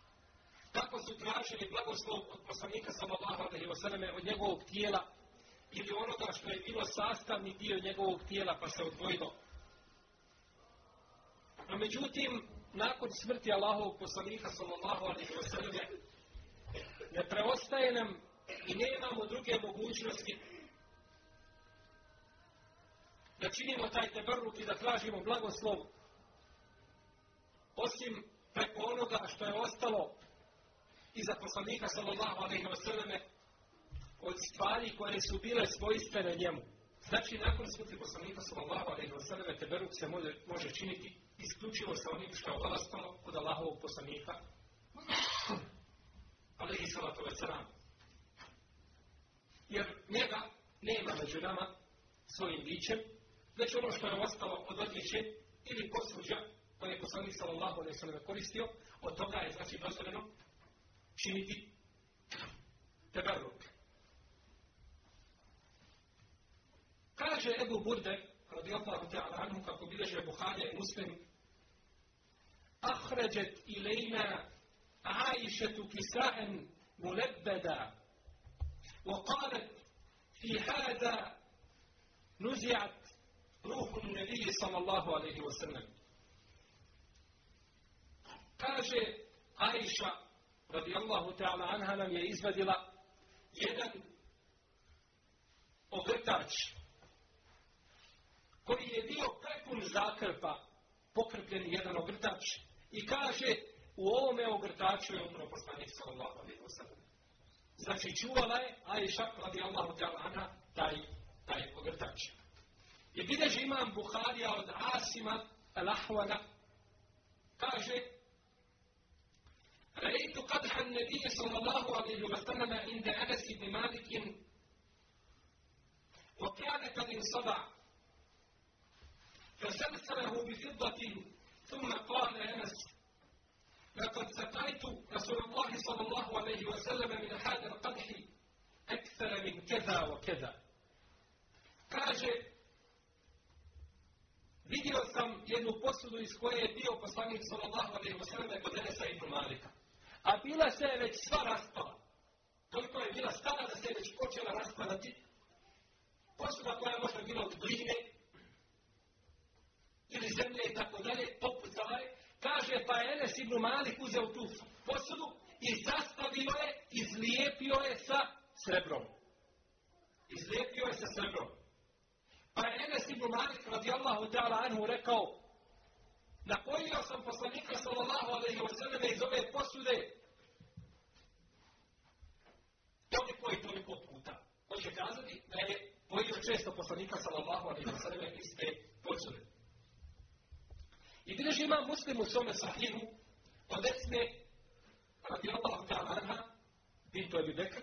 kako su tražili blagoslov od poslanika sallallahu alejhi ve selleme, od njegovog tijela, ili onoga što je bilo sastavni dio njegovog tijela pa se odvojilo. No međutim, nakon smrti Allahovog poslanika sallallahu alejhi ve sellem ne preostaje nam i nemamo druge mogućnosti da činimo taj teberruk i da tražimo blagoslov osim preko onoga što je ostalo iza poslanika sallallahu alejhi ve sellem od stvari koje su bile svojstvene njemu. Znači, nakon smrti poslanika sallallahu alejhi ve sellem teberruk se može, može činiti isključivo sa onim što je ostalo od Allahovog poslanika alejhi salatu vesselam. Jer njega nema među nama svojim bićem, već ono što je ostalo od odličje ili posuđa koje je poslanik sallallahu alejhi ve sellem koristio, od toga je znači dozvoljeno činiti teberruk. Kaže Ebu Burde, radijallahu ta'ala anhu, kako bilježe Buharija i Muslim, ahređet ilejna Aishatu kisa'en mulebbeda, وقالت في هذا نزعت روح النبي صلى الله عليه وسلم. kaže Ajša radijallahu ta'ala anha nam je izvadila jedan ogrtač koji je bio prepun zakrpa, pokrpljen jedan ogrtač, i kaže u ovome ogrtaču je umro poslanik sallallahu alejhi ve sellem. Znači čuvala je Ajša radijallahu ta'ala anha taj, taj ogrtač. I bilježi imam Buharija od Asima al-Ahwana, kaže رأيت قدح النبي صلى الله عليه وسلم عند أنس بن مالك وكان قد انصدع فسلسله بفضة ثم قال أنس لقد سقيت رسول الله صلى الله عليه وسلم من هذا القدح أكثر من كذا وكذا. kaže vidio sam jednu posudu iz koje je bio poslanik sallallahu alejhi ve sellem kod Enesa ibn Malika. A bila se je već sva raspala. Toliko je bila stara da se je već počela raspadati. Posuda koja je možda bila od gline ili zemlje i tako dalje, popucala je. Kaže, pa je Enes ibn Malik uzeo tu posudu i sastavio je, izlijepio je sa srebrom. Izlijepio je sa srebrom. Pa je Enes ibn Malik radijallahu ta'ala anhu rekao, napojio sam poslanika sallallahu alejhi ve sellem iz ove posude toliko i toliko puta. Hoće kazati da je pojio često poslanika sallallahu alejhi ve sellem iz te posude. I bilježi imam Muslim u svome sahihu od Esme radijallahu ta'ala anha bintu Ebi Bekr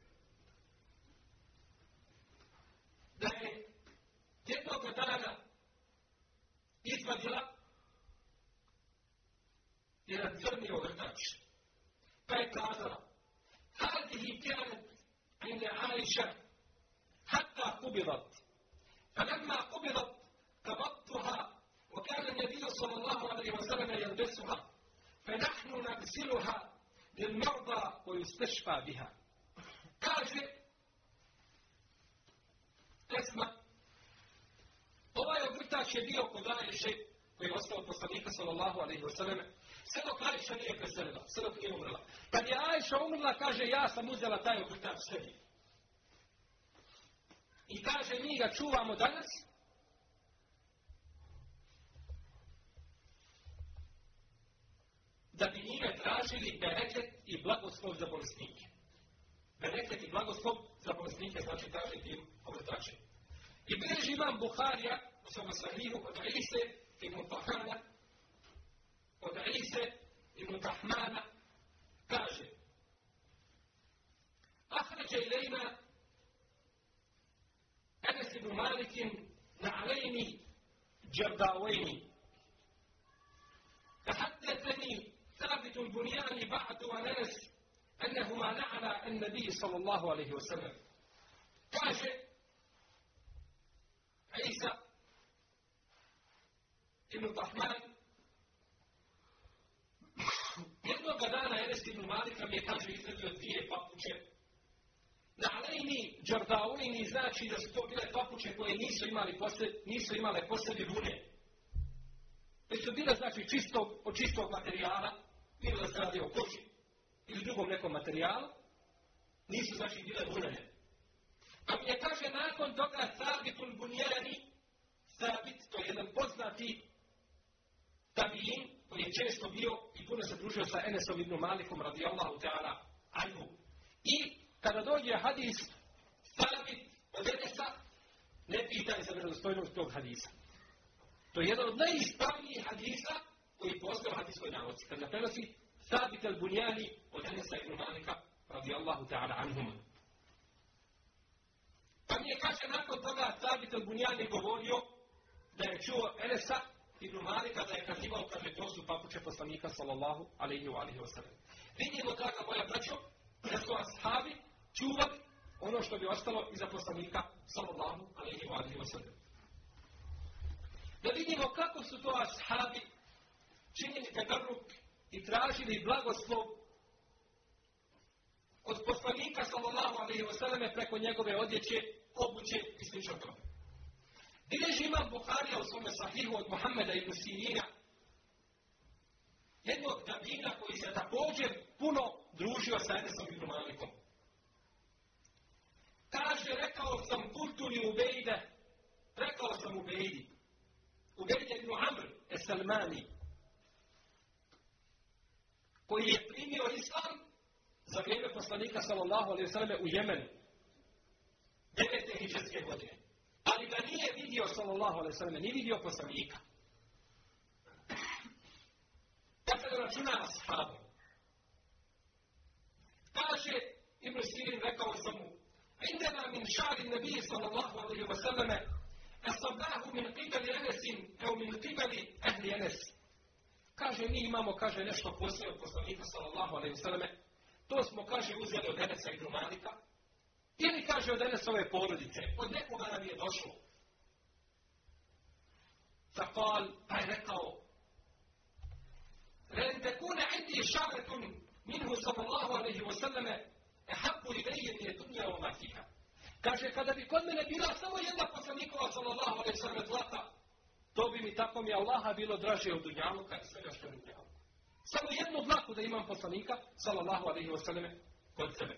da je jednog dana izvadila jedan crni ogrtač. Pa je kazala, hadihi kjanet ine Aisha hatta kubidat. Falemma kubidat kabattuha وكان النبي صلى الله عليه وسلم يلبسها فنحن نغسلها للمرضى ويستشفى بها. kaže Esma, ovaj ogrtač je bio kod Ajše koji je ostao poslanika sallallahu alejhi ve sellem, sve dok Ajša nije preselila, sve dok nije umrla. Kad je Ajša umrla, kaže, ja sam uzela taj ogrtač sebi. I kaže, mi ga čuvamo danas da bi njime tražili bereket i blagoslov za bolesnike. Bereket i blagoslov za bolesnike znači tražiti im ogrtače. I bilježi imam Buharija u svome sahihu od Ise ibn Tahana, od Ise ibn Tahmana, kaže ahređe ilejna Enes ibn Malikin na alejni džardavajni فحدثني ثابت البنيان بعد ونس أنهما نعلى النبي صلى الله عليه وسلم. kaže Isa ibn Tahman, jednog dana Enes ibn Malik mi je, kaže, izvedio dvije papuče na alejni Džardaini, Džardaini znači da su to bile papuče koje nisu imali posle, nisu imale posebne vune. Već su bile znači čistog, od čistog materijala, bilo da se radi o koži ili drugom nekom materijalu, nisu znači bile vunene. Pa mi je kaže nakon toga Sabitul Bunjani, Sabit, to je jedan poznati tabiin koji je često bio i puno se družio sa Enesom ibn Malikom radijallahu ta'ala anhu. I kada dođe hadis Sabit od Enesa, ne pitaj za vjerodostojnost tog hadisa. To je jedan od najispravnijih hadisa koji postoje u hadiskoj nauci. Kada prenosi Sabit al-Bunjani od Enesa ibn Malika radijallahu ta'ala anhum. Pa mi je kaže nakon toga Sabit al-Bunjani govorio da je čuo Enesa ibn Malika da je kazivao, kaže, to su papuče poslanika sallallahu alaihi wa alihi wa sallam. Vidimo, draga moja braćo, da su ashabi čuvali ono što bi ostalo iza poslanika sallallahu alaihi wa alihi wa sallam. Da vidimo kako su to ashabi činili tebarruk i tražili blagoslov od poslanika sallallahu alaihi wa sallam preko njegove odjeće, obuće i slično tome. Bileži imam Buharija u svome sahihu od Muhammeda ibn Sirina, jednog tabina koji se također puno družio sa Enesom ibn Malikom. Kaže, rekao sam kultuni Ubejde, rekao sam Ubejdi, Ubejde ibn Amr es-Salmani, koji je primio islam za vrijeme poslanika sallallahu alejhi ve selleme u Jemenu, devete hidžretske godine. Ali ga nije vidio sallallahu alejhi ve selleme, nije vidio poslanika. Dakle, da računa ashabu. Kaže, Ibn Sirin rekao sam mu, indena min šari nabiji sallallahu alejhi ve selleme, asabnahu min qibali Enesin, evo min qibali ehli Enes. Kaže, mi imamo, kaže, nešto poslije od poslanika sallallahu alejhi ve selleme, to smo, kaže, uzeli od Enesa ibn Malika, ili, kaže, od Enesove porodice, od nekoga nam je došlo. Zakal, pa je rekao, len tekune indi šaretun minhu sallallahu alejhi ve selleme, ehabbu ilejje mi je dunja o matiha. Kaže, kada bi kod mene bila samo jedna poslanikova sallallahu alejhi ve selleme zlata, to bi mi tako mi Allaha bilo draže od dunjaluka i svega što je dunjaluka. Samo jednu dlaku da imam poslanika sallallahu alejhi ve selleme kod sebe.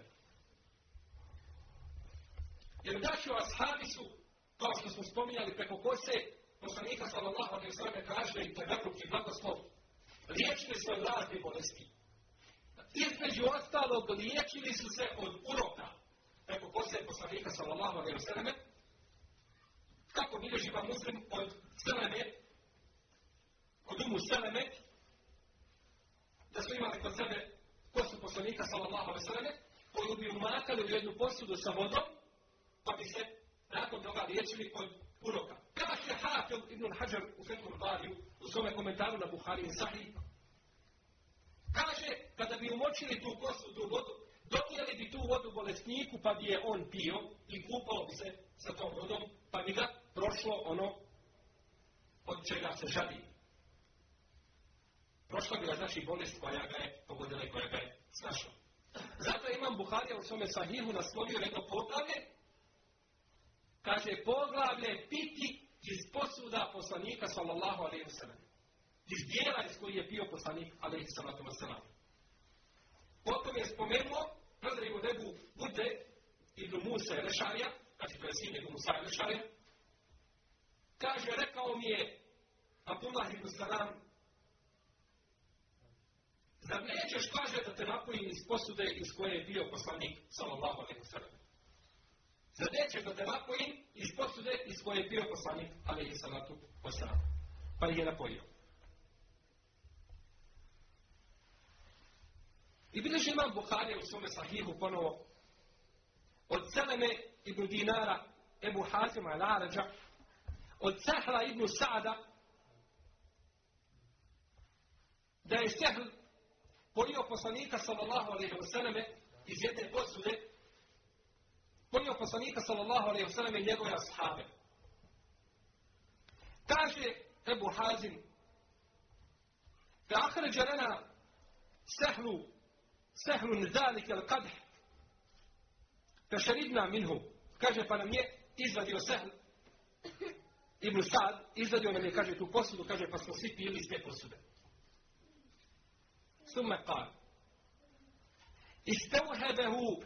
Jer braćo ashabi su, kao što smo spominjali preko kose, poslanika sallallahu alejhi ve selleme tražili i tebarruk i blagoslov, liječili su od raznih bolesti. Između ostalog, liječili su se od uroka preko kose poslanika sallallahu alejhi ve selleme, kako bilježi ima Muslim od Seleme, od Umu Seleme, da su imali kod sebe kosu poslanika sallallahu alejhi ve selleme, koju bi umakali u jednu posudu sa vodom, pa bi se nakon toga liječili od uroka. Kaže Hafil ibn Hajar u Fethul Bariju, u svome komentaru na Buhari i Sahih, kaže, kada bi umočili tu kosu, tu vodu, donijeli bi tu vodu bolesniku, pa bi je on pio i kupao bi se sa tom vodom, pa bi ga prošlo ono od čega se žadi. Prošla bi ga, znači, bolest koja ga je pogodila i koja ga je snašla. Zato imam Buharija u svome sahihu naslovio jedno poglavlje, kaže, poglavlje piti iz posuda poslanika sallallahu alejhi ve sellem. Iz dijela iz koji je pio poslanik alejhi salatu vesselam. Potom je spomenuo, predaj mu Ebu Bude ibn Musa Rešarija, znači to je sin Ebu Musa Rešarija, kaže, rekao mi je Abdullah ibn Salam, zar nećeš, kaže, da te napojim iz posude iz koje je bio poslanik sallallahu alejhi ve sellem. Zar nećeš da te napojim iz posude iz koje je bio poslanik alejhi salatu vesselam. Pa ih je napojio. I bilježi imam Buharija u svome sahihu ponovo od Seleme ibn Dinara, Ebu Hazima al-Arađa, od Sahla ibn Sa'da, da je Sahl pojio poslanika sallallahu alejhi ve selleme iz jedne posude, pojio poslanika sallallahu alejhi ve selleme i njegove ashabe. Kaže Ebu Hazim, fe ahređa lana Sahlu Sahlun zalike al-qadh Fešeridna minhu. Kaže, pa nam je izvadio Sehl Ibn Sad, izvadio nam je, kaže, tu posudu, kaže, pa smo svi pili iz te posude. Summe kar. Istauhebehu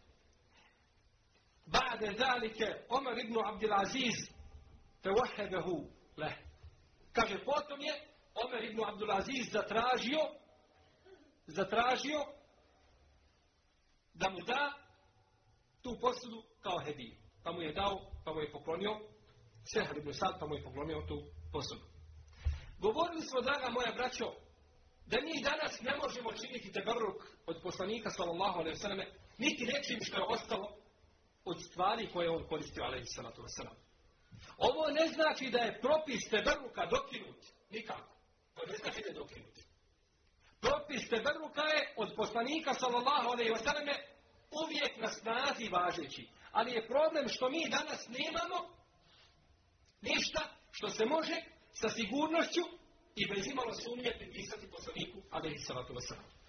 ba'de zalike Omer ibn Abdulaziz fewahebehu leh. Kaže, potom je Omer ibn Abdulaziz zatražio zatražio da mu da tu posudu kao hediju. Pa mu je dao, pa mu je poklonio Sehl ibn Sad, pa mu je poklonio tu posudu. Govorili smo, draga moja braćo, da mi danas ne možemo činiti teberruk od poslanika sallallahu alejhi ve selleme, niti nečim što je ostalo od stvari koje je on koristio alejhi salatu vesselam. Ovo ne znači da je propis teberruka dokinut, nikako. To ne znači da je dokinut. Propis teberruka je od poslanika sallallahu alejhi ve selleme uvijek na snazi važeći. Ali je problem što mi danas nemamo ništa što se može sa sigurnošću i bez imalo sumnje pripisati poslaniku alejhi salatu vesselam.